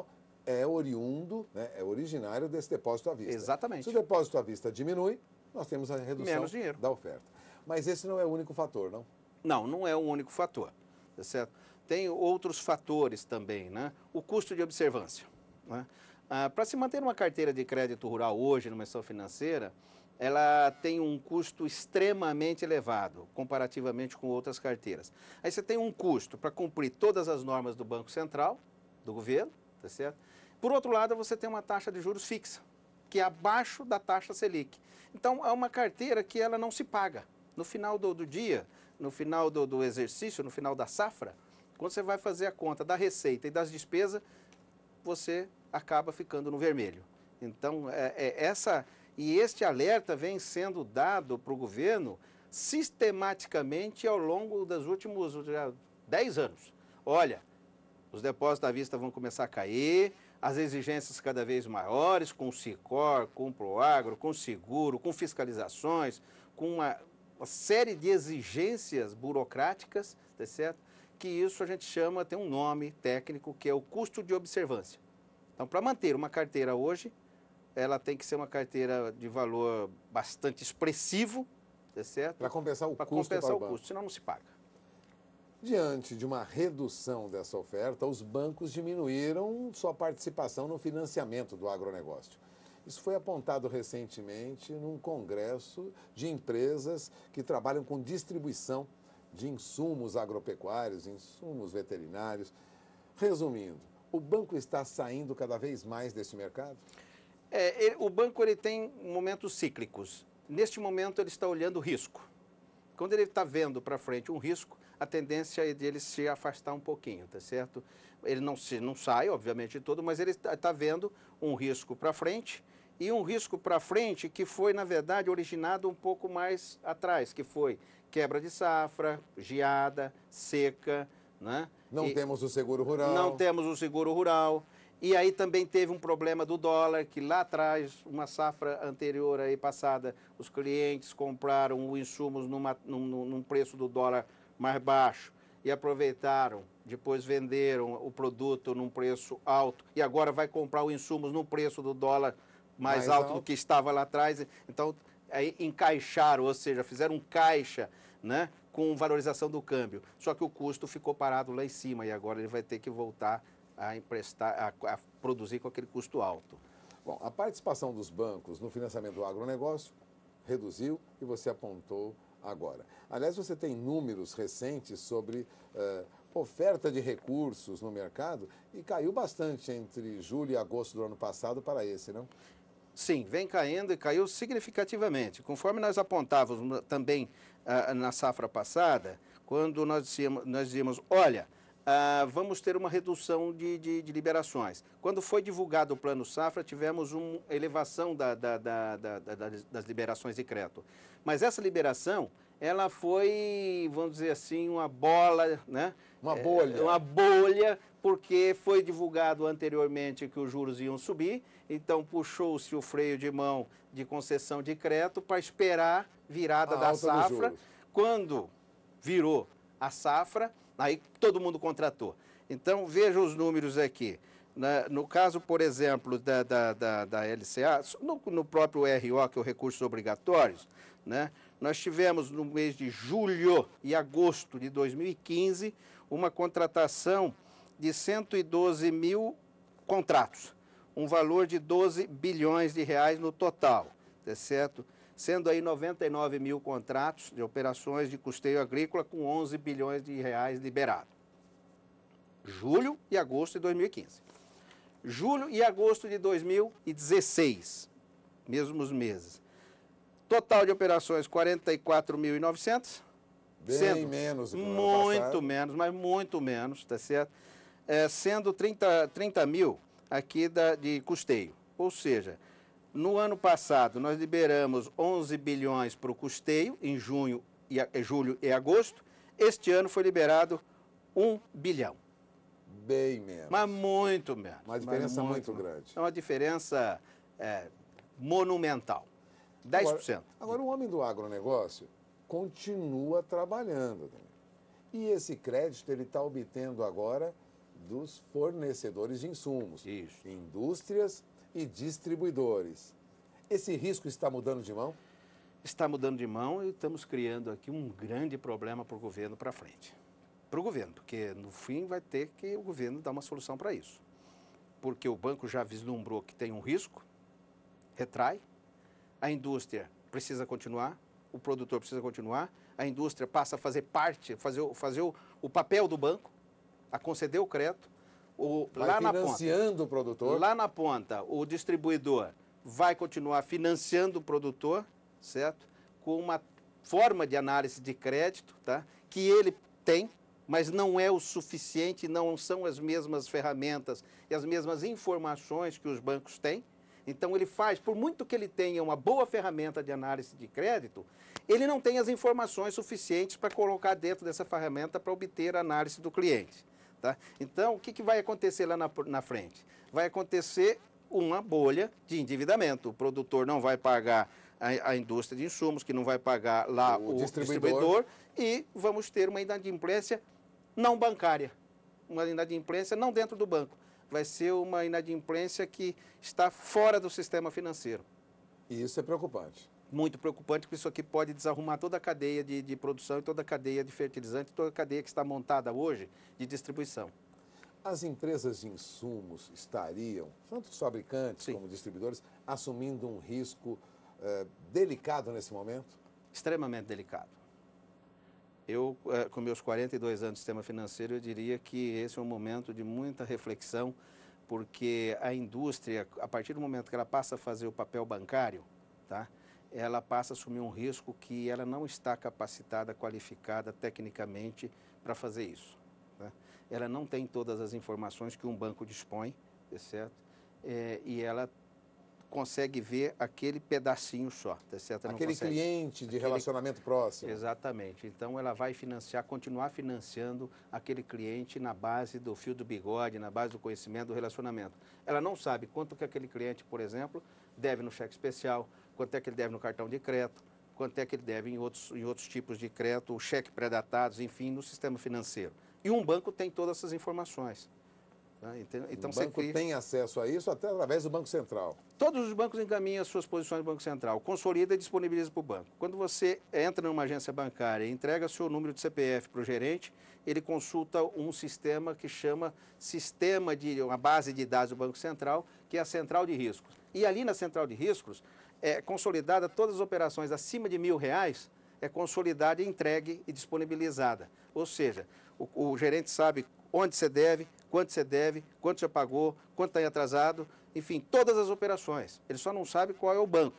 é oriundo, né, é originário desse depósito à vista. Exatamente. Se o depósito à vista diminui, nós temos a redução Menos dinheiro. da oferta. Mas esse não é o único fator, não? Não, não é o único fator, tá certo? Tem outros fatores também, né? O custo de observância, né? Ah, para se manter uma carteira de crédito rural hoje numa instituição financeira, ela tem um custo extremamente elevado, comparativamente com outras carteiras. Aí você tem um custo para cumprir todas as normas do Banco Central, do governo, tá certo? Por outro lado, você tem uma taxa de juros fixa, que é abaixo da taxa Selic. Então, é uma carteira que ela não se paga. No final do, do dia, no final do, do exercício, no final da safra, quando você vai fazer a conta da receita e das despesas, você acaba ficando no vermelho. Então, é, é essa... E este alerta vem sendo dado para o governo sistematicamente ao longo dos últimos dez anos. Olha, os depósitos à vista vão começar a cair, as exigências cada vez maiores, com o Sicor, com o Proagro, com o seguro, com fiscalizações, com uma, uma série de exigências burocráticas, tá certo? Que isso a gente chama, tem um nome técnico, que é o custo de observância. Então, para manter uma carteira hoje, ela tem que ser uma carteira de valor bastante expressivo, tá certo? Para compensar o pra custo compensar para o o banco. custo, senão não se paga. Diante de uma redução dessa oferta, os bancos diminuíram sua participação no financiamento do agronegócio. Isso foi apontado recentemente num congresso de empresas que trabalham com distribuição de insumos agropecuários, insumos veterinários. Resumindo, o banco está saindo cada vez mais desse mercado? É, ele, o banco ele tem momentos cíclicos. Neste momento ele está olhando o risco. Quando ele está vendo para frente um risco, a tendência é dele se afastar um pouquinho, tá certo? Ele não, se, não sai, obviamente, todo, mas ele está tá vendo um risco para frente e um risco para frente que foi, na verdade, originado um pouco mais atrás, que foi quebra de safra, geada, seca, né? Não e temos o seguro rural. Não temos o seguro rural. E aí também teve um problema do dólar, que lá atrás, uma safra anterior aí passada, os clientes compraram os insumos numa, num, num preço do dólar mais baixo e aproveitaram, depois venderam o produto num preço alto e agora vai comprar os insumos num preço do dólar mais, mais alto, alto do que estava lá atrás. Então, aí encaixaram, ou seja, fizeram um caixa, né, com valorização do câmbio. Só que o custo ficou parado lá em cima e agora ele vai ter que voltar a emprestar, a, a produzir com aquele custo alto. Bom, a participação dos bancos no financiamento do agronegócio reduziu e você apontou agora. Aliás, você tem números recentes sobre uh, oferta de recursos no mercado e caiu bastante entre julho e agosto do ano passado para esse, não? Sim, vem caindo e caiu significativamente. Conforme nós apontávamos também uh, na safra passada, quando nós dizíamos, nós dizíamos olha, Uh, vamos ter uma redução de, de, de liberações. Quando foi divulgado o Plano Safra, tivemos uma elevação da, da, da, da, da, das liberações de crédito. Mas essa liberação, ela foi, vamos dizer assim, uma bola, né? Uma bolha. É, uma bolha, porque foi divulgado anteriormente que os juros iam subir, então puxou-se o freio de mão de concessão de crédito para esperar virada a da safra. Quando virou a safra, aí todo mundo contratou. Então, veja os números aqui. Na, no caso, por exemplo, da, da, da, da L C A, no, no próprio R O, que é o Recursos Obrigatórios, né, nós tivemos no mês de julho e agosto de dois mil e quinze uma contratação de cento e doze mil contratos, um valor de doze bilhões de reais no total, tá certo? Sendo aí noventa e nove mil contratos de operações de custeio agrícola com onze bilhões de reais liberados. Julho e agosto de dois mil e quinze. Julho e agosto de dois mil e dezesseis, mesmos meses. Total de operações quarenta e quatro mil e novecentos. Bem sendo menos do que no ano muito passado. menos, mas muito menos, tá certo? É, sendo trinta, trinta mil aqui da, de custeio. Ou seja, no ano passado, nós liberamos onze bilhões para o custeio, em junho, e, julho e agosto. Este ano foi liberado um bilhão. Bem menos. Mas muito menos. Uma diferença muito, muito grande. É uma diferença é, monumental. dez por cento. Agora, agora, o homem do agronegócio continua trabalhando. E esse crédito ele está obtendo agora dos fornecedores de insumos, Isso. indústrias e distribuidores. Esse risco está mudando de mão? Está mudando de mão e estamos criando aqui um grande problema para o governo para frente. Para o governo, porque no fim vai ter que o governo dar uma solução para isso. Porque o banco já vislumbrou que tem um risco, retrai, a indústria precisa continuar, o produtor precisa continuar, a indústria passa a fazer parte, fazer, fazer o, o papel do banco, a conceder o crédito. O, vai lá financiando na ponta, o produtor. Lá na ponta, o distribuidor vai continuar financiando o produtor, certo? Com uma forma de análise de crédito, tá? Que ele tem, mas não é o suficiente, não são as mesmas ferramentas e as mesmas informações que os bancos têm. Então, ele faz, por muito que ele tenha uma boa ferramenta de análise de crédito, ele não tem as informações suficientes para colocar dentro dessa ferramenta para obter a análise do cliente. Tá? Então, o que, que vai acontecer lá na, na frente? Vai acontecer uma bolha de endividamento. O produtor não vai pagar a, a indústria de insumos, que não vai pagar lá o, o distribuidor. distribuidor, e vamos ter uma inadimplência não bancária, uma inadimplência não dentro do banco. Vai ser uma inadimplência que está fora do sistema financeiro. E isso é preocupante. Muito preocupante, porque isso aqui pode desarrumar toda a cadeia de, de produção e toda a cadeia de fertilizante, toda a cadeia que está montada hoje de distribuição. As empresas de insumos estariam, tanto os fabricantes Sim. como distribuidores, assumindo um risco eh, delicado nesse momento? Extremamente delicado. Eu, com meus quarenta e dois anos de sistema financeiro, eu diria que esse é um momento de muita reflexão, porque a indústria, a partir do momento que ela passa a fazer o papel bancário, tá, ela passa a assumir um risco que ela não está capacitada, qualificada tecnicamente para fazer isso. Tá? Ela não tem todas as informações que um banco dispõe, certo? É, e ela consegue ver aquele pedacinho só, tá certo? Ela aquele consegue... cliente de aquele... relacionamento próximo. Exatamente. Então, ela vai financiar, continuar financiando aquele cliente na base do fio do bigode, na base do conhecimento, do relacionamento. Ela não sabe quanto que aquele cliente, por exemplo, deve no cheque especial, quanto é que ele deve no cartão de crédito, quanto é que ele deve em outros, em outros tipos de crédito, cheque pré-datados, enfim, no sistema financeiro. E um banco tem todas essas informações. Então, o banco cria... tem acesso a isso até através do Banco Central. Todos os bancos encaminham as suas posições do Banco Central, consolida e disponibiliza para o banco. Quando você entra numa agência bancária e entrega seu número de C P F para o gerente, ele consulta um sistema que chama Sistema de uma base de dados do Banco Central, que é a Central de Riscos. E ali na Central de Riscos, é consolidada todas as operações acima de mil reais, é consolidada e entregue e disponibilizada. Ou seja, o, o gerente sabe onde você deve, quanto você deve, quanto você pagou, quanto está atrasado, enfim, todas as operações. Ele só não sabe qual é o banco,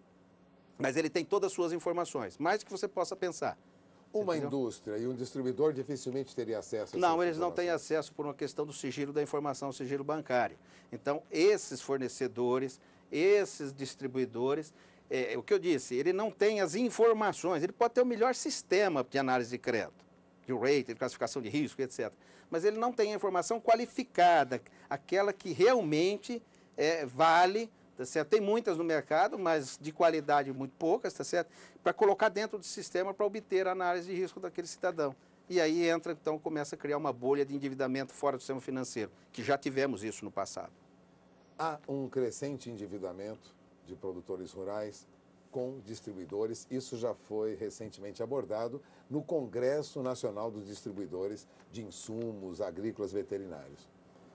mas ele tem todas as suas informações, mais do que você possa pensar. Uma indústria e um distribuidor dificilmente teria acesso a Não, eles não têm acesso por uma questão do sigilo da informação, sigilo bancário. Então, esses fornecedores, esses distribuidores, é, o que eu disse, ele não tem as informações, ele pode ter o melhor sistema de análise de crédito, de rating, de classificação de risco, etcétera. Mas ele não tem a informação qualificada, aquela que realmente é, vale, tá certo? Tem muitas no mercado, mas de qualidade muito poucas, tá certo? Para colocar dentro do sistema para obter a análise de risco daquele cidadão. E aí entra, então, começa a criar uma bolha de endividamento fora do sistema financeiro, que já tivemos isso no passado. Há um crescente endividamento de produtores rurais com distribuidores. Isso já foi recentemente abordado no Congresso Nacional dos Distribuidores de Insumos Agrícolas Veterinários.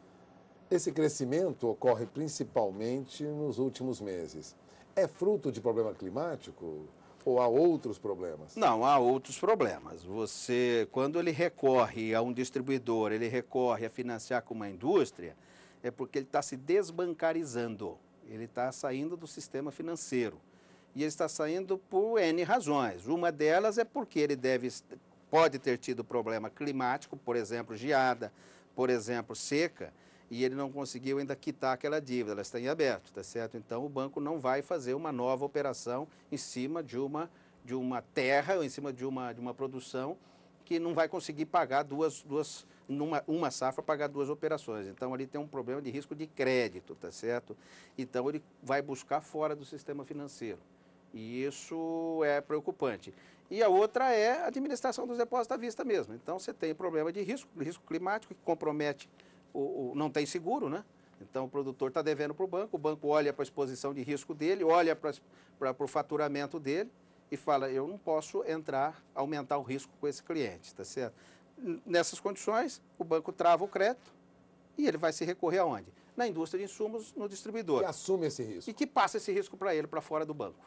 Esse crescimento ocorre principalmente nos últimos meses. É fruto de problema climático ou há outros problemas? Não, há outros problemas. Você, quando ele recorre a um distribuidor, ele recorre a financiar com uma indústria, é porque ele está se desbancarizando, ele está saindo do sistema financeiro. E ele está saindo por N razões. Uma delas é porque ele deve, pode ter tido problema climático, por exemplo, geada, por exemplo, seca, e ele não conseguiu ainda quitar aquela dívida, ela está em aberto, tá certo? Então, o banco não vai fazer uma nova operação em cima de uma, de uma terra, ou em cima de uma, de uma produção que não vai conseguir pagar duas, duas numa uma safra, pagar duas operações. Então, ali tem um problema de risco de crédito, tá certo? Então, ele vai buscar fora do sistema financeiro. E isso é preocupante. E a outra é a administração dos depósitos à vista mesmo. Então, você tem problema de risco, risco climático, que compromete o, o, não tem seguro, né? Então o produtor está devendo para o banco, o banco olha para a exposição de risco dele, olha para o faturamento dele e fala, eu não posso entrar, aumentar o risco com esse cliente, tá certo? Nessas condições, o banco trava o crédito e ele vai se recorrer aonde? Na indústria de insumos, no distribuidor. Que assume esse risco. E que passa esse risco para ele, para fora do banco.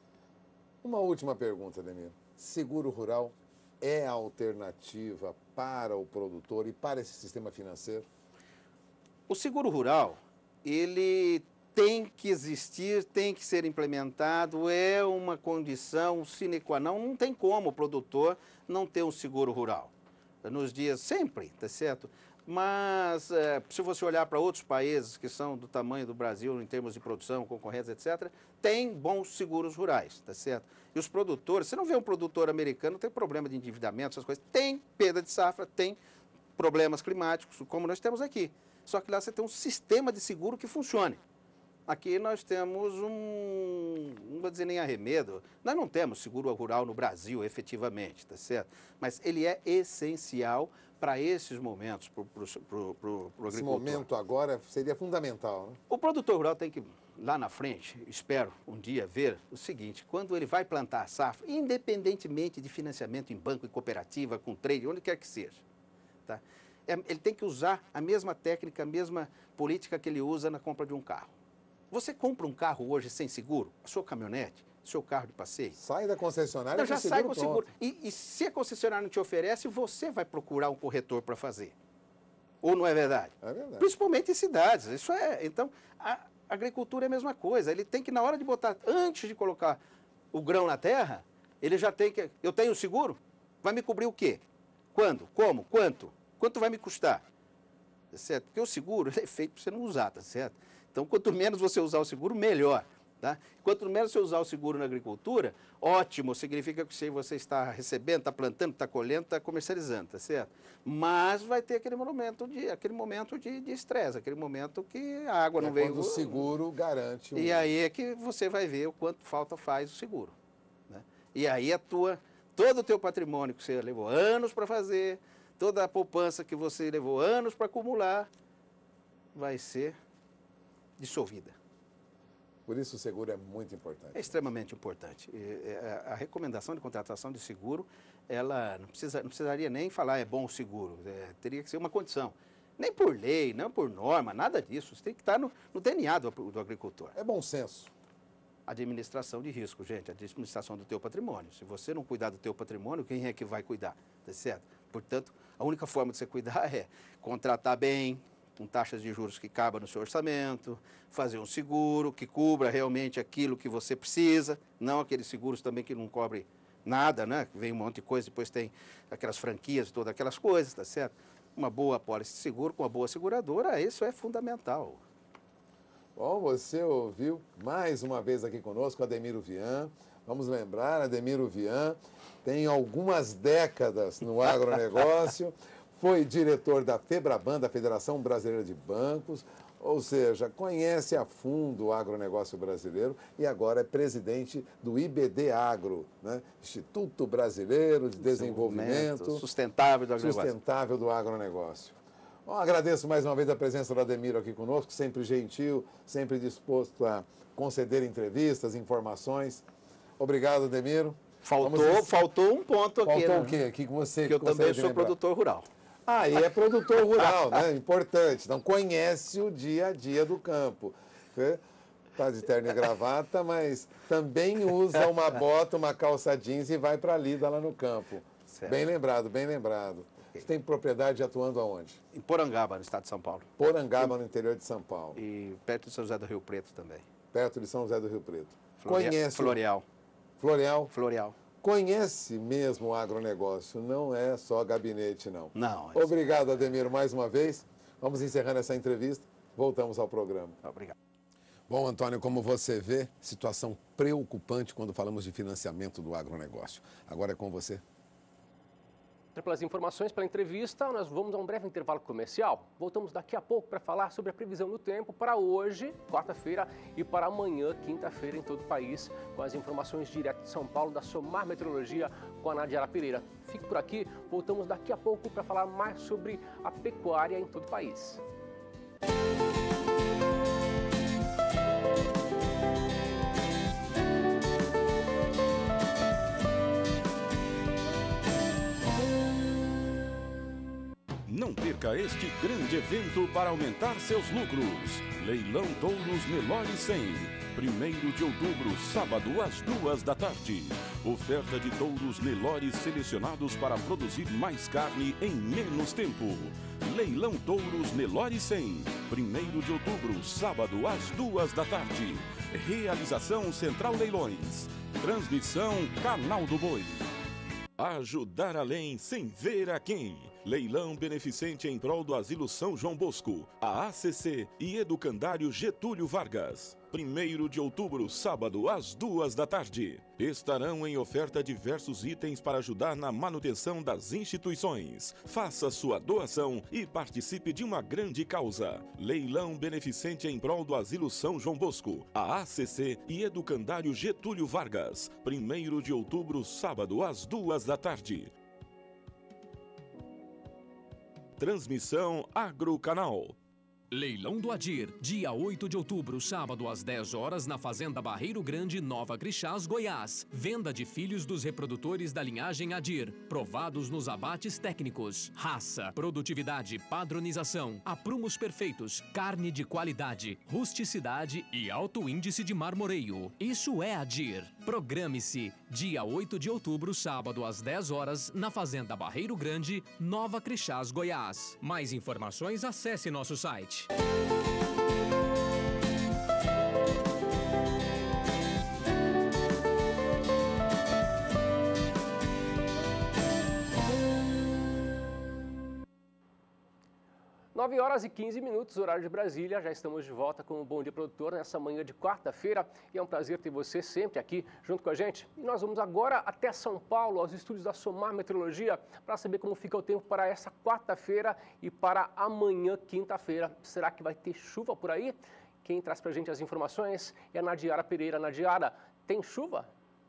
Uma última pergunta, Ademir. Seguro rural é a alternativa para o produtor e para esse sistema financeiro? O seguro rural, ele tem que existir, tem que ser implementado, é uma condição sine qua non, não tem como o produtor não ter um seguro rural. Nos dias sempre, tá certo? Mas é, se você olhar para outros países que são do tamanho do Brasil em termos de produção, concorrência, etcétera, tem bons seguros rurais, tá certo? E os produtores, você não vê um produtor americano, tem problema de endividamento, essas coisas, tem perda de safra, tem problemas climáticos, como nós temos aqui. Só que lá você tem um sistema de seguro que funcione. Aqui nós temos um, não vou dizer nem arremedo, nós não temos seguro rural no Brasil, efetivamente, tá certo? Mas ele é essencial para esses momentos, para o agricultor. Esse momento agora seria fundamental, né? O produtor rural tem que, lá na frente, espero um dia ver o seguinte, quando ele vai plantar a safra, independentemente de financiamento em banco, em cooperativa, com trade, onde quer que seja, tá? Ele tem que usar a mesma técnica, a mesma política que ele usa na compra de um carro. Você compra um carro hoje sem seguro, a sua caminhonete, seu carro de passeio. Sai da concessionária não, já com sai seguro com seguro. E, e se a concessionária não te oferece, você vai procurar um corretor para fazer. Ou não é verdade? É verdade. Principalmente em cidades. Isso é. Então, a agricultura é a mesma coisa. Ele tem que, na hora de botar, antes de colocar o grão na terra, ele já tem que. Eu tenho seguro? Vai me cobrir o quê? Quando? Como? Quanto? Quanto vai me custar? Tá certo? Porque o seguro é feito para você não usar, tá certo? Então, quanto menos você usar o seguro, melhor. Tá? Quanto menos você usar o seguro na agricultura, ótimo, significa que você está recebendo, está plantando, está colhendo, está comercializando, tá certo? Mas vai ter aquele momento de aquele momento de estresse, aquele momento que a água é não veio. Quando o seguro garante. Um... E aí é que você vai ver o quanto falta faz o seguro. Né? E aí a tua, todo o teu patrimônio que você levou anos para fazer, toda a poupança que você levou anos para acumular, vai ser dissolvida. Por isso o seguro é muito importante. É extremamente importante. A recomendação de contratação de seguro, ela não, precisa, não precisaria nem falar é bom o seguro, é, teria que ser uma condição. Nem por lei, não por norma, nada disso. Isso tem que estar no, no D N A do, do agricultor. É bom senso. Administração de risco, gente, administração do teu patrimônio. Se você não cuidar do teu patrimônio, quem é que vai cuidar? Tá certo? Portanto, a única forma de você cuidar é contratar bem, com taxas de juros que cabam no seu orçamento, fazer um seguro que cubra realmente aquilo que você precisa, não aqueles seguros também que não cobrem nada, né? Vem um monte de coisa, depois tem aquelas franquias e todas aquelas coisas, tá certo? Uma boa apólice de seguro com uma boa seguradora, isso é fundamental. Bom, você ouviu mais uma vez aqui conosco Ademiro Vian. Vamos lembrar, Ademiro Vian tem algumas décadas no agronegócio, foi diretor da FEBRABAN, da Federação Brasileira de Bancos, ou seja, conhece a fundo o agronegócio brasileiro e agora é presidente do I B D Agro, né? Instituto Brasileiro de Desenvolvimento Sustentável do Agronegócio. Sustentável do Agronegócio. Bom, agradeço mais uma vez a presença do Ademiro aqui conosco, sempre gentil, sempre disposto a conceder entrevistas, informações. Obrigado, Ademiro. Faltou, Vamos... faltou um ponto aqui. Faltou né? o quê? O que você que eu também sou lembrar? produtor rural. Ah, e é produtor rural, né? Importante. Então, conhece o dia a dia do campo. Está de terno e gravata, mas também usa uma bota, uma calça jeans e vai para a lida lá no campo. Certo. Bem lembrado, bem lembrado. Você tem propriedade atuando aonde? Em Porangaba, no estado de São Paulo. Porangaba, no interior de São Paulo. E perto de São José do Rio Preto também. Perto de São José do Rio Preto. Floreal. Conhece... Floreal. Floreal? Floreal. Conhece mesmo o agronegócio, não é só gabinete, não. Não. É Obrigado, Ademiro, mais uma vez. Vamos encerrando essa entrevista. Voltamos ao programa. Obrigado. Bom, Antônio, como você vê, situação preocupante quando falamos de financiamento do agronegócio. Agora é com você. pelas informações, pela entrevista. Nós vamos a um breve intervalo comercial. Voltamos daqui a pouco para falar sobre a previsão do tempo para hoje, quarta-feira, e para amanhã, quinta-feira, em todo o país, com as informações direto de São Paulo, da Somar Meteorologia, com a Nadiara Pereira. Fique por aqui, voltamos daqui a pouco para falar mais sobre a pecuária em todo o país. Não perca este grande evento para aumentar seus lucros. Leilão Touros Nelore cem. primeiro de outubro, sábado, às duas da tarde. Oferta de touros Nelore selecionados para produzir mais carne em menos tempo. Leilão Touros Nelore cem. primeiro de outubro, sábado, às duas da tarde. Realização Central Leilões. Transmissão Canal do Boi. Ajudar além sem ver a quem. Leilão beneficente em prol do Asilo São João Bosco, a A C C e Educandário Getúlio Vargas. primeiro de outubro, sábado, às duas da tarde. Estarão em oferta diversos itens para ajudar na manutenção das instituições. Faça sua doação e participe de uma grande causa. Leilão beneficente em prol do Asilo São João Bosco, a A C C e Educandário Getúlio Vargas. primeiro de outubro, sábado, às duas da tarde. Transmissão Agrocanal. Leilão do Adir, dia oito de outubro, sábado às dez horas, na Fazenda Barreiro Grande, Nova Crixás, Goiás. Venda de filhos dos reprodutores da linhagem Adir, provados nos abates técnicos. Raça, produtividade, padronização, aprumos perfeitos, carne de qualidade, rusticidade e alto índice de marmoreio. Isso é Adir. Programe-se, dia oito de outubro, sábado às dez horas, na Fazenda Barreiro Grande, Nova Crixás, Goiás. Mais informações, acesse nosso site. nove horas e quinze minutos, horário de Brasília. Já estamos de volta com o Bom Dia Produtor nessa manhã de quarta-feira. E é um prazer ter você sempre aqui junto com a gente. E nós vamos agora até São Paulo, aos estúdios da Somar Meteorologia, para saber como fica o tempo para essa quarta-feira e para amanhã, quinta-feira. Será que vai ter chuva por aí? Quem traz para a gente as informações é a Nadiara Pereira. Nadiara, tem chuva?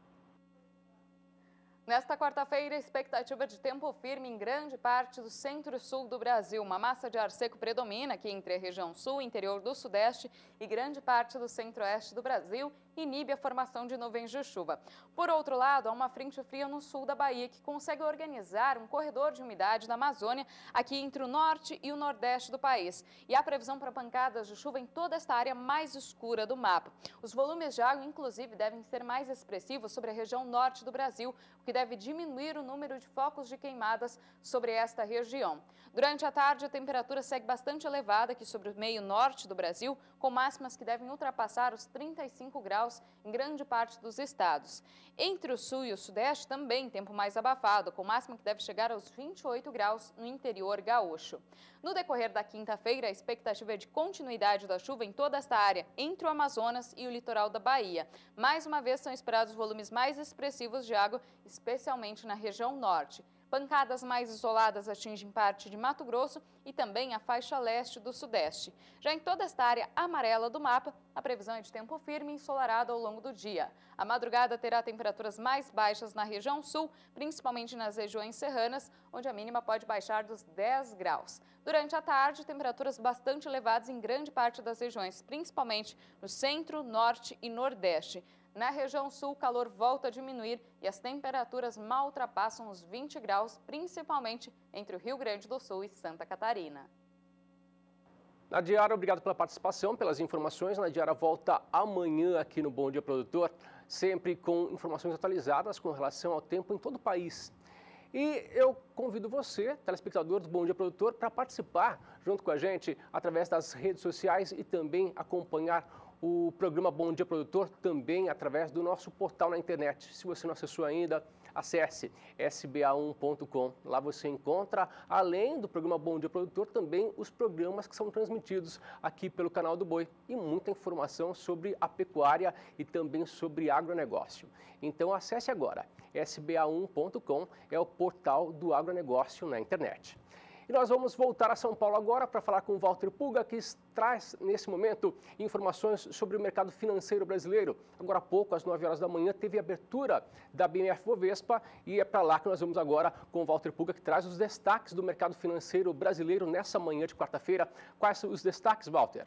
Nesta quarta-feira, expectativa de tempo firme em grande parte do centro e sul do Brasil. Uma massa de ar seco predomina aqui entre a região sul, interior do sudeste e grande parte do centro-oeste do Brasil, inibe a formação de nuvens de chuva. Por outro lado, há uma frente fria no sul da Bahia que consegue organizar um corredor de umidade na Amazônia, aqui entre o norte e o nordeste do país. E há previsão para pancadas de chuva em toda esta área mais escura do mapa. Os volumes de água, inclusive, devem ser mais expressivos sobre a região norte do Brasil, o que deve diminuir o número de focos de queimadas sobre esta região. Durante a tarde, a temperatura segue bastante elevada aqui sobre o meio norte do Brasil, com máximas que devem ultrapassar os trinta e cinco graus em grande parte dos estados. Entre o sul e o sudeste, também tempo mais abafado, com máxima que deve chegar aos vinte e oito graus no interior gaúcho. No decorrer da quinta-feira, a expectativa é de continuidade da chuva em toda esta área, entre o Amazonas e o litoral da Bahia. Mais uma vez, são esperados volumes mais expressivos de água, especialmente na região norte. Pancadas mais isoladas atingem parte de Mato Grosso e também a faixa leste do sudeste. Já em toda esta área amarela do mapa, a previsão é de tempo firme e ensolarado ao longo do dia. A madrugada terá temperaturas mais baixas na região sul, principalmente nas regiões serranas, onde a mínima pode baixar dos dez graus. Durante a tarde, temperaturas bastante elevadas em grande parte das regiões, principalmente no centro, norte e nordeste. Na região sul, o calor volta a diminuir e as temperaturas mal ultrapassam os vinte graus, principalmente entre o Rio Grande do Sul e Santa Catarina. Nadiara, obrigado pela participação, pelas informações. Nadiara volta amanhã aqui no Bom Dia Produtor, sempre com informações atualizadas com relação ao tempo em todo o país. E eu convido você, telespectador do Bom Dia Produtor, para participar junto com a gente através das redes sociais e também acompanhar o programa Bom Dia Produtor também através do nosso portal na internet. Se você não acessou ainda, acesse S B A um ponto com. Lá você encontra, além do programa Bom Dia Produtor, também os programas que são transmitidos aqui pelo canal do Boi e muita informação sobre a pecuária e também sobre agronegócio. Então acesse agora, S B A um ponto com, é o portal do agronegócio na internet. E nós vamos voltar a São Paulo agora para falar com o Walter Puga, que traz, nesse momento, informações sobre o mercado financeiro brasileiro. Agora há pouco, às nove horas da manhã, teve a abertura da B M F Bovespa e é para lá que nós vamos agora com o Walter Puga, que traz os destaques do mercado financeiro brasileiro nessa manhã de quarta-feira. Quais são os destaques, Walter?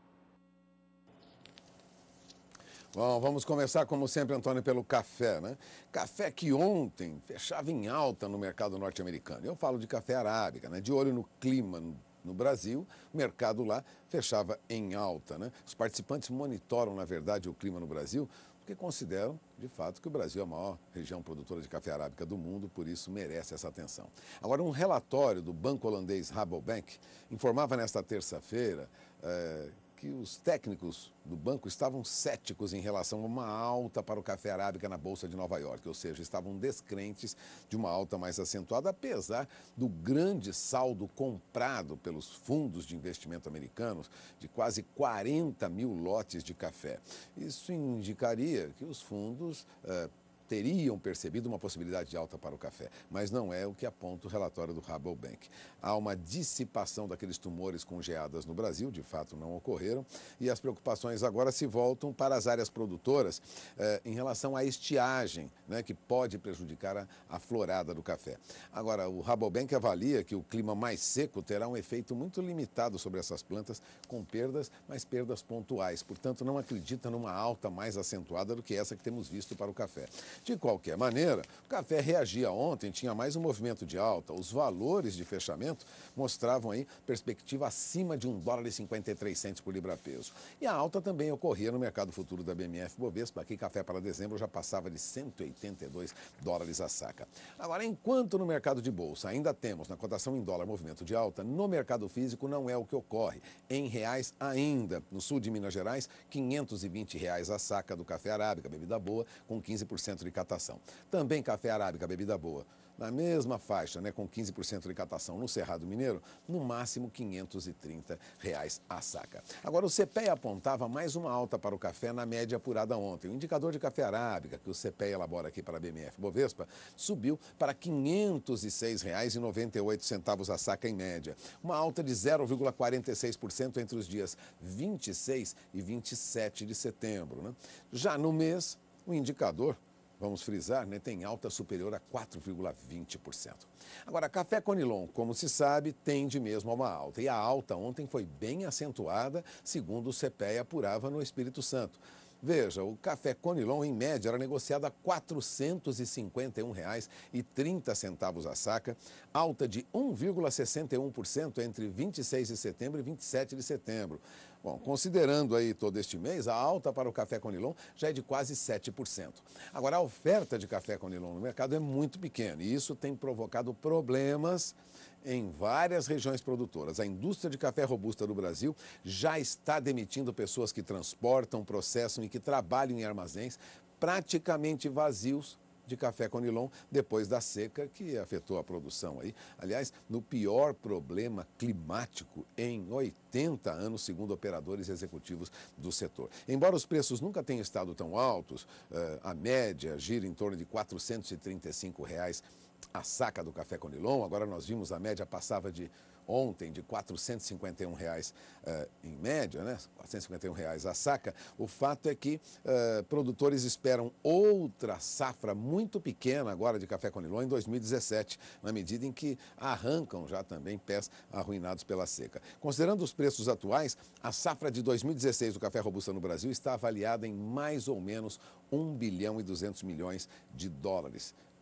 Bom, vamos começar, como sempre, Antônio, pelo café, né? Café que ontem fechava em alta no mercado norte-americano. Eu falo de café arábica, né? De olho no clima no, no Brasil, o mercado lá fechava em alta, né? Os participantes monitoram, na verdade, o clima no Brasil, porque consideram, de fato, que o Brasil é a maior região produtora de café arábica do mundo, por isso merece essa atenção. Agora, um relatório do banco holandês Rabobank informava nesta terça-feira é, que os técnicos do banco estavam céticos em relação a uma alta para o café arábica na Bolsa de Nova York, ou seja, estavam descrentes de uma alta mais acentuada, apesar do grande saldo comprado pelos fundos de investimento americanos de quase quarenta mil lotes de café. Isso indicaria que os fundos uh, teriam percebido uma possibilidade de alta para o café, mas não é o que aponta o relatório do Rabobank. Há uma dissipação daqueles tumores com geadas no Brasil, de fato não ocorreram, e as preocupações agora se voltam para as áreas produtoras eh, em relação à estiagem, né, que pode prejudicar a, a florada do café. Agora, o Rabobank avalia que o clima mais seco terá um efeito muito limitado sobre essas plantas, com perdas, mas perdas pontuais. Portanto, não acredita numa alta mais acentuada do que essa que temos visto para o café. De qualquer maneira, o café reagia ontem, tinha mais um movimento de alta. Os valores de fechamento mostravam aí perspectiva acima de um dólar e cinquenta e três centavos por libra-peso. E a alta também ocorria no mercado futuro da B M F Bovespa, que café para dezembro já passava de cento e oitenta e dois dólares a saca. Agora, enquanto no mercado de bolsa ainda temos na cotação em dólar movimento de alta, no mercado físico não é o que ocorre. Em reais ainda, no sul de Minas Gerais, quinhentos e vinte reais a saca do café arábica, bebida boa, com quinze por cento de catação. Também café arábica, bebida boa, na mesma faixa, né, com quinze por cento de catação no Cerrado Mineiro, no máximo quinhentos e trinta reais a saca. Agora, o CPEA apontava mais uma alta para o café na média apurada ontem. O indicador de café arábica, que o CPEA elabora aqui para a B M F Bovespa, subiu para quinhentos e seis reais e noventa e oito centavos a saca em média. Uma alta de zero vírgula quarenta e seis por cento entre os dias vinte e seis e vinte e sete de setembro. Né? Já no mês, o indicador, vamos frisar, né, tem alta superior a quatro vírgula vinte por cento. Agora, café Conilon, como se sabe, tende mesmo a uma alta. E a alta ontem foi bem acentuada, segundo o CPEA apurava no Espírito Santo. Veja, o café Conilon, em média, era negociado a quatrocentos e cinquenta e um reais e trinta centavos a saca, alta de um vírgula sessenta e um por cento entre vinte e seis de setembro e vinte e sete de setembro. Bom, considerando aí todo este mês, a alta para o café Conilon já é de quase sete por cento. Agora, a oferta de café Conilon no mercado é muito pequena e isso tem provocado problemas em várias regiões produtoras. A indústria de café robusta do Brasil já está demitindo pessoas que transportam, processam e que trabalham em armazéns praticamente vazios de café Conilon depois da seca que afetou a produção aí. Aliás, no pior problema climático em oitenta anos, segundo operadores executivos do setor. Embora os preços nunca tenham estado tão altos, a média gira em torno de quatrocentos e trinta e cinco reais a saca do café Conilon. Agora nós vimos a média passava de ontem de quatrocentos e cinquenta e um reais uh, em média, né? quatrocentos e cinquenta e um reais a saca. O fato é que uh, produtores esperam outra safra muito pequena agora de café Conilon em dois mil e dezessete, na medida em que arrancam já também pés arruinados pela seca. Considerando os preços atuais, a safra de dois mil e dezesseis do café robusta no Brasil está avaliada em mais ou menos um bilhão e duzentos milhões de dólares.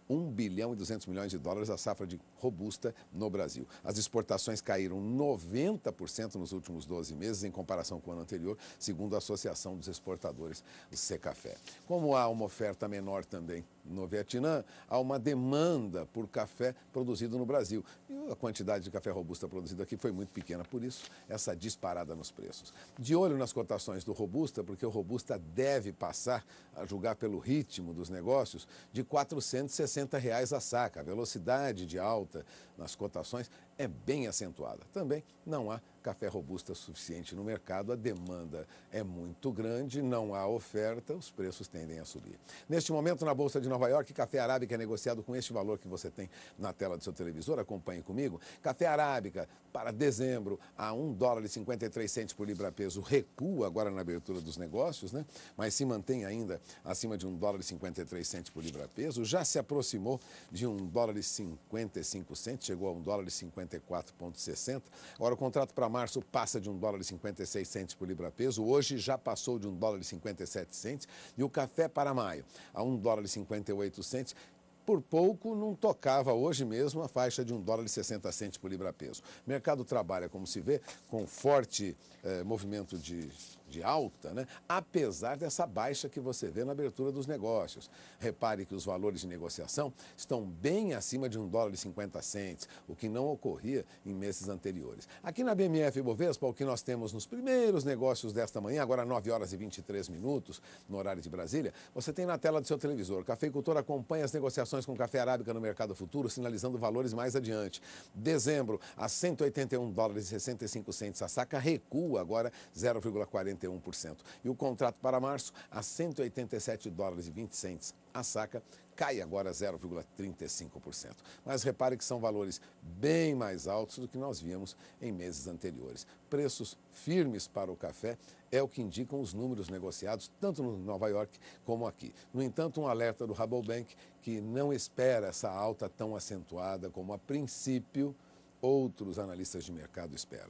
um bilhão e duzentos milhões de dólares a safra de robusta no Brasil. As exportações caíram noventa por cento nos últimos doze meses em comparação com o ano anterior, segundo a Associação dos Exportadores, o Secafé. Como há uma oferta menor também no Vietnã, há uma demanda por café produzido no Brasil. E a quantidade de café robusta produzido aqui foi muito pequena, por isso essa disparada nos preços. De olho nas cotações do robusta, porque o robusta deve passar, a julgar pelo ritmo dos negócios, de quatrocentos e sessenta reais a saca. A velocidade de alta nas cotações é bem acentuada. Também não há café robusta suficiente no mercado, a demanda é muito grande, não há oferta, os preços tendem a subir. Neste momento, na Bolsa de Nova York, café arábica é negociado com este valor que você tem na tela do seu televisor, acompanhe comigo. Café arábica para dezembro a um dólar e cinquenta e três centavos por libra-peso, recua agora na abertura dos negócios, né? Mas se mantém ainda acima de um dólar e cinquenta e três centavos por libra-peso, já se aproximou de um dólar e cinquenta e cinco centavos, chegou a um dólar e cinquenta e quatro vírgula sessenta. Agora o contrato para março passa de um dólar e cinquenta e seis centavos por libra-peso, hoje já passou de um dólar e cinquenta e sete centavos, e o café para maio a um dólar e cinquenta e oito centavos. Por pouco não tocava hoje mesmo a faixa de um dólar e sessenta centavos por libra-peso. O mercado trabalha, como se vê, com forte eh, movimento de, de alta, né? Apesar dessa baixa que você vê na abertura dos negócios. Repare que os valores de negociação estão bem acima de um dólar e cinquenta centavos, o que não ocorria em meses anteriores. Aqui na B M F Bovespa, o que nós temos nos primeiros negócios desta manhã, agora nove horas e vinte e três minutos, no horário de Brasília, você tem na tela do seu televisor. Cafeicultor acompanha as negociações com café arábica no mercado futuro, sinalizando valores mais adiante. Dezembro, a cento e oitenta e um dólares e sessenta e cinco centavos a saca, recua agora zero vírgula quarenta e um por cento. E o contrato para março, a cento e oitenta e sete dólares e vinte centavos a saca, cai agora zero vírgula trinta e cinco por cento. Mas repare que são valores bem mais altos do que nós víamos em meses anteriores. Preços firmes para o café é o que indicam os números negociados, tanto no Nova York como aqui. No entanto, um alerta do Rabobank que não espera essa alta tão acentuada como, a princípio, outros analistas de mercado esperam.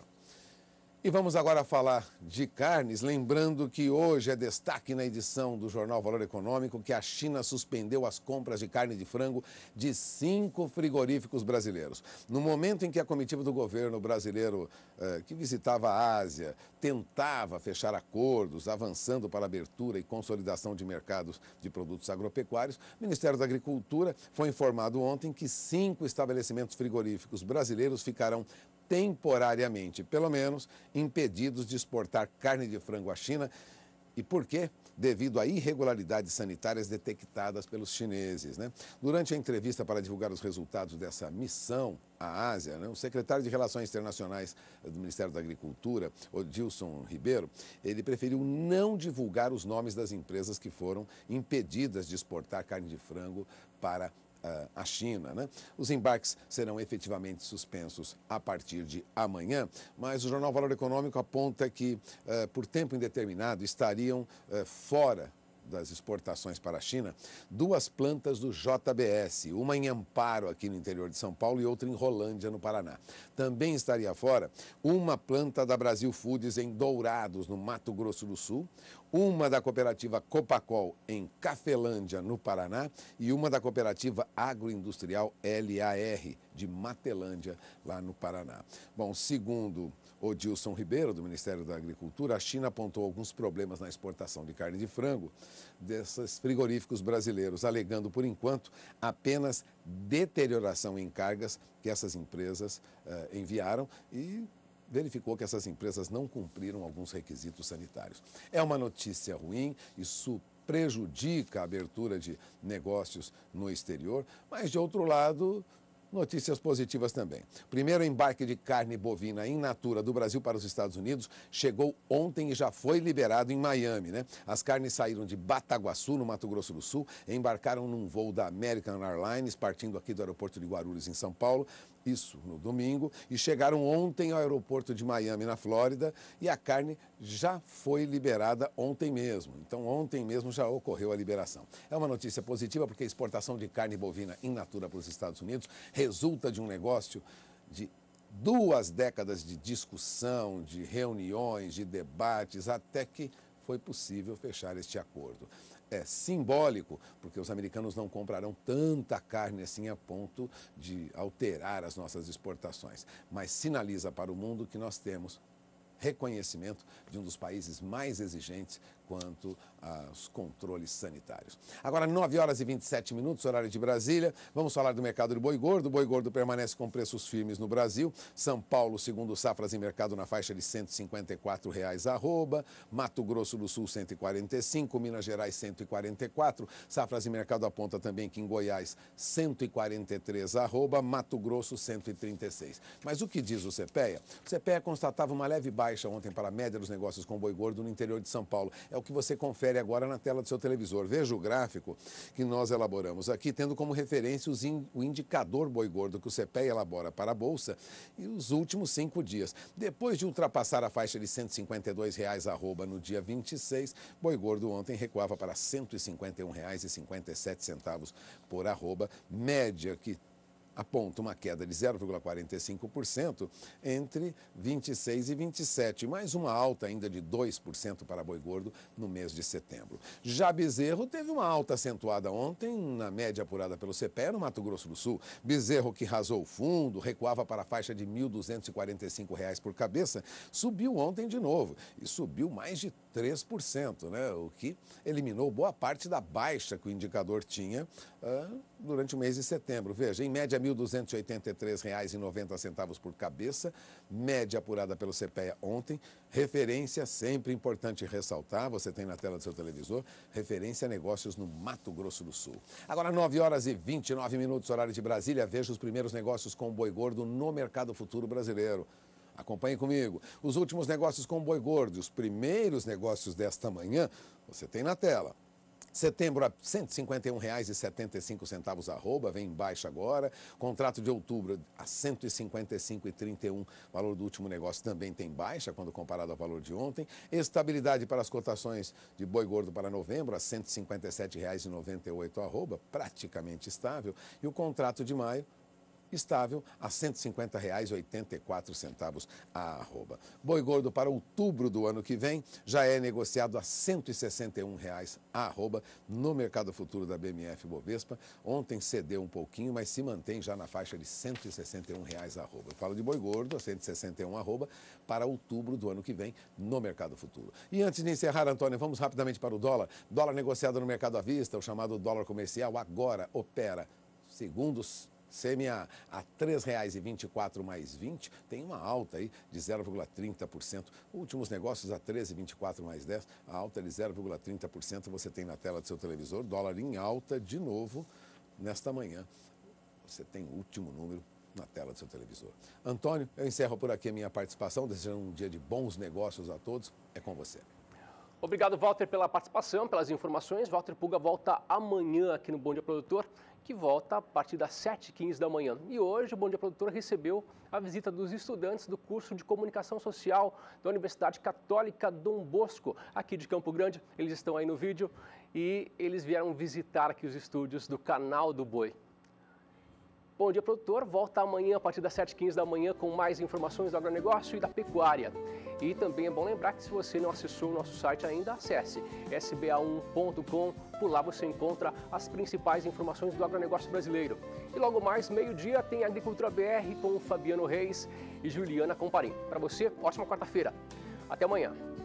E vamos agora falar de carnes, lembrando que hoje é destaque na edição do Jornal Valor Econômico que a China suspendeu as compras de carne de frango de cinco frigoríficos brasileiros. No momento em que a comitiva do governo brasileiro, eh, que visitava a Ásia, tentava fechar acordos, avançando para a abertura e consolidação de mercados de produtos agropecuários, o Ministério da Agricultura foi informado ontem que cinco estabelecimentos frigoríficos brasileiros ficarão temporariamente, pelo menos, impedidos de exportar carne de frango à China. E por quê? Devido a irregularidades sanitárias detectadas pelos chineses, né? Durante a entrevista para divulgar os resultados dessa missão à Ásia, né, o secretário de Relações Internacionais do Ministério da Agricultura, Odilson Ribeiro, ele preferiu não divulgar os nomes das empresas que foram impedidas de exportar carne de frango para a China, né? Os embarques serão efetivamente suspensos a partir de amanhã, mas o Jornal Valor Econômico aponta que, uh, por tempo indeterminado, estariam uh, fora das exportações para a China duas plantas do J B S, uma em Amparo, aqui no interior de São Paulo, e outra em Rolândia, no Paraná. Também estaria fora uma planta da Brasil Foods em Dourados, no Mato Grosso do Sul, uma da cooperativa Copacol em Cafelândia, no Paraná, e uma da cooperativa agroindustrial L A R, de Matelândia, lá no Paraná. Bom, segundo Odilson Ribeiro, do Ministério da Agricultura, a China apontou alguns problemas na exportação de carne de frango desses frigoríficos brasileiros, alegando, por enquanto, apenas deterioração em cargas que essas empresas uh, enviaram, e verificou que essas empresas não cumpriram alguns requisitos sanitários. É uma notícia ruim, isso prejudica a abertura de negócios no exterior, mas, de outro lado, notícias positivas também. Primeiro embarque de carne bovina in natura do Brasil para os Estados Unidos chegou ontem e já foi liberado em Miami, né? As carnes saíram de Bataguaçu, no Mato Grosso do Sul, e embarcaram num voo da American Airlines, partindo aqui do aeroporto de Guarulhos, em São Paulo, isso no domingo, e chegaram ontem ao aeroporto de Miami, na Flórida, e a carne já foi liberada ontem mesmo. Então, ontem mesmo já ocorreu a liberação. É uma notícia positiva porque a exportação de carne bovina in natura para os Estados Unidos resulta de um negócio de duas décadas de discussão, de reuniões, de debates, até que foi possível fechar este acordo. é simbólico, porque os americanos não comprarão tanta carne assim a ponto de alterar as nossas exportações. Mas sinaliza para o mundo que nós temos reconhecimento de um dos países mais exigentes quanto aos controles sanitários. Agora, nove horas e vinte e sete minutos, horário de Brasília. Vamos falar do mercado do boi gordo. O boi gordo permanece com preços firmes no Brasil. São Paulo, segundo safras em mercado, na faixa de cento e cinquenta e quatro reais arroba. Mato Grosso do Sul, cento e quarenta e cinco. Minas Gerais, cento e quarenta e quatro. Safras em mercado aponta também que em Goiás, cento e quarenta e três arroba. Mato Grosso, cento e trinta e seis. Mas o que diz o CEPEA? O CEPEA constatava uma leve baixa ontem para a média dos negócios com boi gordo no interior de São Paulo. É o que você confere agora na tela do seu televisor. Veja o gráfico que nós elaboramos aqui, tendo como referência os in, o indicador boi gordo que o CEPEA elabora para a Bolsa e os últimos cinco dias. Depois de ultrapassar a faixa de cento e cinquenta e dois reais arroba no dia vinte e seis, boi gordo ontem recuava para cento e cinquenta e um reais e cinquenta e sete centavos por arroba, média que aponta uma queda de zero vírgula quarenta e cinco por cento entre vinte e seis e vinte e sete, mais uma alta ainda de dois por cento para boi gordo no mês de setembro. Já bezerro teve uma alta acentuada ontem na média apurada pelo CEPEA no Mato Grosso do Sul. Bezerro que rasou fundo, recuava para a faixa de mil duzentos e quarenta e cinco reais por cabeça, subiu ontem de novo e subiu mais de três por cento, né? O que eliminou boa parte da baixa que o indicador tinha uh, durante o mês de setembro. Veja, em média, mil duzentos e oitenta e três reais e noventa centavos por cabeça, média apurada pelo CEPEA ontem. Referência, sempre importante ressaltar, você tem na tela do seu televisor, referência a negócios no Mato Grosso do Sul. Agora, nove horas e vinte e nove minutos, horário de Brasília, veja os primeiros negócios com boi gordo no mercado futuro brasileiro. Acompanhe comigo. Os últimos negócios com boi gordo, os primeiros negócios desta manhã, você tem na tela. Setembro a cento e cinquenta e um reais e setenta e cinco centavos arroba, vem em baixa agora. Contrato de outubro a cento e cinquenta e cinco reais e trinta e um centavos, valor do último negócio também tem baixa quando comparado ao valor de ontem. Estabilidade para as cotações de boi gordo para novembro a cento e cinquenta e sete reais e noventa e oito centavos arroba, praticamente estável. E o contrato de maio estável a cento e cinquenta reais e oitenta e quatro centavos a arroba. Boi gordo para outubro do ano que vem já é negociado a cento e sessenta e um reais a arroba no mercado futuro da B M F Bovespa. Ontem cedeu um pouquinho, mas se mantém já na faixa de cento e sessenta e um reais a arroba. Eu falo de boi gordo a cento e sessenta e um arroba para outubro do ano que vem no mercado futuro. E antes de encerrar, Antônio, vamos rapidamente para o dólar. Dólar negociado no mercado à vista, o chamado dólar comercial, agora opera, segundo os C M A a três reais e vinte e quatro mais vinte, tem uma alta aí de zero vírgula trinta por cento. Últimos negócios a treze reais e vinte e quatro mais dez, a alta de zero vírgula trinta por cento. Você tem na tela do seu televisor, dólar em alta de novo nesta manhã. Você tem o último número na tela do seu televisor. Antônio, eu encerro por aqui a minha participação, desejando um dia de bons negócios a todos. É com você. Obrigado, Walter, pela participação, pelas informações. Walter Puga volta amanhã aqui no Bom Dia Produtor, que volta a partir das sete e quinze da manhã. E hoje o Bom Dia Produtor recebeu a visita dos estudantes do curso de Comunicação Social da Universidade Católica Dom Bosco, aqui de Campo Grande. Eles estão aí no vídeo e eles vieram visitar aqui os estúdios do Canal do Boi. Bom Dia Produtor volta amanhã a partir das sete e quinze da manhã com mais informações do agronegócio e da pecuária. E também é bom lembrar que se você não acessou o nosso site ainda, acesse S B A um ponto com. Por lá você encontra as principais informações do agronegócio brasileiro. E logo mais, meio-dia, tem Agricultura B R com Fabiano Reis e Juliana Comparim. Para você, ótima quarta-feira. Até amanhã.